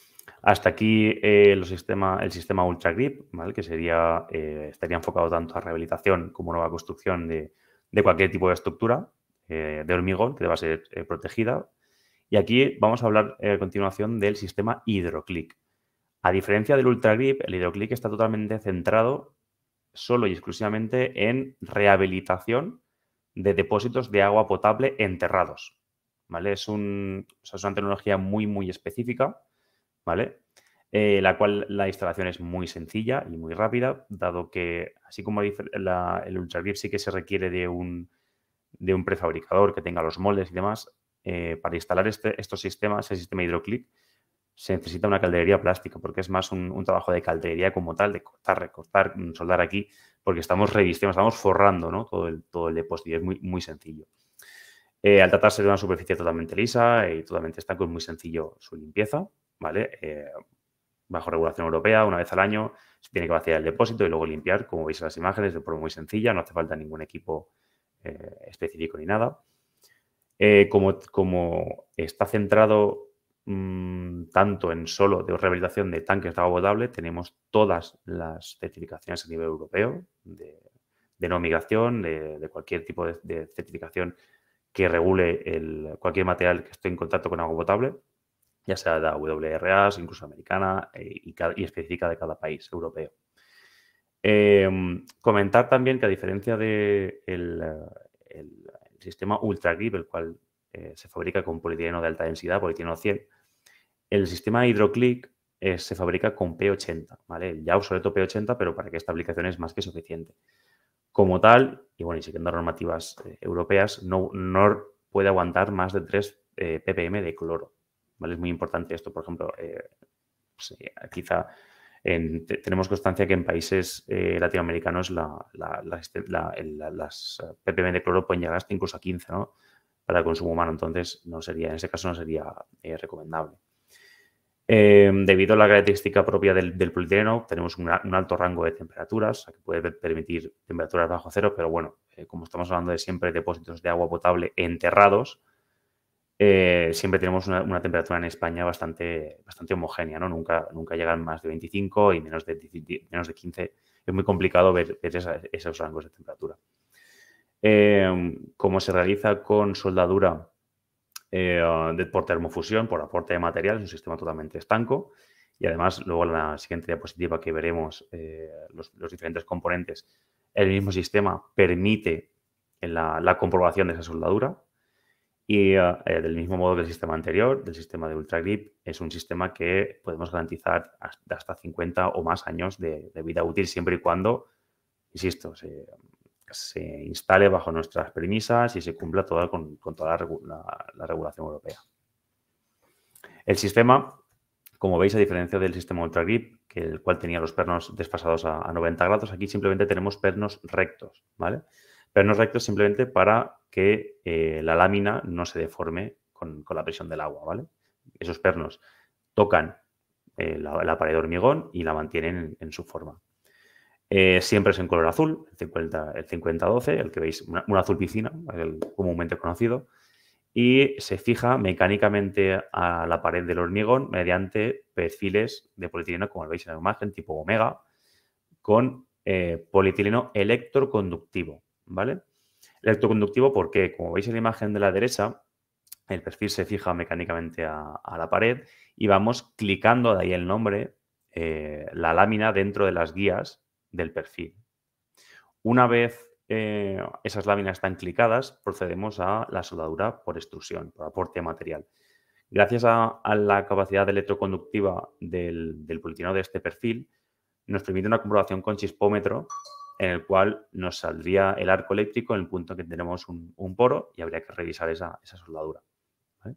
Hasta aquí eh, los sistema, el sistema Ultra Grip, ¿vale? Que sería, eh, estaría enfocado tanto a rehabilitación como nueva construcción de, de cualquier tipo de estructura eh, de hormigón que deba ser eh, protegida. Y aquí vamos a hablar eh, a continuación del sistema HydroClick. A diferencia del Ultra Grip, el HydroClick está totalmente centrado solo y exclusivamente en rehabilitación de depósitos de agua potable enterrados, ¿vale? Es, un, o sea, es una tecnología muy, muy específica, ¿vale? Eh, la cual la instalación es muy sencilla y muy rápida, dado que, así como la, el Ultra Grip sí que se requiere de un, de un prefabricador que tenga los moldes y demás, eh, para instalar este, estos sistemas, el sistema HydroClick, se necesita una calderería plástica, porque es más un, un trabajo de calderería como tal, de cortar, recortar, soldar aquí, porque estamos revistiendo, estamos forrando, ¿no? todo, el, todo el depósito y es muy, muy sencillo. Eh, al tratarse de una superficie totalmente lisa y totalmente estanco, es muy sencillo su limpieza, ¿vale? Eh, bajo regulación europea, una vez al año se tiene que vaciar el depósito y luego limpiar, como veis en las imágenes, de forma muy sencilla, no hace falta ningún equipo eh, específico ni nada. Eh, como, como está centrado mmm, tanto en solo de rehabilitación de tanques de agua potable, tenemos todas las certificaciones a nivel europeo de, de no migración, de, de cualquier tipo de, de certificación que regule el, cualquier material que esté en contacto con agua potable, ya sea de W R A, incluso americana eh, y, y específica de cada país europeo. Eh, comentar también que a diferencia del de el, el sistema Ultra Grip, el cual eh, se fabrica con polietileno de alta densidad, polietileno cien, el sistema HydroClick eh, se fabrica con P ochenta, ¿vale? Ya obsoleto P ochenta, pero para que esta aplicación es más que suficiente. Como tal, y bueno, y siguiendo normativas eh, europeas, no, no puede aguantar más de tres eh, ppm de cloro, ¿vale? Es muy importante esto, por ejemplo, eh, pues, eh, quizá en, te, tenemos constancia que en países eh, latinoamericanos la, la, la, la, el, las ppm de cloro pueden llegar hasta incluso a quince, ¿no? Para el consumo humano, entonces no sería, en ese caso no sería eh, recomendable. Eh, debido a la característica propia del, del polietileno, tenemos una, un alto rango de temperaturas, que puede permitir temperaturas bajo cero, pero bueno, eh, como estamos hablando de siempre depósitos de agua potable enterrados, eh, siempre tenemos una, una temperatura en España bastante, bastante homogénea, ¿no? Nunca, nunca llegan más de veinticinco y menos de, menos de quince. Es muy complicado ver, ver esa, esos rangos de temperatura. Eh, como se realiza con soldadura eh, de, por termofusión, por aporte de material, es un sistema totalmente estanco y además luego en la siguiente diapositiva que veremos eh, los, los diferentes componentes, el mismo sistema permite la, la comprobación de esa soldadura y eh, del mismo modo que el sistema anterior, del sistema de Ultra Grip, es un sistema que podemos garantizar hasta, hasta cincuenta o más años de, de vida útil siempre y cuando, insisto, se se instale bajo nuestras premisas y se cumpla toda, con, con toda la, la, la regulación europea. El sistema, como veis, a diferencia del sistema Ultra Grip, que el cual tenía los pernos desfasados a, a noventa grados, aquí simplemente tenemos pernos rectos, ¿vale? Pernos rectos simplemente para que eh, la lámina no se deforme con, con la presión del agua, ¿vale? Esos pernos tocan eh, la, la pared de hormigón y la mantienen en, en su forma. Eh, siempre es en color azul, el cincuenta doce, el que veis, una, un azul piscina, el comúnmente conocido, y se fija mecánicamente a la pared del hormigón mediante perfiles de polietileno, como veis en la imagen, tipo omega, con eh, polietileno electroconductivo, ¿vale? Electroconductivo porque, como veis en la imagen de la derecha, el perfil se fija mecánicamente a, a la pared y vamos clicando, de ahí el nombre, eh, la lámina dentro de las guías del perfil. Una vez eh, esas láminas están clicadas, procedemos a la soldadura por extrusión, por aporte de material. Gracias a, a la capacidad electroconductiva del, del polietileno de este perfil, nos permite una comprobación con chispómetro en el cual nos saldría el arco eléctrico en el punto en que tenemos un, un poro y habría que revisar esa, esa soldadura. ¿Vale?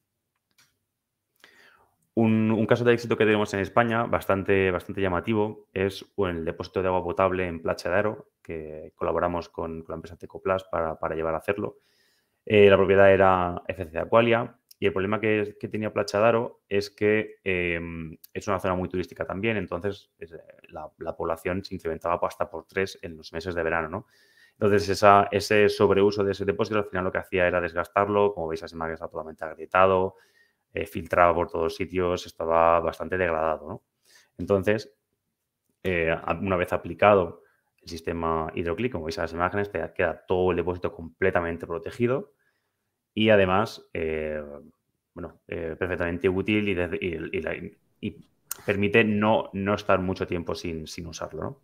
Un, un caso de éxito que tenemos en España, bastante, bastante llamativo, es el depósito de agua potable en Platja de Aro, que colaboramos con, con la empresa Tecoplas para, para llevar a hacerlo. Eh, la propiedad era F C Aqualia y el problema que, que tenía Platja de Aro es que eh, es una zona muy turística también, entonces es, la, la población se incrementaba hasta por tres en los meses de verano, ¿no? Entonces, esa, ese sobreuso de ese depósito al final lo que hacía era desgastarlo, como veis, las imágenes está totalmente agrietado. eh, filtraba por todos sitios, estaba bastante degradado, ¿no? Entonces, eh, una vez aplicado el sistema HydroClick, como veis en las imágenes, te queda todo el depósito completamente protegido y además, eh, bueno, eh, perfectamente útil y, de, y, y, la, y permite no, no estar mucho tiempo sin, sin usarlo, ¿no?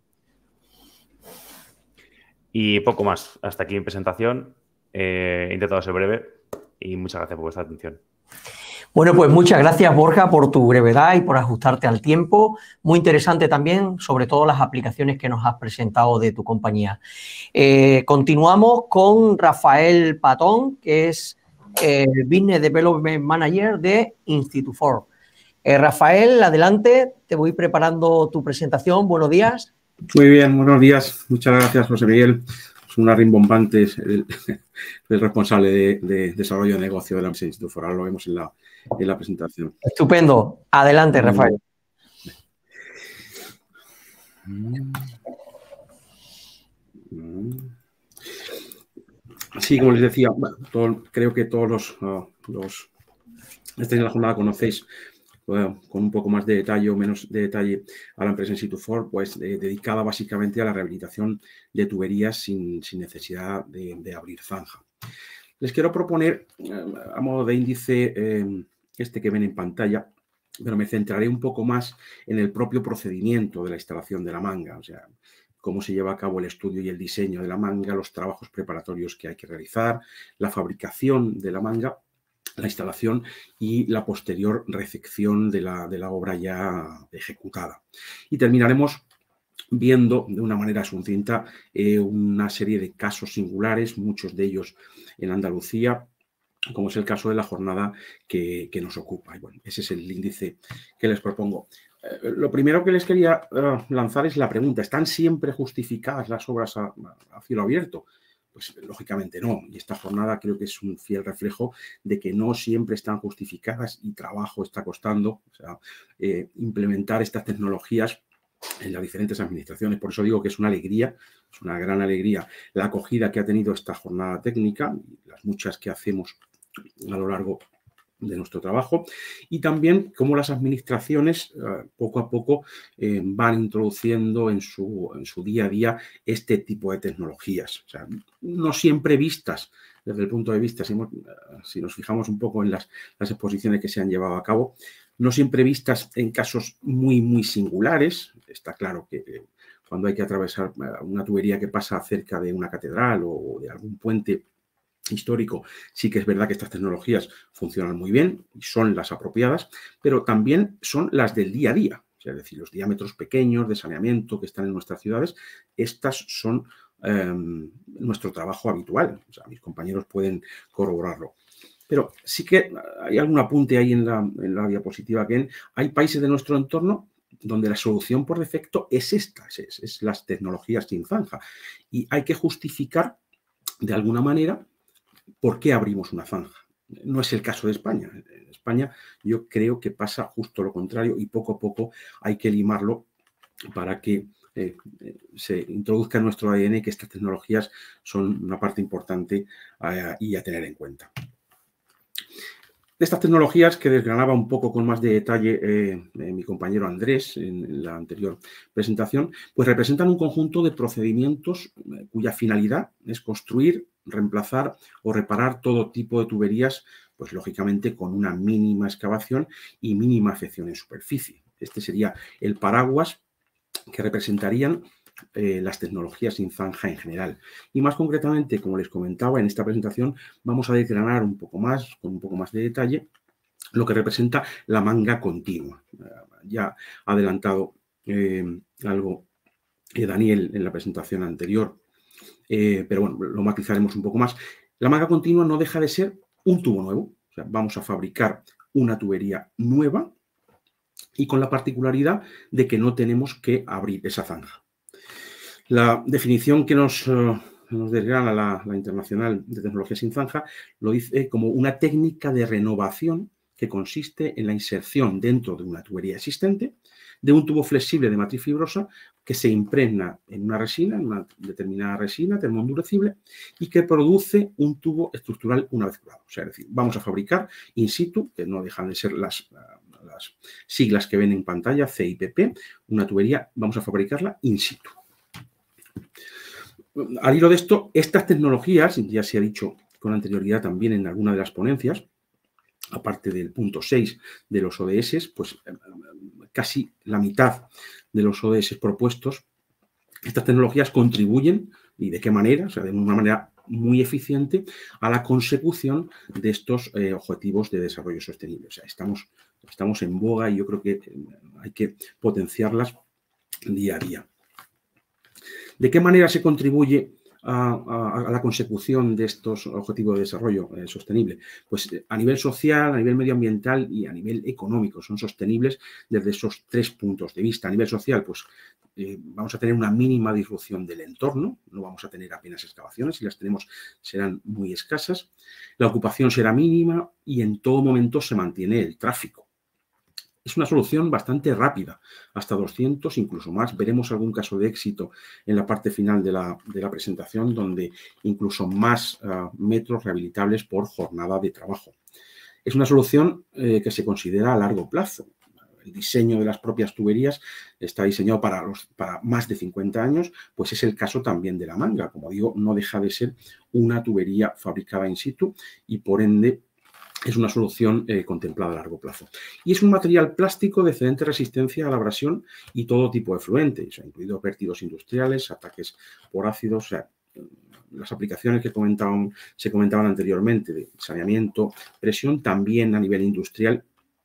Y poco más. Hasta aquí mi presentación. Eh, he intentado ser breve y muchas gracias por vuestra atención. Bueno, pues muchas gracias, Borja, por tu brevedad y por ajustarte al tiempo. Muy interesante también, sobre todo las aplicaciones que nos has presentado de tu compañía. Eh, continuamos con Rafael Patón, que es el Business Development Manager de Institufor. Eh, Rafael, adelante, te voy preparando tu presentación. Buenos días. Muy bien, buenos días. Muchas gracias, José Miguel. Una rimbombante, el, el responsable de, de desarrollo de negocio de la empresa Institufor. Ahora lo vemos en la, en la presentación. Estupendo. Adelante, Rafael. Sí, como les decía, bueno, todo, creo que todos los, uh, los estáis en la jornada conocéis uh, con un poco más de detalle o menos de detalle a la empresa Institufor, pues eh, dedicada básicamente a la rehabilitación de tuberías sin, sin necesidad de, de abrir zanja. Les quiero proponer, uh, a modo de índice, eh, este que ven en pantalla, pero me centraré un poco más en el propio procedimiento de la instalación de la manga, o sea, cómo se lleva a cabo el estudio y el diseño de la manga, los trabajos preparatorios que hay que realizar, la fabricación de la manga, la instalación y la posterior recepción de la, de la obra ya ejecutada. Y terminaremos viendo de una manera sucinta eh, una serie de casos singulares, muchos de ellos en Andalucía, como es el caso de la jornada que, que nos ocupa. Y bueno, ese es el índice que les propongo. Eh, lo primero que les quería uh, lanzar es la pregunta, ¿están siempre justificadas las obras a, a cielo abierto? Pues lógicamente no, y esta jornada creo que es un fiel reflejo de que no siempre están justificadas y trabajo está costando, o sea, eh, implementar estas tecnologías en las diferentes administraciones. Por eso digo que es una alegría, es una gran alegría la acogida que ha tenido esta jornada técnica y las muchas que hacemos a lo largo de nuestro trabajo, y también cómo las administraciones eh, poco a poco eh, van introduciendo en su, en su día a día este tipo de tecnologías. O sea, no siempre vistas desde el punto de vista, si, hemos, si nos fijamos un poco en las, las exposiciones que se han llevado a cabo, no siempre vistas en casos muy, muy singulares. Está claro que eh, cuando hay que atravesar una tubería que pasa cerca de una catedral o de algún puente histórico, sí que es verdad que estas tecnologías funcionan muy bien y son las apropiadas, pero también son las del día a día, o sea, es decir, los diámetros pequeños de saneamiento que están en nuestras ciudades, estas son eh, nuestro trabajo habitual, o sea, mis compañeros pueden corroborarlo. Pero sí que hay algún apunte ahí en la, en la diapositiva que ven. Hay países de nuestro entorno donde la solución por defecto es esta, es, es las tecnologías sin zanja, y hay que justificar de alguna manera ¿por qué abrimos una zanja? No es el caso de España. En España yo creo que pasa justo lo contrario y poco a poco hay que limarlo para que eh, se introduzca en nuestro A D N que estas tecnologías son una parte importante eh, y a tener en cuenta. Estas tecnologías que desgranaba un poco con más de detalle eh, eh, mi compañero Andrés en, en la anterior presentación, pues representan un conjunto de procedimientos eh, cuya finalidad es construir, reemplazar o reparar todo tipo de tuberías, pues lógicamente con una mínima excavación y mínima afección en superficie. Este sería el paraguas que representarían eh, las tecnologías sin zanja en general. Y más concretamente, como les comentaba en esta presentación, vamos a desgranar un poco más, con un poco más de detalle, lo que representa la manga continua. Eh, ya ha adelantado eh, algo eh, Daniel en la presentación anterior, eh, pero bueno, lo matizaremos un poco más. La manga continua no deja de ser un tubo nuevo. O sea, vamos a fabricar una tubería nueva y con la particularidad de que no tenemos que abrir esa zanja. La definición que nos, uh, nos desgrana la, la Internacional de Tecnología sin Zanja lo dice como una técnica de renovación que consiste en la inserción dentro de una tubería existente de un tubo flexible de matriz fibrosa que se impregna en una resina, en una determinada resina termoendurecible y que produce un tubo estructural una vez curado. O sea, es decir, vamos a fabricar in situ, que no dejan de ser las, las siglas que ven en pantalla, C I P P, una tubería, vamos a fabricarla in situ. Al hilo de esto, estas tecnologías, ya se ha dicho con anterioridad también en alguna de las ponencias, aparte del punto seis de los O D S, pues casi la mitad de los O D S propuestos, estas tecnologías contribuyen, y de qué manera, o sea, de una manera muy eficiente, a la consecución de estos eh, objetivos de desarrollo sostenible. O sea, estamos, estamos en boga y yo creo que hay que potenciarlas día a día. ¿De qué manera se contribuye a, a, a la consecución de estos objetivos de desarrollo eh, sostenible? Pues eh, a nivel social, a nivel medioambiental y a nivel económico. Son sostenibles desde esos tres puntos de vista. A nivel social, pues eh, vamos a tener una mínima disrupción del entorno, no vamos a tener apenas excavaciones, si las tenemos serán muy escasas. La ocupación será mínima y en todo momento se mantiene el tráfico. Es una solución bastante rápida, hasta doscientos, incluso más. Veremos algún caso de éxito en la parte final de la, de la presentación, donde incluso más uh, metros rehabilitables por jornada de trabajo. Es una solución eh, que se considera a largo plazo. El diseño de las propias tuberías está diseñado para, los, para más de cincuenta años, pues es el caso también de la manga. Como digo, no deja de ser una tubería fabricada in situ y, por ende, es una solución eh, contemplada a largo plazo. Y es un material plástico de excelente resistencia a la abrasión y todo tipo de fluentes, o sea, incluidos vertidos industriales, ataques por ácidos, o sea, las aplicaciones que comentaban, se comentaban anteriormente de saneamiento, presión, también a nivel industrial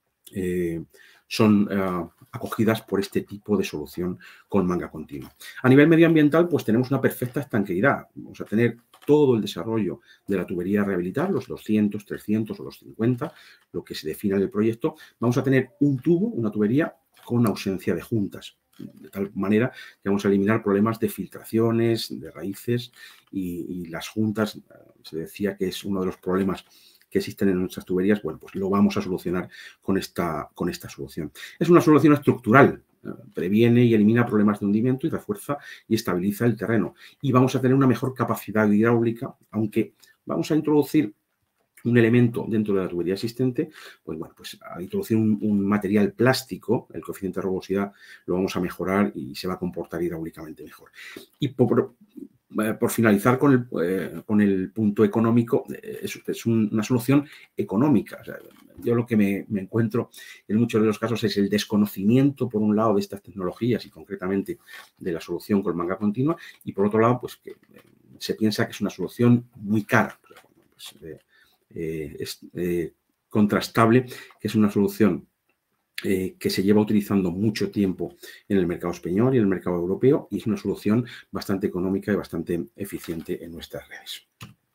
eh, son eh, acogidas por este tipo de solución con manga continua. A nivel medioambiental, pues tenemos una perfecta estanqueidad. Vamos a tener todo el desarrollo de la tubería a rehabilitar, los doscientos, trescientos o los cincuenta, lo que se defina en el proyecto. Vamos a tener un tubo, una tubería con ausencia de juntas, de tal manera que vamos a eliminar problemas de filtraciones, de raíces y, y las juntas, se decía que es uno de los problemas que existen en nuestras tuberías. Bueno, pues lo vamos a solucionar con esta, con esta solución. Es una solución estructural, previene y elimina problemas de hundimiento y refuerza y estabiliza el terreno. Y vamos a tener una mejor capacidad hidráulica, aunque vamos a introducir un elemento dentro de la tubería existente, pues bueno, pues al introducir un, un material plástico, el coeficiente de rugosidad lo vamos a mejorar y se va a comportar hidráulicamente mejor. Y por, por finalizar con el, eh, con el punto económico, es, es un, una solución económica. O sea, yo lo que me, me encuentro en muchos de los casos es el desconocimiento, por un lado, de estas tecnologías y concretamente de la solución con manga continua, y por otro lado, pues que se piensa que es una solución muy cara. Pues, eh, eh, es eh, contrastable, que es una solución Eh, que se lleva utilizando mucho tiempo en el mercado español y en el mercado europeo y es una solución bastante económica y bastante eficiente en nuestras redes.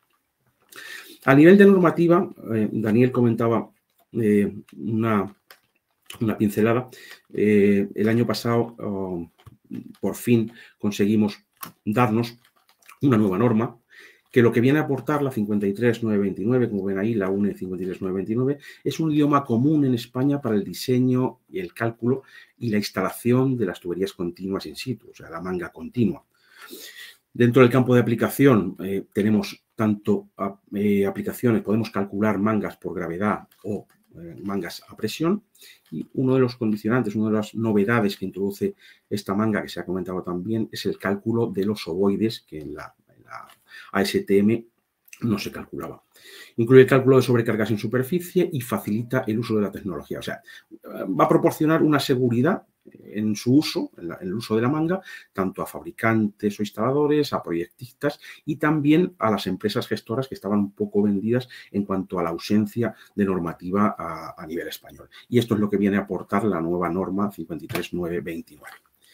A nivel de normativa, eh, Daniel comentaba eh, una, una pincelada. Eh, el año pasado, oh, por fin, conseguimos darnos una nueva norma que lo que viene a aportar la cincuenta y tres mil novecientos veintinueve, como ven ahí, la U N E cincuenta y tres mil novecientos veintinueve, es un idioma común en España para el diseño y el cálculo y la instalación de las tuberías continuas in situ, o sea, la manga continua. Dentro del campo de aplicación eh, tenemos tanto eh, aplicaciones, podemos calcular mangas por gravedad o eh, mangas a presión, y uno de los condicionantes, una de las novedades que introduce esta manga, que se ha comentado también, es el cálculo de los ovoides, que en la A S T M no se calculaba. Incluye el cálculo de sobrecargas en superficie y facilita el uso de la tecnología. O sea, va a proporcionar una seguridad en su uso, en, la, en el uso de la manga, tanto a fabricantes o instaladores, a proyectistas y también a las empresas gestoras que estaban un poco vendidas en cuanto a la ausencia de normativa a, a nivel español. Y esto es lo que viene a aportar la nueva norma cincuenta y tres mil novecientos veintinueve.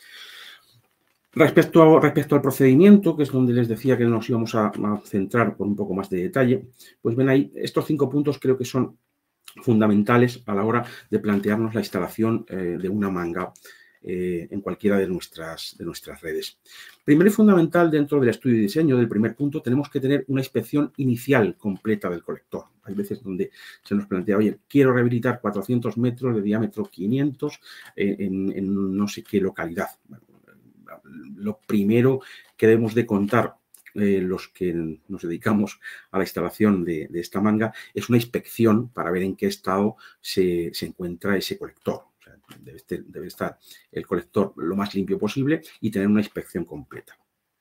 Respecto, a, respecto al procedimiento, que es donde les decía que nos íbamos a, a centrar con un poco más de detalle, pues ven ahí, estos cinco puntos creo que son fundamentales a la hora de plantearnos la instalación eh, de una manga eh, en cualquiera de nuestras, de nuestras redes. Primero y fundamental, dentro del estudio y diseño del primer punto, tenemos que tener una inspección inicial completa del colector. Hay veces donde se nos plantea, oye, quiero rehabilitar cuatrocientos metros de diámetro quinientos eh, en, en no sé qué localidad. Bueno, lo primero que debemos de contar eh, los que nos dedicamos a la instalación de, de esta manga es una inspección para ver en qué estado se, se encuentra ese colector. O sea, debe, estar, debe estar el colector lo más limpio posible y tener una inspección completa.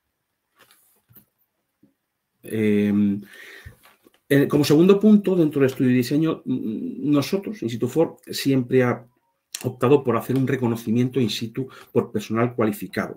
Eh, como segundo punto, dentro del estudio y diseño, nosotros, InSituFor, siempre ha optado por hacer un reconocimiento in situ por personal cualificado.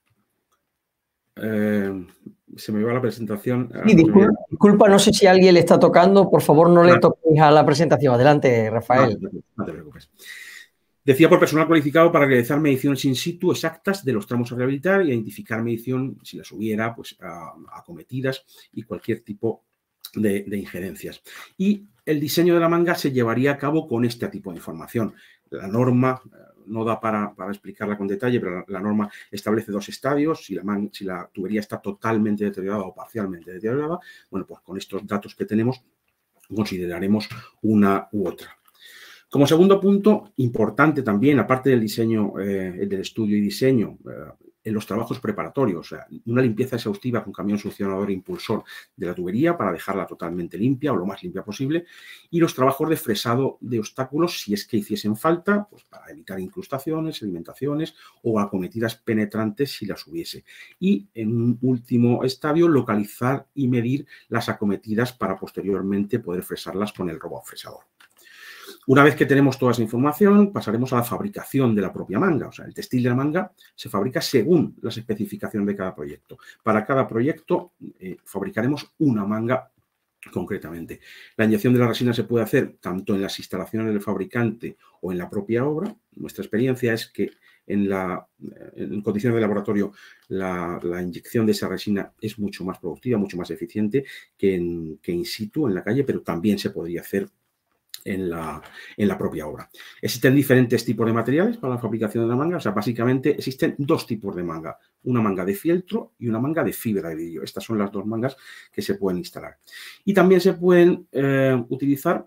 Eh, se me va la presentación. Sí, disculpa, disculpa, no sé si a alguien le está tocando. Por favor, no le toquéis a la presentación. Adelante, Rafael. No, no te preocupes. Decía por personal cualificado para realizar mediciones in situ exactas de los tramos a rehabilitar y identificar medición, si las hubiera, pues acometidas y cualquier tipo de, de injerencias. Y el diseño de la manga se llevaría a cabo con este tipo de información. La norma no da para, para explicarla con detalle, pero la, la norma establece dos estadios. Si la, man, si la tubería está totalmente deteriorada o parcialmente deteriorada, bueno, pues con estos datos que tenemos consideraremos una u otra. Como segundo punto, importante también, aparte del diseño, eh, del estudio y diseño, eh, en los trabajos preparatorios, o sea, una limpieza exhaustiva con camión succionador e impulsor de la tubería para dejarla totalmente limpia o lo más limpia posible, y los trabajos de fresado de obstáculos, si es que hiciesen falta, pues para evitar incrustaciones, sedimentaciones o acometidas penetrantes si las hubiese. Y en un último estadio, localizar y medir las acometidas para posteriormente poder fresarlas con el robot fresador. Una vez que tenemos toda esa información, pasaremos a la fabricación de la propia manga. O sea, el textil de la manga se fabrica según las especificaciones de cada proyecto. Para cada proyecto eh, fabricaremos una manga concretamente. La inyección de la resina se puede hacer tanto en las instalaciones del fabricante o en la propia obra. Nuestra experiencia es que en, la, en condiciones de laboratorio la, la inyección de esa resina es mucho más productiva, mucho más eficiente que, en, que in situ, en la calle, pero también se podría hacer En la, en la propia obra. Existen diferentes tipos de materiales para la fabricación de la manga. O sea, básicamente existen dos tipos de manga. Una manga de fieltro y una manga de fibra de vidrio. Estas son las dos mangas que se pueden instalar. Y también se pueden eh, utilizar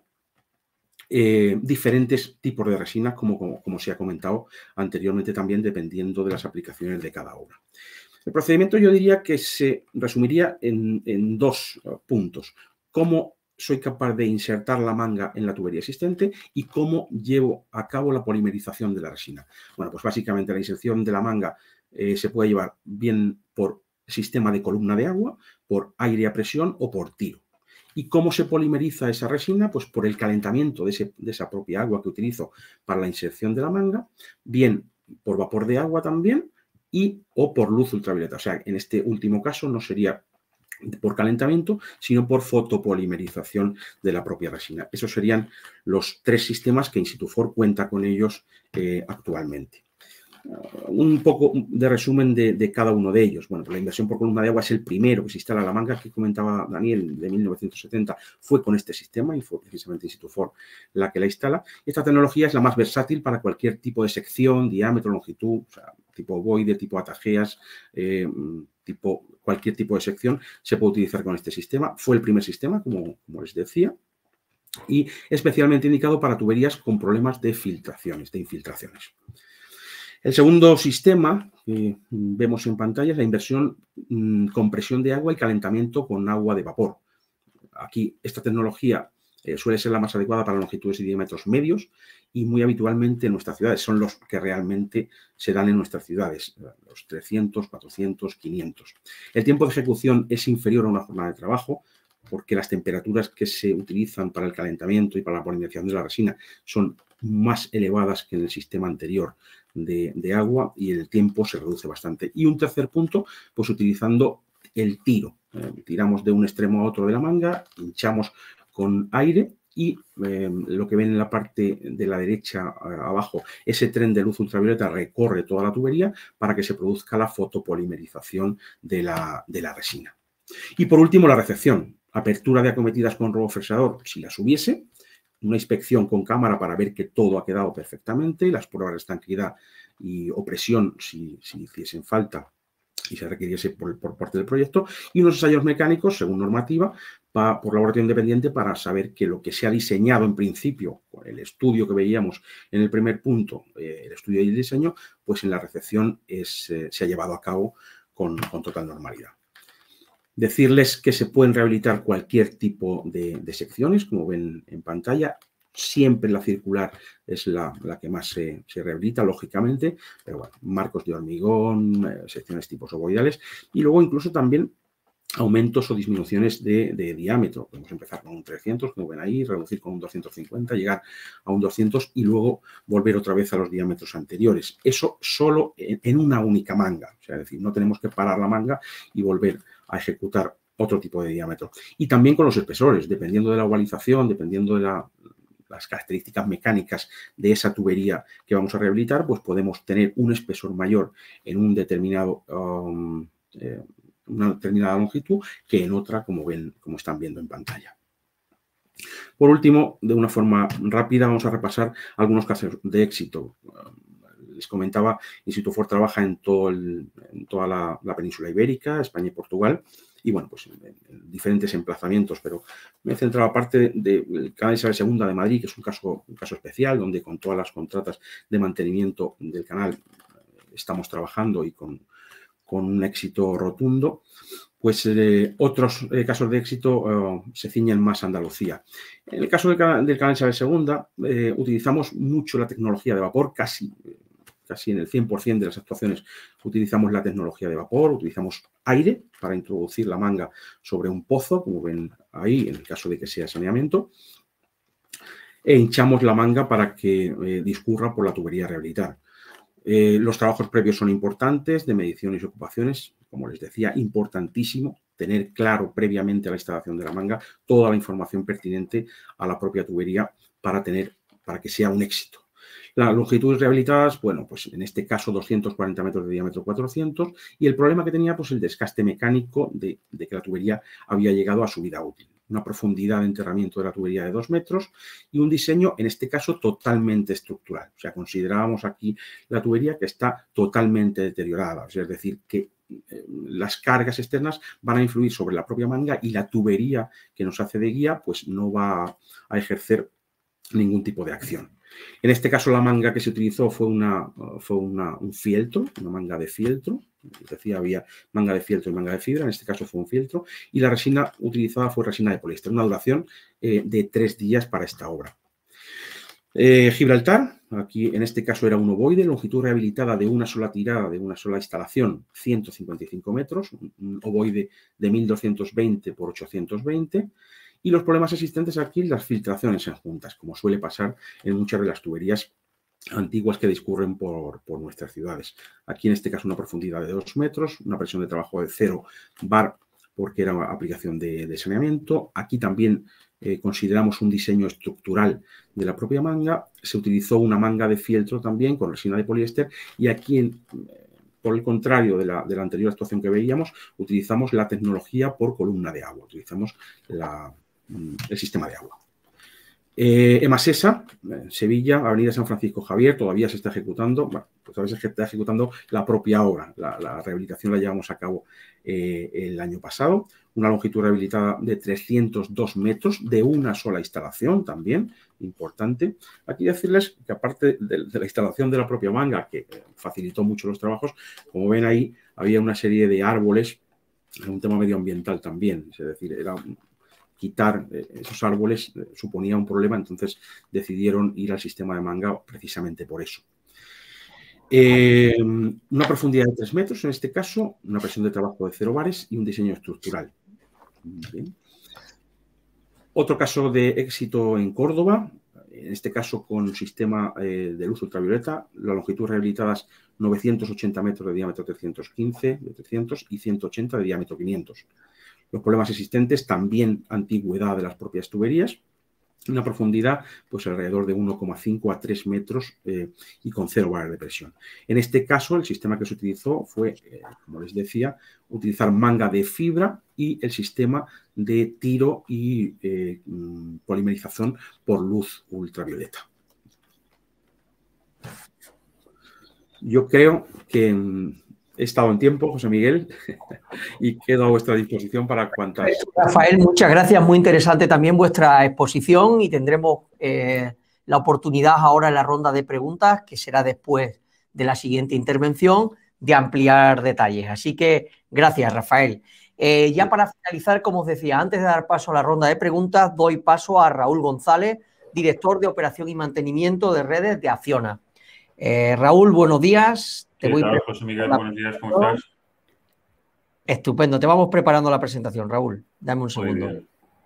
eh, diferentes tipos de resina, como, como, como se ha comentado anteriormente también, dependiendo de las aplicaciones de cada obra. El procedimiento yo diría que se resumiría en, en dos puntos. Cómo soy capaz de insertar la manga en la tubería existente y cómo llevo a cabo la polimerización de la resina. Bueno, pues básicamente la inserción de la manga eh, se puede llevar bien por sistema de columna de agua, por aire a presión o por tiro. ¿Y cómo se polimeriza esa resina? Pues por el calentamiento de, ese, de esa propia agua que utilizo para la inserción de la manga, bien por vapor de agua también y o por luz ultravioleta. O sea, en este último caso no sería por calentamiento, sino por fotopolimerización de la propia resina. Esos serían los tres sistemas que InSituFor cuenta con ellos eh, actualmente. Un poco de resumen de, de cada uno de ellos. Bueno, pues la inversión por columna de agua es el primero que se instala. La manga que comentaba Daniel de mil novecientos setenta fue con este sistema y fue precisamente InSituFor la que la instala. Esta tecnología es la más versátil para cualquier tipo de sección, diámetro, longitud, o sea, tipo ovoide, tipo atajeas, eh, tipo, cualquier tipo de sección se puede utilizar con este sistema. Fue el primer sistema, como, como les decía, y especialmente indicado para tuberías con problemas de filtraciones, de infiltraciones. El segundo sistema que vemos en pantalla es la inversión, mmm, compresión de agua y calentamiento con agua de vapor. Aquí esta tecnología eh, suele ser la más adecuada para longitudes y diámetros medios y muy habitualmente en nuestras ciudades. Son los que realmente se dan en nuestras ciudades, los trescientos, cuatrocientos, quinientos. El tiempo de ejecución es inferior a una jornada de trabajo porque las temperaturas que se utilizan para el calentamiento y para la polimerización de la resina son más elevadas que en el sistema anterior de, de agua y el tiempo se reduce bastante. Y un tercer punto, pues utilizando el tiro. Eh, tiramos de un extremo a otro de la manga, hinchamos con aire y eh, lo que ven en la parte de la derecha eh, abajo, ese tren de luz ultravioleta recorre toda la tubería para que se produzca la fotopolimerización de la, de la resina. Y por último, la recepción. Apertura de acometidas con robot fresador, si las hubiese. Una inspección con cámara para ver que todo ha quedado perfectamente. Las pruebas de estanqueidad y opresión, si, si hiciesen falta y se requiriese por, por parte del proyecto. Y unos ensayos mecánicos, según normativa, pa, por laboratorio independiente para saber que lo que se ha diseñado en principio el estudio que veíamos en el primer punto, eh, el estudio y el diseño, pues en la recepción es, eh, se ha llevado a cabo con, con total normalidad. Decirles que se pueden rehabilitar cualquier tipo de, de secciones, como ven en pantalla. Siempre la circular es la, la que más se, se rehabilita, lógicamente, pero bueno, marcos de hormigón, eh, secciones tipos ovoidales y luego incluso también aumentos o disminuciones de, de diámetro. Podemos empezar con un trescientos, como ven ahí, reducir con un doscientos cincuenta, llegar a un doscientos y luego volver otra vez a los diámetros anteriores. Eso solo en, en una única manga. O sea, es decir, no tenemos que parar la manga y volver a ejecutar otro tipo de diámetro. Y también con los espesores, dependiendo de la ovalización, dependiendo de la, las características mecánicas de esa tubería que vamos a rehabilitar, pues podemos tener un espesor mayor en un determinado... Um, eh, una determinada longitud que en otra, como ven, como están viendo en pantalla. Por último, de una forma rápida, vamos a repasar algunos casos de éxito. Les comentaba, Institufor trabaja en, todo el, en toda la, la península ibérica, España y Portugal, y bueno, pues en, en diferentes emplazamientos, pero me he centrado aparte del canal Isabel segunda de Madrid, que es un caso, un caso especial, donde con todas las contratas de mantenimiento del canal estamos trabajando y con con un éxito rotundo, pues eh, otros eh, casos de éxito eh, se ciñen más a Andalucía. En el caso del, canal, del canal Isabel segunda, eh, utilizamos mucho la tecnología de vapor, casi, casi en el cien por ciento de las actuaciones utilizamos la tecnología de vapor, utilizamos aire para introducir la manga sobre un pozo, como ven ahí, en el caso de que sea saneamiento, e hinchamos la manga para que eh, discurra por la tubería a rehabilitar. Eh, los trabajos previos son importantes, de mediciones y ocupaciones, como les decía, importantísimo tener claro previamente a la instalación de la manga toda la información pertinente a la propia tubería para, tener, para que sea un éxito. Las longitudes rehabilitadas, bueno, pues en este caso doscientos cuarenta metros de diámetro, cuatrocientos, y el problema que tenía, pues el desgaste mecánico de, de que la tubería había llegado a su vida útil. Una profundidad de enterramiento de la tubería de dos metros y un diseño, en este caso, totalmente estructural. O sea, considerábamos aquí la tubería que está totalmente deteriorada. O sea, es decir, que eh, las cargas externas van a influir sobre la propia manga y la tubería que nos hace de guía, pues no va a ejercer ningún tipo de acción. En este caso, la manga que se utilizó fue, una, fue una, un fieltro, una manga de fieltro. Es decir, había manga de fieltro y manga de fibra, en este caso fue un fieltro, y la resina utilizada fue resina de poliéster, una duración eh, de tres días para esta obra. Eh, Gibraltar, aquí en este caso era un ovoide, longitud rehabilitada de una sola tirada, de una sola instalación, ciento cincuenta y cinco metros, un ovoide de mil doscientos veinte por ochocientos veinte, y los problemas existentes aquí, las filtraciones en juntas, como suele pasar en muchas de las tuberías antiguas que discurren por, por nuestras ciudades. Aquí en este caso una profundidad de dos metros, una presión de trabajo de cero bar porque era una aplicación de, de saneamiento. Aquí también eh, consideramos un diseño estructural de la propia manga. Se utilizó una manga de fieltro también con resina de poliéster y aquí, en, por el contrario de la, de la anterior actuación que veíamos, utilizamos la tecnología por columna de agua, utilizamos la, el sistema de agua. Eh, Emasesa, Sevilla, Avenida San Francisco Javier, todavía se está ejecutando, bueno, pues a veces se está ejecutando la propia obra, la, la rehabilitación la llevamos a cabo eh, el año pasado, una longitud rehabilitada de trescientos dos metros de una sola instalación también, importante. Aquí decirles que aparte de, de la instalación de la propia manga, que facilitó mucho los trabajos, como ven ahí, había una serie de árboles, un tema medioambiental también, es decir, era un quitar esos árboles suponía un problema, entonces decidieron ir al sistema de manga precisamente por eso. Eh, una profundidad de tres metros en este caso, una presión de trabajo de cero bares y un diseño estructural. Bien. Otro caso de éxito en Córdoba, en este caso con sistema eh, de luz ultravioleta, la longitud rehabilitadas novecientos ochenta metros de diámetro trescientos quince de trescientos y ciento ochenta de diámetro quinientos. Los problemas existentes, también antigüedad de las propias tuberías, una profundidad pues alrededor de uno coma cinco a tres metros eh, y con cero bares de presión. En este caso, el sistema que se utilizó fue, eh, como les decía, utilizar manga de fibra y el sistema de tiro y eh, polimerización por luz ultravioleta. Yo creo que he estado en tiempo, José Miguel, y quedo a vuestra disposición para cuantas... Rafael, muchas gracias. Muy interesante también vuestra exposición y tendremos eh, la oportunidad ahora en la ronda de preguntas, que será después de la siguiente intervención, de ampliar detalles. Así que gracias, Rafael. Eh, ya para finalizar, como os decía, antes de dar paso a la ronda de preguntas, doy paso a Raúl González, director de Operación y Mantenimiento de Redes de Acciona. Eh, Raúl, buenos días. Te ¿Qué voy tal, José Miguel? Buenos días, ¿cómo estás? Estupendo, te vamos preparando la presentación, Raúl. Dame un segundo. Muy bien.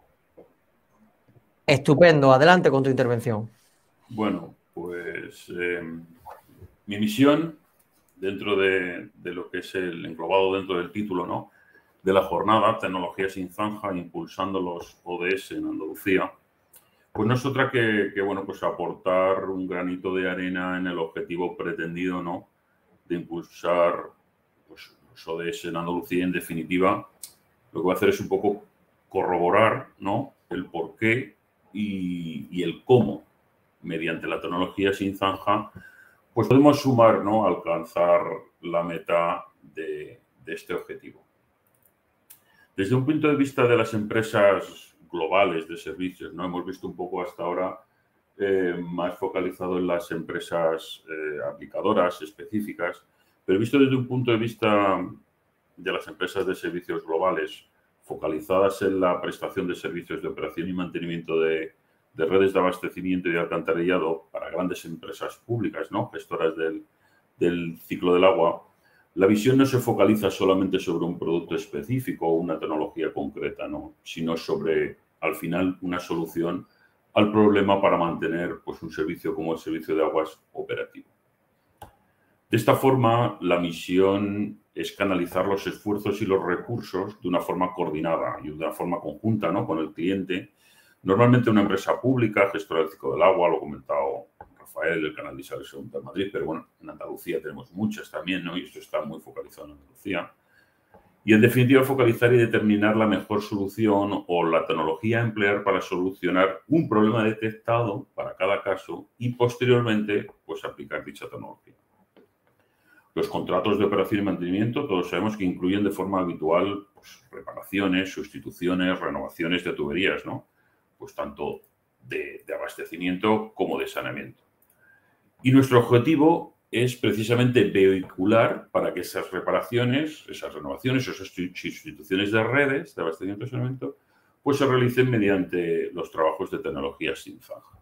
Estupendo, adelante con tu intervención. Bueno, pues eh, mi misión dentro de, de lo que es el englobado dentro del título, ¿no?, de la jornada, Tecnología sin Zanja, impulsando los O D S en Andalucía, pues no es otra que, que, bueno, pues aportar un granito de arena en el objetivo pretendido, ¿no?, de impulsar pues, los O D S en Andalucía. En definitiva, lo que voy a hacer es un poco corroborar, ¿no?, el por qué y, y el cómo, mediante la tecnología sin zanja, pues podemos sumar, ¿no?, alcanzar la meta de, de este objetivo. Desde un punto de vista de las empresas globales de servicios, ¿no?, hemos visto un poco hasta ahora eh, más focalizado en las empresas eh, aplicadoras específicas, pero visto desde un punto de vista de las empresas de servicios globales focalizadas en la prestación de servicios de operación y mantenimiento de, de redes de abastecimiento y de alcantarillado para grandes empresas públicas, ¿no?, gestoras del, del ciclo del agua, la visión no se focaliza solamente sobre un producto específico o una tecnología concreta, ¿no?, sino sobre, al final, una solución al problema para mantener pues, un servicio como el servicio de aguas operativo. De esta forma, la misión es canalizar los esfuerzos y los recursos de una forma coordinada y de una forma conjunta, ¿no?, con el cliente. Normalmente una empresa pública, gestora del ciclo del agua, lo ha comentado Rafael, el canal de Isabel de Madrid, pero bueno, en Andalucía tenemos muchas también, ¿no?, y esto está muy focalizado en Andalucía. Y en definitiva, focalizar y determinar la mejor solución o la tecnología a emplear para solucionar un problema detectado para cada caso y posteriormente, pues aplicar dicha tecnología. Los contratos de operación y mantenimiento, todos sabemos que incluyen de forma habitual pues, reparaciones, sustituciones, renovaciones de tuberías, ¿no?, pues tanto de, de abastecimiento como de saneamiento. Y nuestro objetivo es precisamente vehicular para que esas reparaciones, esas renovaciones, esas sustituciones de redes de abastecimiento y saneamiento, pues se realicen mediante los trabajos de tecnología sin zanja.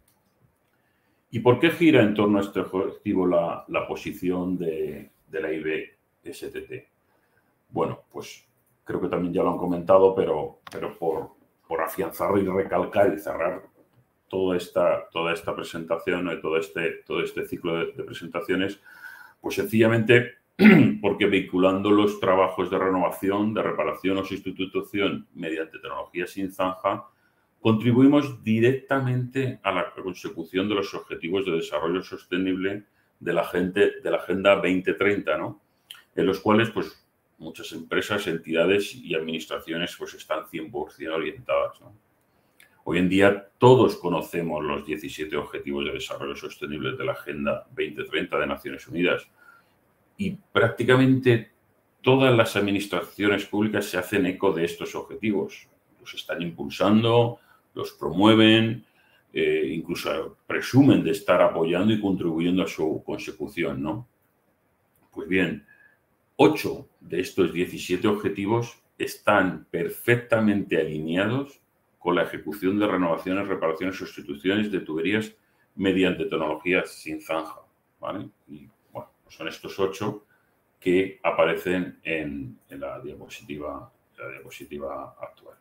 ¿Y por qué gira en torno a este objetivo la, la posición de, de la I B S T T? Bueno, pues creo que también ya lo han comentado, pero, pero por, por afianzar y recalcar y cerrar toda esta, toda esta presentación y todo este, todo este ciclo de, de presentaciones, pues sencillamente porque vehiculando los trabajos de renovación, de reparación o sustitución mediante tecnología sin zanja, contribuimos directamente a la consecución de los objetivos de desarrollo sostenible de la, gente, de la Agenda veinte treinta, ¿no?, en los cuales pues, muchas empresas, entidades y administraciones pues, están cien por cien orientadas, ¿no? Hoy en día todos conocemos los diecisiete Objetivos de Desarrollo Sostenible de la Agenda veinte treinta de Naciones Unidas y prácticamente todas las administraciones públicas se hacen eco de estos objetivos. Los están impulsando, los promueven, eh, incluso presumen de estar apoyando y contribuyendo a su consecución, ¿no? Pues bien, ocho de estos diecisiete objetivos están perfectamente alineados con la ejecución de renovaciones, reparaciones, sustituciones de tuberías mediante tecnologías sin zanja, ¿vale? Y bueno, son estos ocho que aparecen en, en, la, diapositiva, en la diapositiva actual.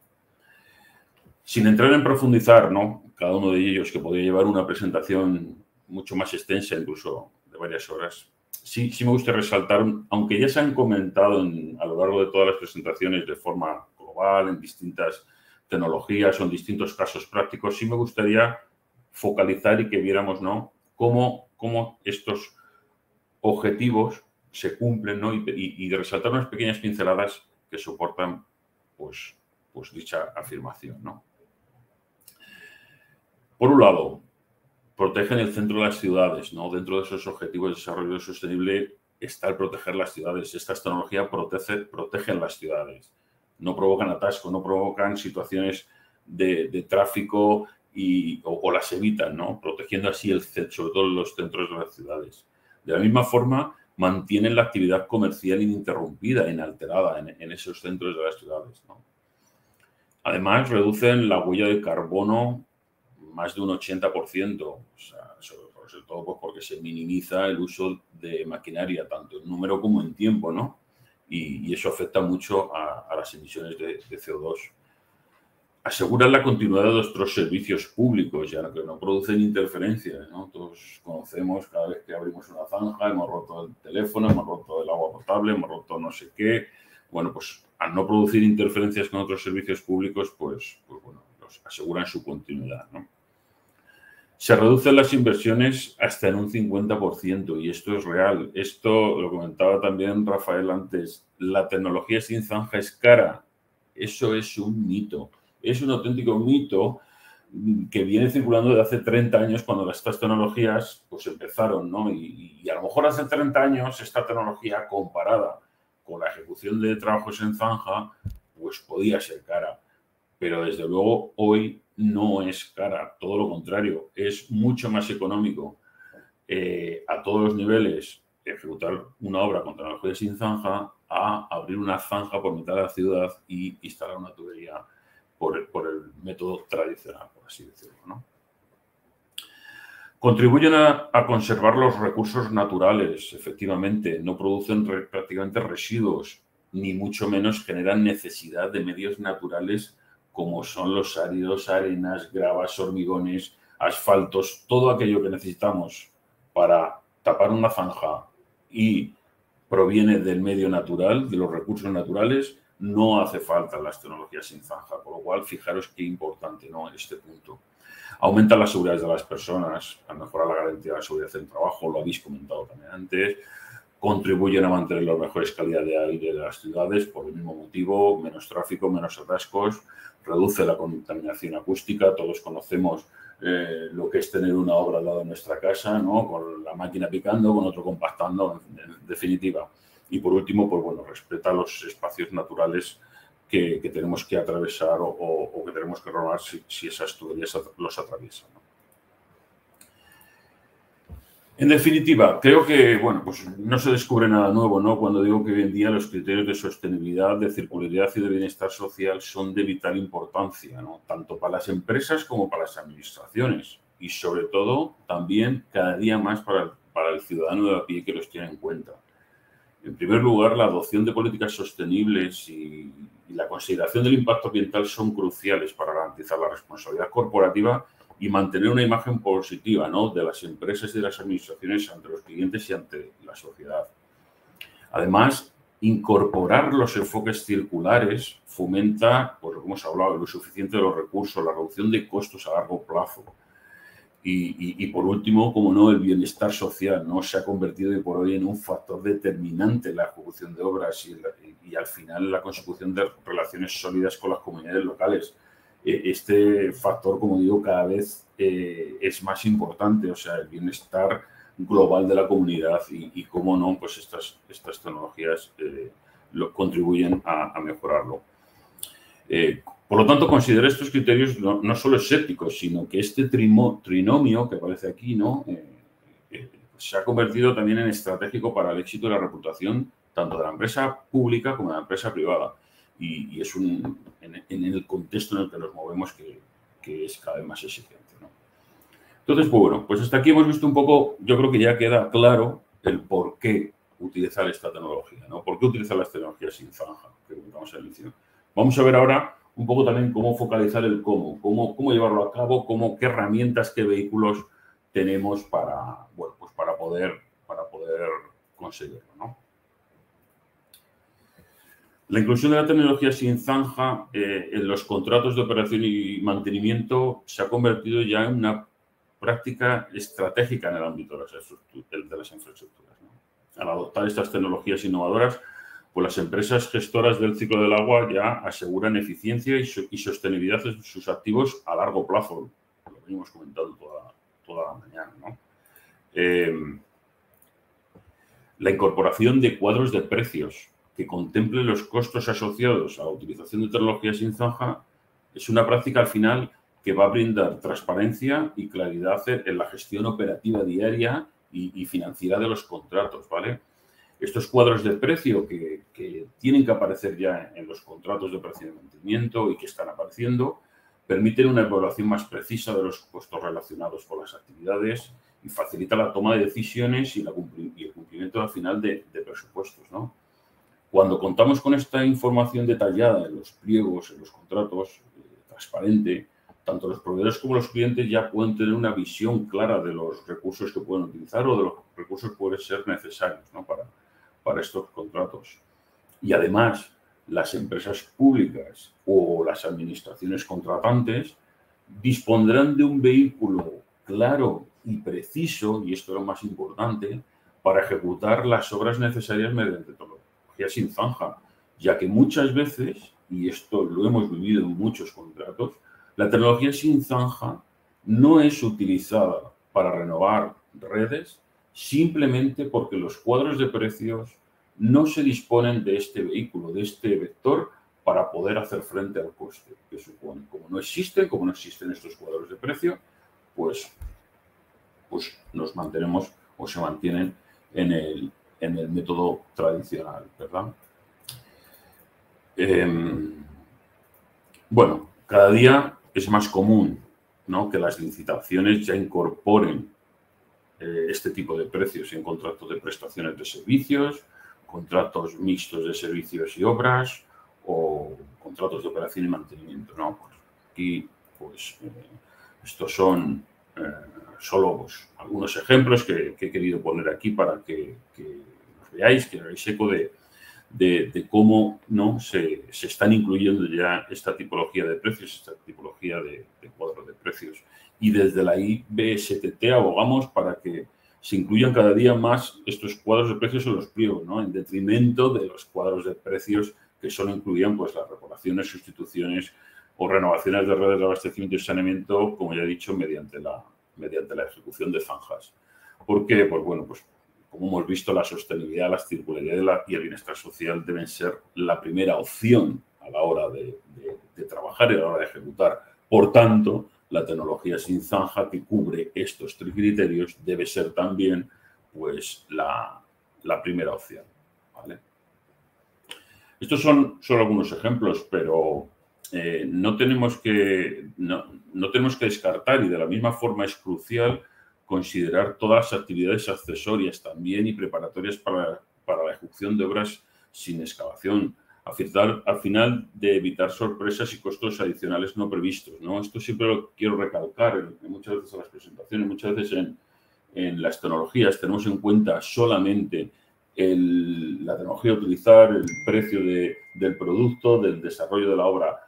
Sin entrar en profundizar, ¿no?, cada uno de ellos, que podría llevar una presentación mucho más extensa, incluso de varias horas, sí, sí me gusta resaltar, aunque ya se han comentado en, a lo largo de todas las presentaciones de forma global, en distintas tecnologías o en distintos casos prácticos, sí me gustaría focalizar y que viéramos, ¿no?, cómo, cómo estos objetivos se cumplen, ¿no?, y, y, y resaltar unas pequeñas pinceladas que soportan pues, pues dicha afirmación, ¿no? Por un lado, protegen el centro de las ciudades, ¿no? Dentro de esos objetivos de desarrollo sostenible está el proteger las ciudades. Estas tecnologías protege, protegen las ciudades. No provocan atasco, no provocan situaciones de, de tráfico y, o, o las evitan, ¿no? Protegiendo así el centro, sobre todo los centros de las ciudades. De la misma forma, mantienen la actividad comercial ininterrumpida, inalterada en, en esos centros de las ciudades, ¿no? Además, reducen la huella de carbono más de un ochenta por ciento, o sea, sobre, sobre todo pues, porque se minimiza el uso de maquinaria, tanto en número como en tiempo, ¿no? Y, y eso afecta mucho a, a las emisiones de, de C O dos. Aseguran la continuidad de nuestros servicios públicos, ya que no producen interferencias, ¿no? Todos conocemos cada vez que abrimos una zanja, hemos roto el teléfono, hemos roto el agua potable, hemos roto no sé qué. Bueno, pues al no producir interferencias con otros servicios públicos, pues, pues bueno, los aseguran su continuidad, ¿no? Se reducen las inversiones hasta en un cincuenta por ciento y esto es real. Esto lo comentaba también Rafael antes. La tecnología sin zanja es cara. Eso es un mito. Es un auténtico mito que viene circulando desde hace treinta años cuando estas tecnologías pues empezaron, ¿no? Y, y a lo mejor hace treinta años esta tecnología comparada con la ejecución de trabajos en zanja pues podía ser cara. Pero desde luego hoy no es cara, todo lo contrario, es mucho más económico eh, a todos los niveles ejecutar una obra con tecnología sin zanja a abrir una zanja por mitad de la ciudad y instalar una tubería por el, por el método tradicional, por así decirlo, ¿no? Contribuyen a, a conservar los recursos naturales, efectivamente, no producen re, prácticamente residuos, ni mucho menos generan necesidad de medios naturales como son los áridos, arenas, gravas, hormigones, asfaltos, todo aquello que necesitamos para tapar una zanja y proviene del medio natural, de los recursos naturales, no hace falta las tecnologías sin zanja, por lo cual fijaros qué importante, ¿no?, este punto. Aumenta la seguridad de las personas, a mejorar la garantía de la seguridad del trabajo, lo habéis comentado también antes, contribuyen a mantener las mejores calidad de aire de las ciudades, por el mismo motivo, menos tráfico, menos atascos, reduce la contaminación acústica, todos conocemos eh, lo que es tener una obra al lado de nuestra casa, ¿no?, con la máquina picando, con otro compactando, en, en definitiva. Y por último, pues bueno, respeta los espacios naturales que, que tenemos que atravesar o, o, o que tenemos que robar si, si esas tuberías los atraviesan, ¿no? En definitiva, creo que, bueno, pues no se descubre nada nuevo, ¿no?, cuando digo que hoy en día los criterios de sostenibilidad, de circularidad y de bienestar social son de vital importancia, ¿no?, tanto para las empresas como para las administraciones y, sobre todo, también cada día más para el, para el ciudadano de a pie que los tiene en cuenta. En primer lugar, la adopción de políticas sostenibles y, y la consideración del impacto ambiental son cruciales para garantizar la responsabilidad corporativa y mantener una imagen positiva, ¿no?, de las empresas y de las administraciones ante los clientes y ante la sociedad. Además, incorporar los enfoques circulares fomenta, por lo que hemos hablado, el uso eficiente de los recursos, la reducción de costos a largo plazo. Y, y, y por último, como no, el bienestar social, ¿no?, se ha convertido hoy por hoy en un factor determinante en la ejecución de obras y, la, y, y al final la consecución de relaciones sólidas con las comunidades locales. Este factor, como digo, cada vez eh, es más importante, o sea, el bienestar global de la comunidad y, y cómo no, pues estas, estas tecnologías eh, lo, contribuyen a, a mejorarlo. Eh, por lo tanto, considero estos criterios no, no solo escépticos, sino que este trimo, trinomio que aparece aquí, ¿no?, eh, eh, se ha convertido también en estratégico para el éxito y la reputación tanto de la empresa pública como de la empresa privada. Y, y es un, en, en el contexto en el que nos movemos que, que es cada vez más exigente, ¿no? Entonces, pues bueno, pues hasta aquí hemos visto un poco, yo creo que ya queda claro el por qué utilizar esta tecnología, ¿no? ¿Por qué utilizar las tecnologías sin zanja? Que comentamos al inicio. Vamos a ver ahora un poco también cómo focalizar el cómo, cómo, cómo llevarlo a cabo, cómo, qué herramientas, qué vehículos tenemos para, bueno, pues para poder, para poder conseguirlo, ¿no? La inclusión de la tecnología sin zanja eh, en los contratos de operación y mantenimiento se ha convertido ya en una práctica estratégica en el ámbito de las, de las infraestructuras, ¿no? Al adoptar estas tecnologías innovadoras, pues las empresas gestoras del ciclo del agua ya aseguran eficiencia y, so, y sostenibilidad de sus activos a largo plazo. Lo venimos comentando toda, toda la mañana, ¿no? Eh, la incorporación de cuadros de precios que contemple los costos asociados a la utilización de tecnologías sin zanja es una práctica al final que va a brindar transparencia y claridad en la gestión operativa diaria y, y financiera de los contratos, ¿vale? Estos cuadros de precio que, que tienen que aparecer ya en los contratos de precio de mantenimiento y que están apareciendo, permiten una evaluación más precisa de los costos relacionados con las actividades y facilita la toma de decisiones y, la, y el cumplimiento al final de, de presupuestos, ¿no? Cuando contamos con esta información detallada en los pliegos, en los contratos, eh, transparente, tanto los proveedores como los clientes ya pueden tener una visión clara de los recursos que pueden utilizar o de los recursos que pueden ser necesarios, ¿no? para, para estos contratos. Y además, las empresas públicas o las administraciones contratantes dispondrán de un vehículo claro y preciso, y esto es lo más importante, para ejecutar las obras necesarias mediante tecnología sin zanja, ya que muchas veces, y esto lo hemos vivido en muchos contratos, la tecnología sin zanja no es utilizada para renovar redes simplemente porque los cuadros de precios no se disponen de este vehículo, de este vector, para poder hacer frente al coste que supone. Como no existen, como no existen estos cuadros de precio, pues, pues nos mantenemos o se mantienen en el, en el método tradicional, ¿verdad? Eh, bueno, cada día es más común, ¿no?, que las licitaciones ya incorporen eh, este tipo de precios en contratos de prestaciones de servicios, contratos mixtos de servicios y obras o contratos de operación y mantenimiento, ¿no? Pues aquí, pues, eh, estos son eh, solo pues, algunos ejemplos que, que he querido poner aquí para que, que los veáis, que hagáis eco de, de, de cómo, ¿no?, se, se están incluyendo ya esta tipología de precios, esta tipología de, de cuadro de precios. Y desde la I B S T T abogamos para que se incluyan cada día más estos cuadros de precios en los pliegos, ¿no?, en detrimento de los cuadros de precios que solo incluían pues, las reparaciones, sustituciones o renovaciones de redes de abastecimiento y saneamiento, como ya he dicho, mediante la, mediante la ejecución de zanjas. ¿Por qué? Pues bueno, pues como hemos visto, la sostenibilidad, la circularidad y el bienestar social deben ser la primera opción a la hora de, de, de trabajar y a la hora de ejecutar. Por tanto, la tecnología sin zanja que cubre estos tres criterios debe ser también pues, la, la primera opción, ¿vale? Estos son solo algunos ejemplos, pero eh, no, tenemos que, no, no tenemos que descartar, y de la misma forma es crucial considerar todas las actividades accesorias también y preparatorias para, para la ejecución de obras sin excavación, a final, al final de evitar sorpresas y costos adicionales no previstos, ¿no? Esto siempre lo quiero recalcar en, en muchas veces en las presentaciones, muchas veces en, en las tecnologías tenemos en cuenta solamente el, la tecnología a utilizar, el precio de, del producto, del desarrollo de la obra,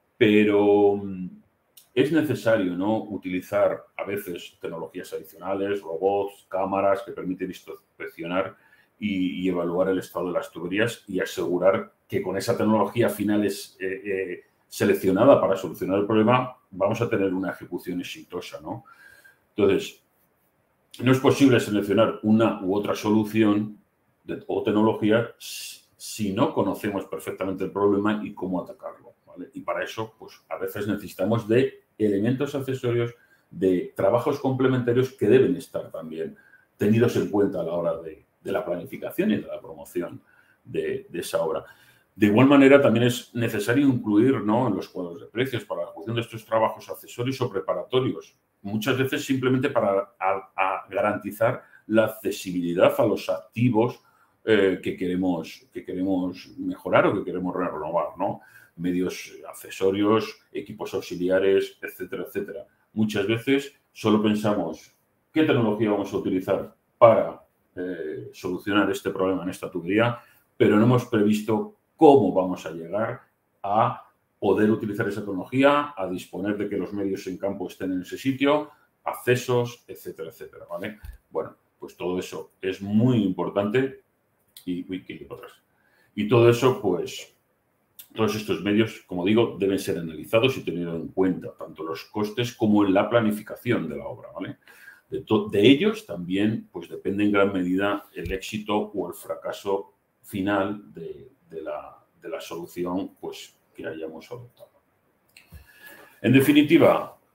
pero es necesario, ¿no?, utilizar a veces tecnologías adicionales, robots, cámaras que permiten inspeccionar y, y evaluar el estado de las tuberías y asegurar que con esa tecnología final es eh, eh, seleccionada para solucionar el problema, vamos a tener una ejecución exitosa, ¿no? Entonces, no es posible seleccionar una u otra solución de, o tecnología si no conocemos perfectamente el problema y cómo atacarlo, ¿vale? Y para eso, pues, a veces necesitamos de elementos accesorios, de trabajos complementarios que deben estar también tenidos en cuenta a la hora de, de la planificación y de la promoción de, de esa obra. De igual manera, también es necesario incluir, ¿no?, en los cuadros de precios para la ejecución de estos trabajos accesorios o preparatorios, muchas veces simplemente para a, a garantizar la accesibilidad a los activos eh, que, queremos, que queremos mejorar o que queremos renovar, ¿no? Medios accesorios, equipos auxiliares, etcétera, etcétera. Muchas veces solo pensamos qué tecnología vamos a utilizar para eh, solucionar este problema en esta tubería, pero no hemos previsto cómo vamos a llegar a poder utilizar esa tecnología, a disponer de que los medios en campo estén en ese sitio, accesos, etcétera, etcétera, ¿vale? Bueno, pues todo eso es muy importante y, y, otras. y todo eso, pues, todos estos medios, como digo, deben ser analizados y tenidos en cuenta, tanto los costes como en la planificación de la obra, ¿vale? De, de ellos también, pues, depende en gran medida el éxito o el fracaso final de, de, la, de la solución, pues, que hayamos adoptado. En definitiva,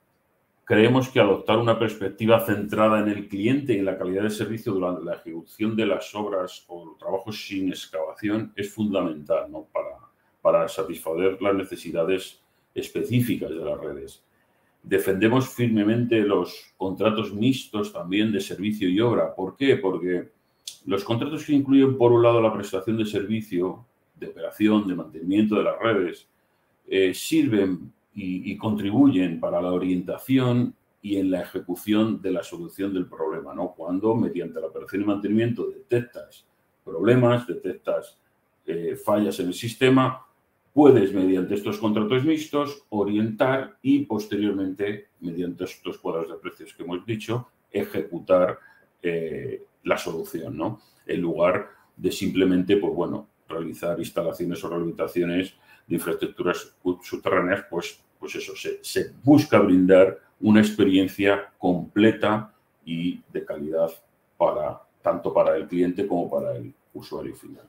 creemos que adoptar una perspectiva centrada en el cliente y en la calidad de servicio durante la ejecución de las obras o trabajos sin excavación es fundamental, ¿no? para, para satisfacer las necesidades específicas de las redes. Defendemos firmemente los contratos mixtos también de servicio y obra. ¿Por qué? Porque los contratos que incluyen, por un lado, la prestación de servicio, de operación, de mantenimiento de las redes, eh, sirven y, y contribuyen para la orientación y en la ejecución de la solución del problema, ¿no? Cuando, mediante la operación y mantenimiento, detectas problemas, detectas eh, fallas en el sistema, puedes, mediante estos contratos mixtos, orientar y, posteriormente, mediante estos cuadros de precios que hemos dicho, ejecutar eh, la solución, ¿no? En lugar de simplemente, pues bueno, realizar instalaciones o rehabilitaciones de infraestructuras subterráneas, pues, pues eso, se, se busca brindar una experiencia completa y de calidad para, tanto para el cliente como para el usuario final.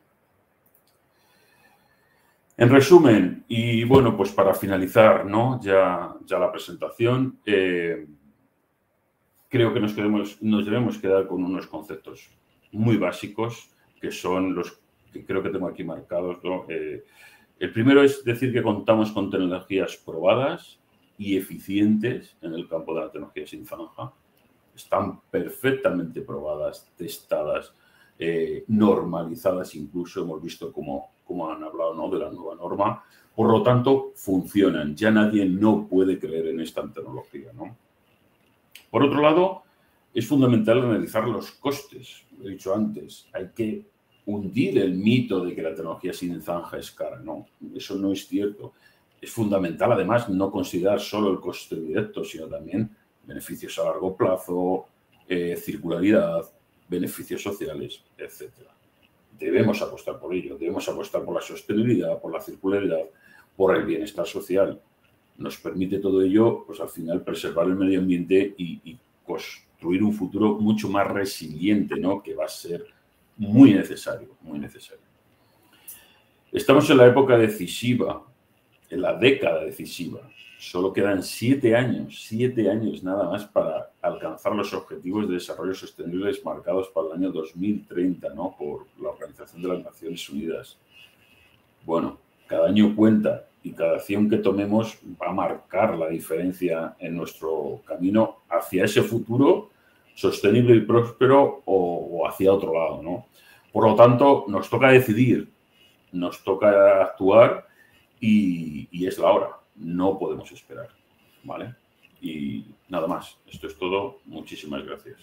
En resumen, y bueno, pues para finalizar, ¿no? ya, ya la presentación, eh, creo que nos, quedemos, nos debemos quedar con unos conceptos muy básicos, que son los que creo que tengo aquí marcados, ¿no? Eh, el primero es decir que contamos con tecnologías probadas y eficientes en el campo de la tecnología sin zanja. Están perfectamente probadas, testadas, eh, normalizadas incluso. Hemos visto cómo, cómo han hablado, ¿no? de la nueva norma. Por lo tanto, funcionan. Ya nadie no puede creer en esta tecnología, ¿no? Por otro lado, es fundamental analizar los costes. Lo he dicho antes, hay que hundir el mito de que la tecnología sin zanja es cara. No, eso no es cierto. Es fundamental, además, no considerar solo el coste directo, sino también beneficios a largo plazo, eh, circularidad, beneficios sociales, etcétera. Debemos apostar por ello, debemos apostar por la sostenibilidad, por la circularidad, por el bienestar social. Nos permite todo ello, pues al final, preservar el medio ambiente y, y construir un futuro mucho más resiliente, ¿no? Que va a ser muy necesario, muy necesario. Estamos en la época decisiva, en la década decisiva. Solo quedan siete años, siete años nada más para alcanzar los objetivos de desarrollo sostenibles marcados para el año dos mil treinta, ¿no? Por la Organización de las Naciones Unidas. Bueno, cada año cuenta y cada acción que tomemos va a marcar la diferencia en nuestro camino hacia ese futuro sostenible y próspero o, o hacia otro lado, ¿no? Por lo tanto, nos toca decidir, nos toca actuar y, y es la hora. No podemos esperar, ¿vale? Y nada más. Esto es todo. Muchísimas gracias.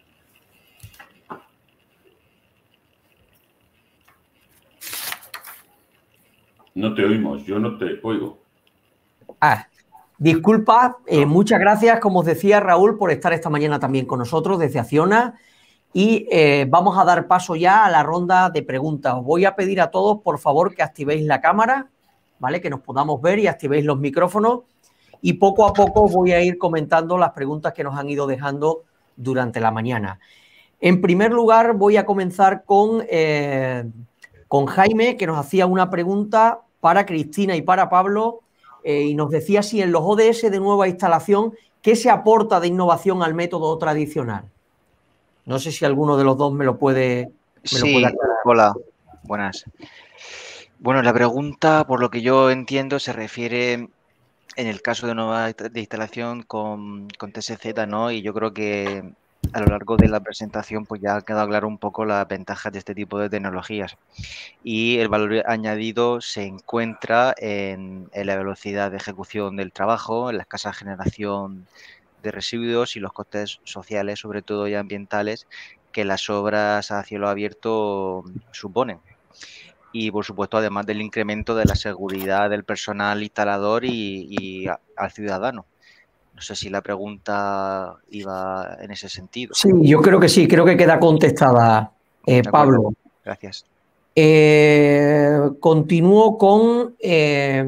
No te oímos. Yo no te oigo. Ah, disculpa. Eh, muchas gracias, como os decía Raúl, por estar esta mañana también con nosotros desde Acciona. Y eh, vamos a dar paso ya a la ronda de preguntas. Os voy a pedir a todos, por favor, que activéis la cámara, ¿vale? Que nos podamos ver y activéis los micrófonos. Y poco a poco voy a ir comentando las preguntas que nos han ido dejando durante la mañana. En primer lugar, voy a comenzar con, eh, con Jaime, que nos hacía una pregunta para Cristina y para Pablo, eh, y nos decía si en los O D S de nueva instalación, ¿qué se aporta de innovación al método tradicional? No sé si alguno de los dos me lo puede, me lo sí, puede aclarar. Hola, buenas. Bueno, la pregunta, por lo que yo entiendo, se refiere en el caso de nueva de instalación con, con T S Z, ¿no? Y yo creo que a lo largo de la presentación pues ya ha quedado claro un poco las ventajas de este tipo de tecnologías. Y el valor añadido se encuentra en, en la velocidad de ejecución del trabajo, en la escasa generación de residuos y los costes sociales, sobre todo y ambientales, que las obras a cielo abierto suponen. Y, por supuesto, además del incremento de la seguridad del personal instalador y, y a, al ciudadano. No sé si la pregunta iba en ese sentido. Sí, yo creo que sí, creo que queda contestada, eh, Pablo. Gracias. Eh, continúo con... Eh,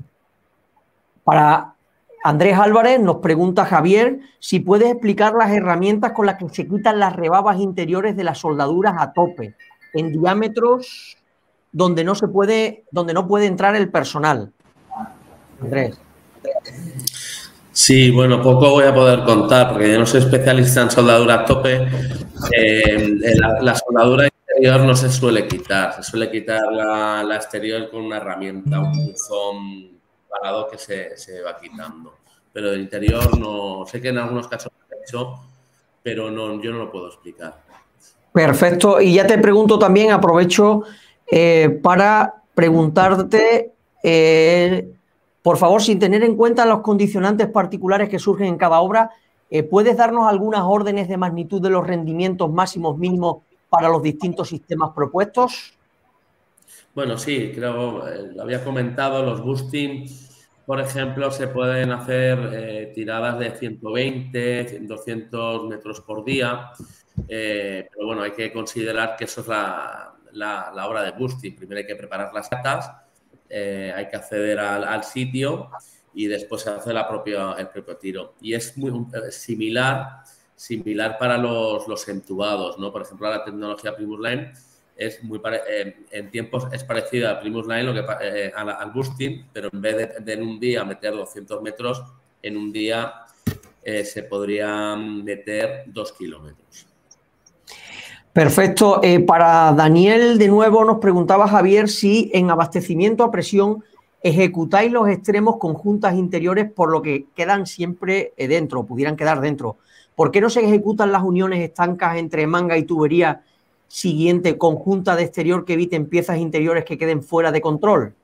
para Andrés Álvarez nos pregunta Javier si puedes explicar las herramientas con las que se quitan las rebabas interiores de las soldaduras a tope, en diámetros donde no se puede, donde no puede entrar el personal. Andrés. Sí, bueno, poco voy a poder contar porque yo no soy especialista en soldadura a tope. Eh, la, la soldadura interior no se suele quitar, se suele quitar la, la exterior con una herramienta, un punzón parado que se, se va quitando. Pero el interior no, sé que en algunos casos lo he hecho, pero no, yo no lo puedo explicar. Perfecto. Y ya te pregunto también, aprovecho eh, para preguntarte, eh, por favor, sin tener en cuenta los condicionantes particulares que surgen en cada obra, eh, ¿puedes darnos algunas órdenes de magnitud de los rendimientos máximos mínimos para los distintos sistemas propuestos? Bueno, sí, creo, eh, lo había comentado, los boosting, por ejemplo, se pueden hacer eh, tiradas de ciento veinte, doscientos metros por día, eh, pero bueno, hay que considerar que eso es la, la, la obra de boosting. Primero hay que preparar las cartas, eh, hay que acceder al, al sitio y después se hace la propia, el propio tiro. Y es muy similar, similar para los, los entubados, ¿no? Por ejemplo, la tecnología Primus Line es muy pare eh, en tiempos es parecida a Primus Line, lo que, eh, al, al boosting, pero en vez de, de en un día meter doscientos metros, en un día eh, se podrían meter dos kilómetros. Perfecto. Eh, para Daniel, de nuevo, nos preguntaba Javier si en abastecimiento a presión ejecutáis los extremos con juntas interiores, por lo que quedan siempre dentro, pudieran quedar dentro. ¿Por qué no se ejecutan las uniones estancas entre manga y tubería siguiente con junta de exterior que eviten piezas interiores que queden fuera de control?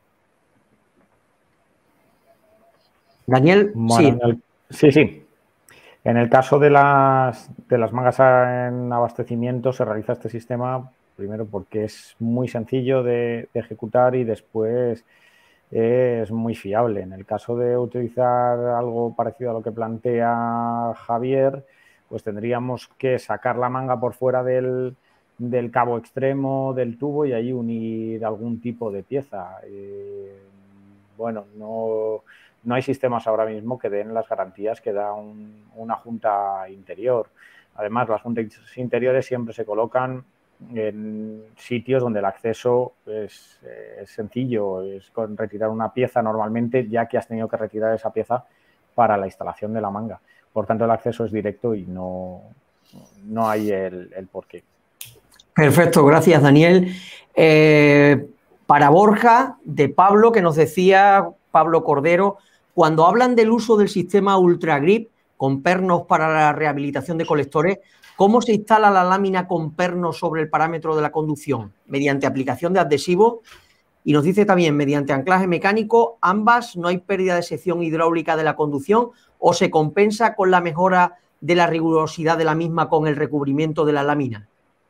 Daniel, bueno, sí. En el, sí, sí. En el caso de las, de las mangas en abastecimiento se realiza este sistema primero porque es muy sencillo de, de ejecutar y después es muy fiable. En el caso de utilizar algo parecido a lo que plantea Javier, pues tendríamos que sacar la manga por fuera del, del cabo extremo del tubo y ahí unir algún tipo de pieza. Eh, bueno, no... No hay sistemas ahora mismo que den las garantías que da un, una junta interior. Además, las juntas interiores siempre se colocan en sitios donde el acceso es, es sencillo, es con retirar una pieza normalmente, ya que has tenido que retirar esa pieza para la instalación de la manga. Por tanto, el acceso es directo y no, no hay el, el porqué. Perfecto, gracias, Daniel. Eh, para Borja, de Pablo, que nos decía, Pablo Cordero, cuando hablan del uso del sistema Ultra Grip con pernos para la rehabilitación de colectores, ¿cómo se instala la lámina con pernos sobre el parámetro de la conducción? ¿Mediante aplicación de adhesivo? Y nos dice también, mediante anclaje mecánico, ambas, ¿no hay pérdida de sección hidráulica de la conducción o se compensa con la mejora de la rigurosidad de la misma con el recubrimiento de la lámina?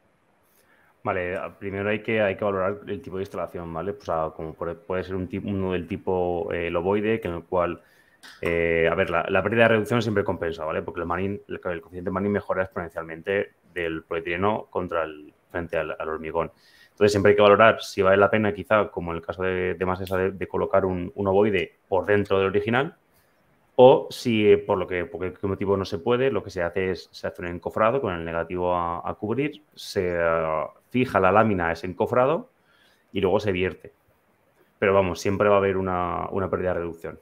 Vale, primero hay que, hay que valorar el tipo de instalación, ¿vale? Pues, a, como puede ser un tipo, uno del tipo eh, loboide, que en el cual, eh, a ver, la, la pérdida de reducción siempre compensa, ¿vale? Porque el marín, el, el coeficiente marín mejora exponencialmente del polietileno contra el, frente al, al hormigón. Entonces siempre hay que valorar si vale la pena, quizá, como en el caso de, de Masesa, de, de colocar un, un ovoide por dentro del original, o si por lo que por qué motivo no se puede, lo que se hace es se hace un encofrado con el negativo a, a cubrir, se uh, fija la lámina a ese encofrado y luego se vierte. Pero vamos, siempre va a haber una, una pérdida de reducción.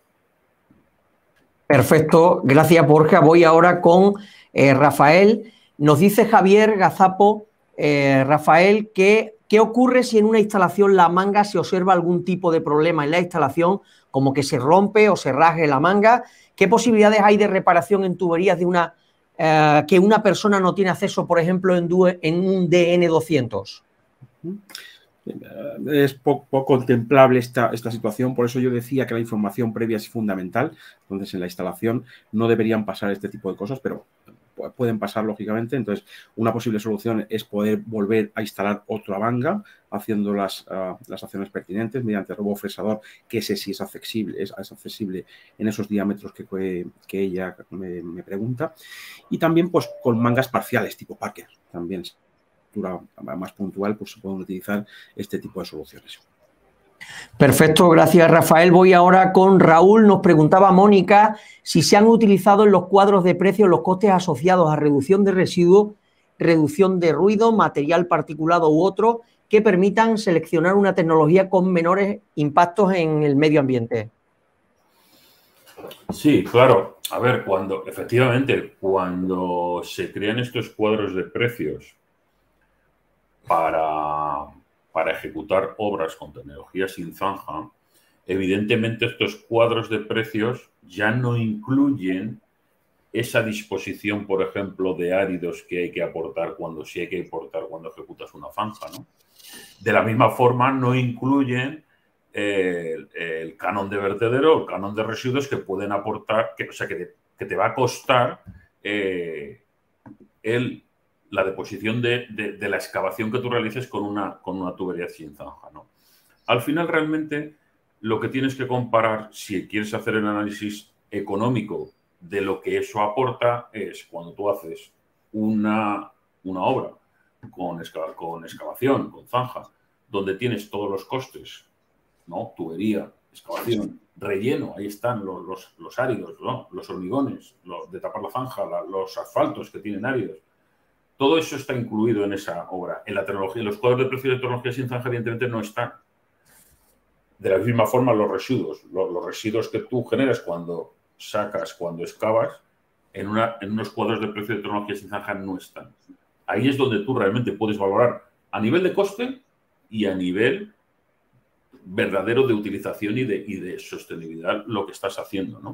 Perfecto, gracias Borja. Voy ahora con eh, Rafael. Nos dice Javier Gazapo, eh, Rafael, que ¿qué ocurre si en una instalación la manga se observa algún tipo de problema en la instalación, como que se rompe o se rasgue la manga? ¿Qué posibilidades hay de reparación en tuberías de una eh, que una persona no tiene acceso, por ejemplo, en, en un D N doscientos? Es poco, poco contemplable esta, esta situación, por eso yo decía que la información previa es fundamental. Entonces, en la instalación no deberían pasar este tipo de cosas, pero pueden pasar lógicamente. Entonces, una posible solución es poder volver a instalar otra manga haciendo las, uh, las acciones pertinentes mediante robo fresador, que ese sí es accesible, es, es accesible en esos diámetros que, que ella me, me pregunta. Y también pues con mangas parciales tipo Parker, también más puntual, pues se pueden utilizar este tipo de soluciones. Perfecto, gracias Rafael. Voy ahora con Raúl. Nos preguntaba Mónica si se han utilizado en los cuadros de precios los costes asociados a reducción de residuos, reducción de ruido, material particulado u otro que permitan seleccionar una tecnología con menores impactos en el medio ambiente. Sí, claro. A ver, cuando, efectivamente, cuando se crean estos cuadros de precios para, para ejecutar obras con tecnología sin zanja, evidentemente estos cuadros de precios ya no incluyen esa disposición, por ejemplo, de áridos que hay que aportar cuando sí hay que aportar cuando ejecutas una zanja, ¿no? De la misma forma, no incluyen el, el canon de vertedero, el canon de residuos que pueden aportar, que, o sea, que te, que te va a costar eh, el, la deposición de, de, de la excavación que tú realices con una, con una tubería sin zanja, ¿no? Al final, realmente, lo que tienes que comparar, si quieres hacer el análisis económico de lo que eso aporta, es cuando tú haces una, una obra con, exca, con excavación, con zanja, donde tienes todos los costes, ¿no? Tubería, excavación, relleno, ahí están los, los, los áridos, ¿no? Los hormigones, los de tapar la zanja, la, los asfaltos que tienen áridos. Todo eso está incluido en esa obra. En la tecnología, los cuadros de precios de tecnología sin zanja, evidentemente, no están. De la misma forma, los residuos, los, los residuos que tú generas cuando sacas, cuando excavas, en, una, en unos cuadros de precio de tecnología sin zanja no están. Ahí es donde tú realmente puedes valorar a nivel de coste y a nivel verdadero de utilización y de, y de sostenibilidad lo que estás haciendo, ¿no?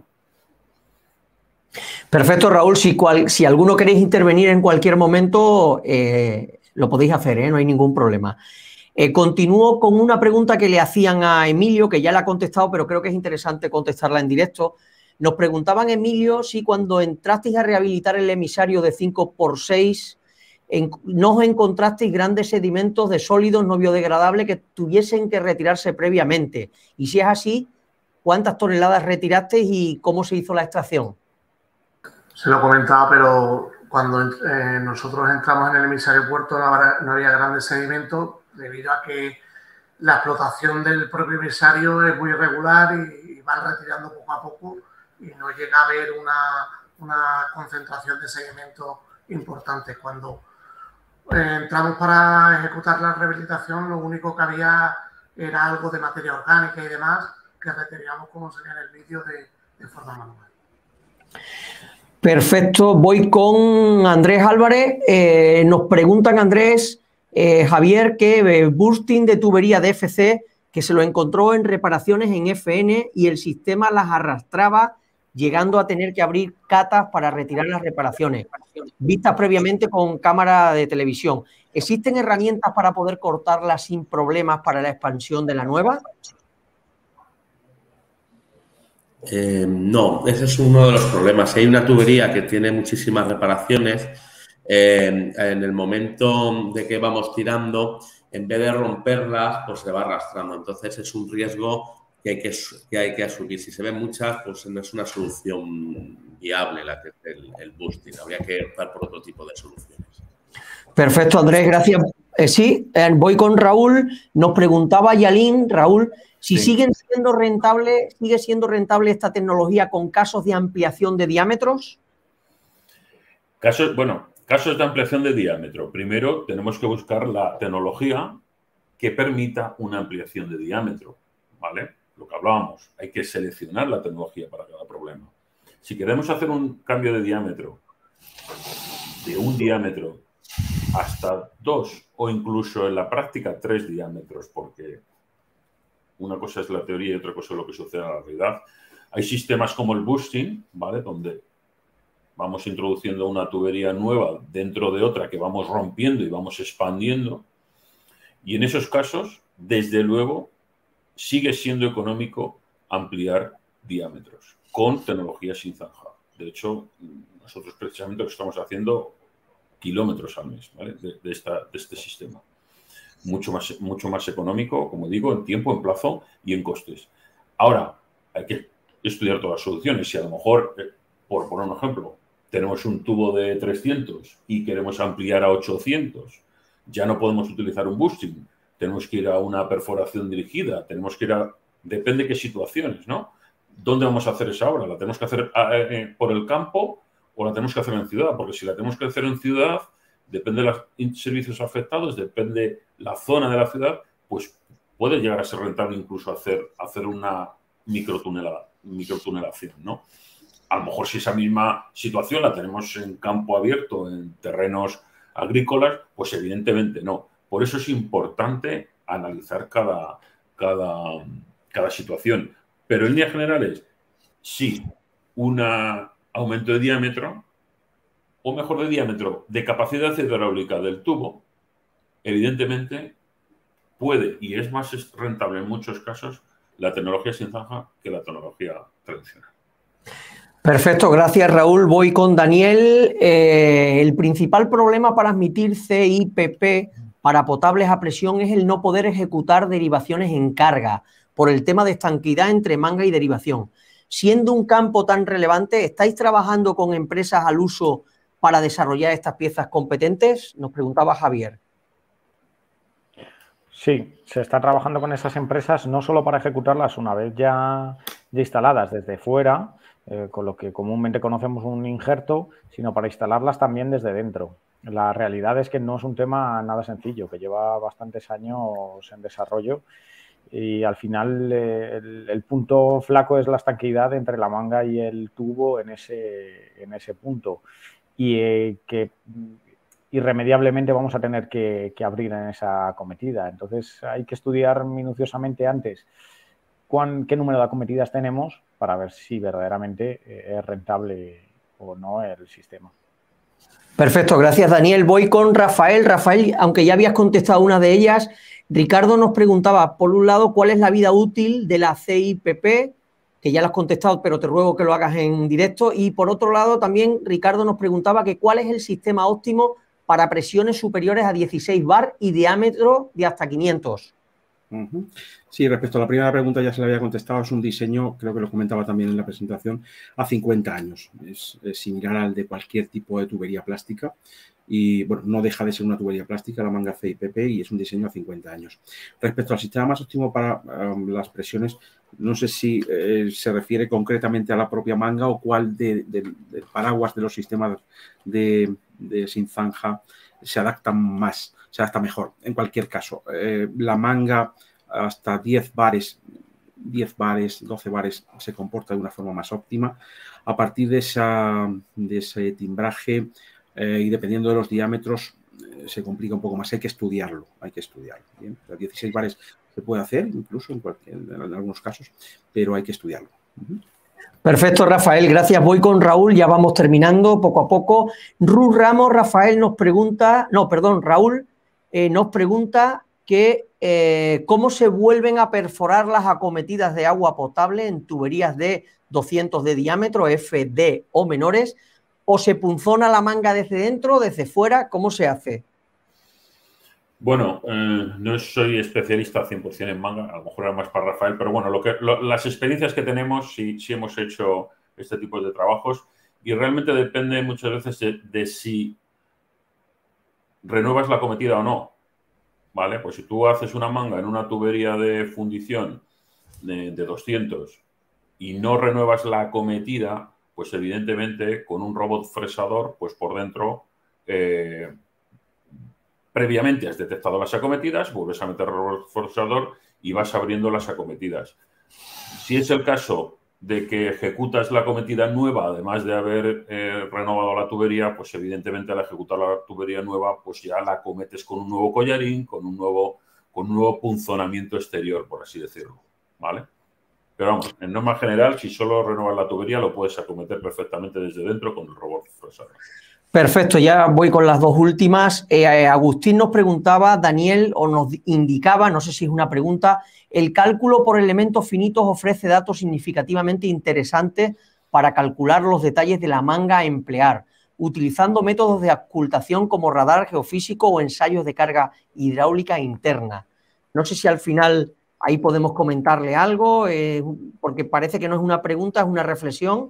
Perfecto, Raúl. Si, cual, si alguno queréis intervenir en cualquier momento, eh, lo podéis hacer, ¿eh? No hay ningún problema. Eh, continúo con una pregunta que le hacían a Emilio, que ya la ha contestado, pero creo que es interesante contestarla en directo. Nos preguntaban, Emilio, si cuando entrasteis a rehabilitar el emisario de cinco por seis en, no os encontrasteis grandes sedimentos de sólidos no biodegradables que tuviesen que retirarse previamente. Y si es así, ¿cuántas toneladas retirasteis y cómo se hizo la extracción? Se lo comentaba, pero cuando eh, nosotros entramos en el emisario puerto no había, no había grandes sedimentos debido a que la explotación del propio emisario es muy irregular y, y van retirando poco a poco y no llega a haber una, una concentración de sedimentos importante. Cuando eh, entramos para ejecutar la rehabilitación, lo único que había era algo de materia orgánica y demás que retirábamos, como se ve en el vídeo, de, de forma manual. Perfecto. Voy con Andrés Álvarez. Eh, nos preguntan, Andrés, eh, Javier, que eh, bursting de tubería de F C, que se lo encontró en reparaciones en F N y el sistema las arrastraba, llegando a tener que abrir catas para retirar las reparaciones, vistas previamente con cámara de televisión. ¿Existen herramientas para poder cortarlas sin problemas para la expansión de la nueva? Eh, no, ese es uno de los problemas. Si hay una tubería que tiene muchísimas reparaciones, eh, en el momento de que vamos tirando, en vez de romperlas, pues se va arrastrando. Entonces es un riesgo que hay que, que, hay que asumir. Si se ven muchas, pues no es una solución viable la que el, el boosting. Habría que optar por otro tipo de soluciones. Perfecto, Andrés, gracias. Eh, sí, eh, voy con Raúl. Nos preguntaba Yalín, Raúl, si sí. siguen siendo rentable, sigue siendo rentable esta tecnología con casos de ampliación de diámetros. Casos, bueno, casos de ampliación de diámetro. Primero tenemos que buscar la tecnología que permita una ampliación de diámetro, ¿vale? Lo que hablábamos, hay que seleccionar la tecnología para cada problema. Si queremos hacer un cambio de diámetro, de un diámetro hasta dos o incluso en la práctica tres diámetros, porque una cosa es la teoría y otra cosa es lo que sucede en la realidad. Hay sistemas como el boosting, ¿vale? Donde vamos introduciendo una tubería nueva dentro de otra que vamos rompiendo y vamos expandiendo. Y en esos casos, desde luego, sigue siendo económico ampliar diámetros con tecnología sin zanja. De hecho, nosotros precisamente lo que estamos haciendo kilómetros al mes, ¿vale? de, de, esta, de este sistema. Mucho más, mucho más económico, como digo, en tiempo, en plazo y en costes. Ahora, hay que estudiar todas las soluciones. Si a lo mejor, eh, por poner un ejemplo, tenemos un tubo de trescientos y queremos ampliar a ochocientos, ya no podemos utilizar un boosting. Tenemos que ir a una perforación dirigida, tenemos que ir a... Depende de qué situaciones, ¿no? ¿Dónde vamos a hacer esa obra? ¿La tenemos que hacer eh, por el campo o la tenemos que hacer en ciudad? Porque si la tenemos que hacer en ciudad, depende de los servicios afectados, depende la zona de la ciudad, pues puede llegar a ser rentable incluso hacer, hacer una microtunela, microtunelación, ¿no? A lo mejor si esa misma situación la tenemos en campo abierto, en terrenos agrícolas, pues evidentemente no. Por eso es importante analizar cada, cada, cada situación. Pero en líneas generales, sí, un aumento de diámetro, o mejor de diámetro, de capacidad hidráulica del tubo, evidentemente puede y es más rentable en muchos casos la tecnología sin zanja que la tecnología tradicional. Perfecto, gracias Raúl. Voy con Daniel. Eh, el principal problema para admitir C I P P para potables a presión es el no poder ejecutar derivaciones en carga por el tema de estanquidad entre manga y derivación. Siendo un campo tan relevante, ¿estáis trabajando con empresas al uso para desarrollar estas piezas competentes? Nos preguntaba Javier. Sí, se está trabajando con esas empresas no solo para ejecutarlas una vez ya, ya instaladas desde fuera, eh, con lo que comúnmente conocemos un injerto, sino para instalarlas también desde dentro. La realidad es que no es un tema nada sencillo, que lleva bastantes años en desarrollo y al final eh, el, el punto flaco es la estanquidad entre la manga y el tubo en ese, en ese punto y eh, que irremediablemente vamos a tener que, que abrir en esa acometida. Entonces hay que estudiar minuciosamente antes cuán, qué número de acometidas tenemos para ver si verdaderamente es rentable o no el sistema. Perfecto, gracias Daniel. Voy con Rafael. Rafael, aunque ya habías contestado una de ellas, Ricardo nos preguntaba, por un lado, ¿cuál es la vida útil de la C I P P? Que ya lo has contestado, pero te ruego que lo hagas en directo. Y por otro lado, también Ricardo nos preguntaba que cuál es el sistema óptimo para presiones superiores a dieciséis bar y diámetro de hasta quinientos. Uh-huh. Sí, respecto a la primera pregunta ya se le había contestado, es un diseño, creo que lo comentaba también en la presentación, a cincuenta años. Es, es similar al de cualquier tipo de tubería plástica y, bueno, no deja de ser una tubería plástica, la manga C I P P, y es un diseño a cincuenta años. Respecto al sistema más óptimo para um, las presiones, no sé si eh, se refiere concretamente a la propia manga o cuál de, de, de paraguas de los sistemas de, de sin zanja se adaptan más, se adapta mejor. En cualquier caso, eh, la manga hasta diez bares, diez bares, doce bares se comporta de una forma más óptima. A partir de, esa, de ese timbraje eh, y dependiendo de los diámetros eh, se complica un poco más. Hay que estudiarlo, hay que estudiarlo. ¿Bien? Los dieciséis bares se puede hacer incluso en, cualquier, en algunos casos, pero hay que estudiarlo. Uh-huh. Perfecto, Rafael, gracias. Voy con Raúl, ya vamos terminando poco a poco. Ruth Ramos, Rafael nos pregunta, no, perdón, Raúl eh, nos pregunta que eh, cómo se vuelven a perforar las acometidas de agua potable en tuberías de doscientos de diámetro, F D o menores, o se punzona la manga desde dentro o desde fuera, ¿cómo se hace? Bueno, eh, no soy especialista al cien por cien en manga, a lo mejor era más para Rafael, pero bueno, lo que, lo, las experiencias que tenemos, sí, sí hemos hecho este tipo de trabajos y realmente depende muchas veces de, de si renuevas la acometida o no, ¿vale? Pues si tú haces una manga en una tubería de fundición de, de doscientos y no renuevas la acometida, pues evidentemente con un robot fresador, pues por dentro... Eh, previamente has detectado las acometidas, vuelves a meter el robot fresador y vas abriendo las acometidas. Si es el caso de que ejecutas la acometida nueva, además de haber eh, renovado la tubería, pues evidentemente al ejecutar la tubería nueva, pues ya la acometes con un nuevo collarín, con un nuevo, con un nuevo punzonamiento exterior, por así decirlo, ¿vale? Pero vamos, en norma general, si solo renovas la tubería, lo puedes acometer perfectamente desde dentro con el robot fresador. Perfecto, ya voy con las dos últimas. Eh, Agustín nos preguntaba, Daniel, o nos indicaba, no sé si es una pregunta, el cálculo por elementos finitos ofrece datos significativamente interesantes para calcular los detalles de la manga a emplear, utilizando métodos de ocultación como radar geofísico o ensayos de carga hidráulica interna. No sé si al final ahí podemos comentarle algo, eh, porque parece que no es una pregunta, es una reflexión.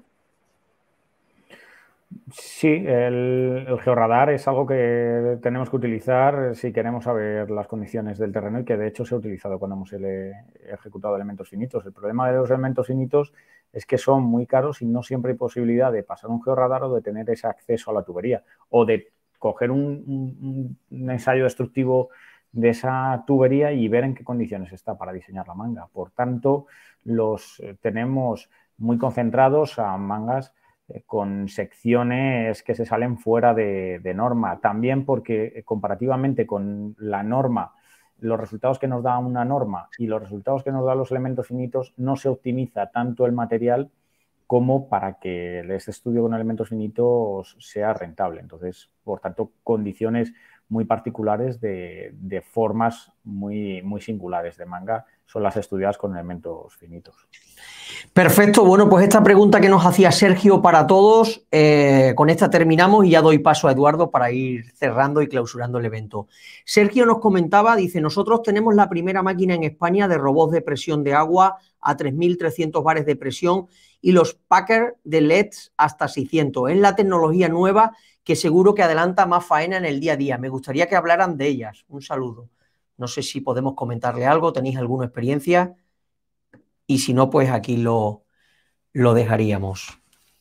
Sí, el, el georradar es algo que tenemos que utilizar si queremos saber las condiciones del terreno y que de hecho se ha utilizado cuando hemos ele, ejecutado elementos finitos. El problema de los elementos finitos es que son muy caros y no siempre hay posibilidad de pasar un georradar o de tener ese acceso a la tubería o de coger un, un, un ensayo destructivo de esa tubería y ver en qué condiciones está para diseñar la manga. Por tanto, los eh, tenemos muy concentrados a mangas eh, con secciones que se salen fuera de, de norma. También porque eh, comparativamente con la norma, los resultados que nos da una norma y los resultados que nos dan los elementos finitos, no se optimiza tanto el material como para que este estudio con elementos finitos sea rentable. Entonces, por tanto, condiciones muy particulares de, de formas muy, muy singulares de manga son las estudiadas con elementos finitos. Perfecto. Bueno, pues esta pregunta que nos hacía Sergio para todos, eh, con esta terminamos y ya doy paso a Eduardo para ir cerrando y clausurando el evento. Sergio nos comentaba, dice, nosotros tenemos la primera máquina en España de robots de presión de agua a tres mil trescientos bares de presión y los Packer de L E Ds hasta seiscientos. Es la tecnología nueva que seguro que adelanta más faena en el día a día. Me gustaría que hablaran de ellas. Un saludo. No sé si podemos comentarle algo, ¿tenéis alguna experiencia? Y si no, pues aquí lo, lo dejaríamos.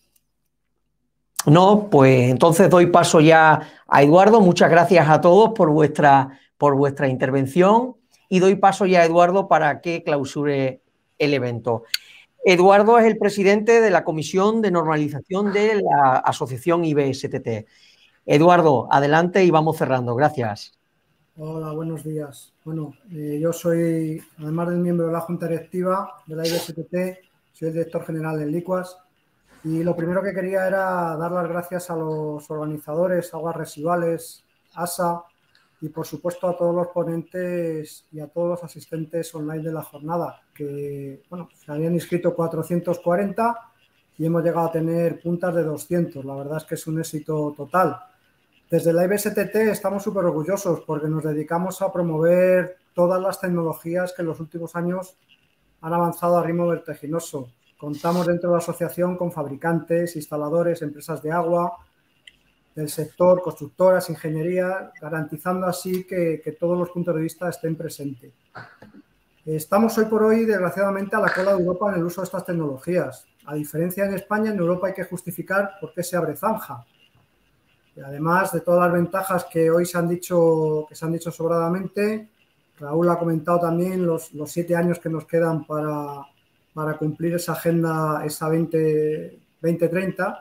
No, pues entonces doy paso ya a Eduardo. Muchas gracias a todos por vuestra, por vuestra intervención y doy paso ya a Eduardo para que clausure el evento. Eduardo es el presidente de la Comisión de Normalización de la Asociación I B S T T. Eduardo, adelante y vamos cerrando. Gracias. Hola, buenos días. Bueno, eh, yo soy, además del miembro de la Junta Directiva de la I B S T T, soy el director general en Liquas y lo primero que quería era dar las gracias a los organizadores, Aguas Residuales, ASA y por supuesto a todos los ponentes y a todos los asistentes online de la jornada, que bueno, se habían inscrito cuatrocientos cuarenta y hemos llegado a tener puntas de doscientos. La verdad es que es un éxito total. Desde la I B S T T estamos súper orgullosos porque nos dedicamos a promover todas las tecnologías que en los últimos años han avanzado a ritmo vertiginoso. Contamos dentro de la asociación con fabricantes, instaladores, empresas de agua, del sector, constructoras, ingeniería, garantizando así que, que todos los puntos de vista estén presentes. Estamos hoy por hoy, desgraciadamente, a la cola de Europa en el uso de estas tecnologías. A diferencia en España, en Europa hay que justificar por qué se abre zanja. Y además de todas las ventajas que hoy se han dicho, que se han dicho sobradamente, Raúl ha comentado también los, los siete años que nos quedan para, para cumplir esa agenda, esa veinte treinta.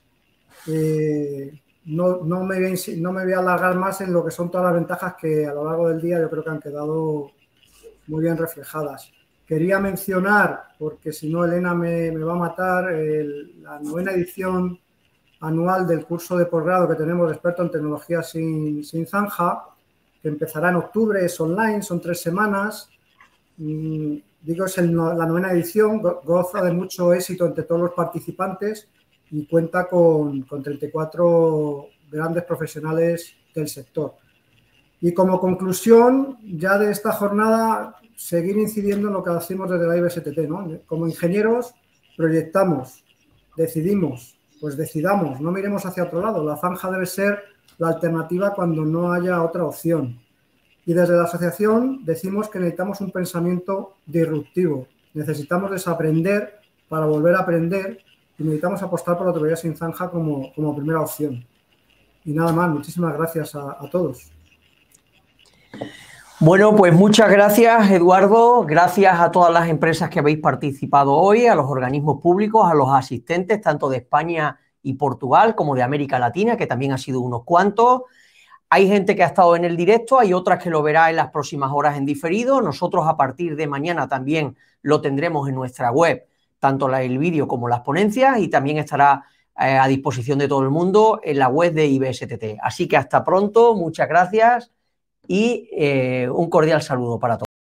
Eh, no, no, me voy, no me voy a alargar más en lo que son todas las ventajas que a lo largo del día yo creo que han quedado muy bien reflejadas. Quería mencionar, porque si no Elena me, me va a matar, el, la novena edición anual del curso de posgrado que tenemos de experto en tecnología sin, sin zanja, que empezará en octubre, es online, son tres semanas. Mm, digo, es el, la novena edición, go, goza de mucho éxito entre todos los participantes y cuenta con, con treinta y cuatro grandes profesionales del sector. Y como conclusión ya de esta jornada, seguir incidiendo en lo que hacemos desde la I B S T T, ¿no? Como ingenieros proyectamos, decidimos, pues decidamos, no miremos hacia otro lado. La zanja debe ser la alternativa cuando no haya otra opción. Y desde la asociación decimos que necesitamos un pensamiento disruptivo. Necesitamos desaprender para volver a aprender y necesitamos apostar por la tubería sin zanja como, como primera opción. Y nada más, muchísimas gracias a, a todos. Bueno, pues muchas gracias, Eduardo. Gracias a todas las empresas que habéis participado hoy, a los organismos públicos, a los asistentes, tanto de España y Portugal como de América Latina, que también ha sido unos cuantos. Hay gente que ha estado en el directo, hay otras que lo verá en las próximas horas en diferido. Nosotros a partir de mañana también lo tendremos en nuestra web, tanto el vídeo como las ponencias, y también estará eh, a disposición de todo el mundo en la web de I B S T T. Así que hasta pronto, muchas gracias y eh, un cordial saludo para todos.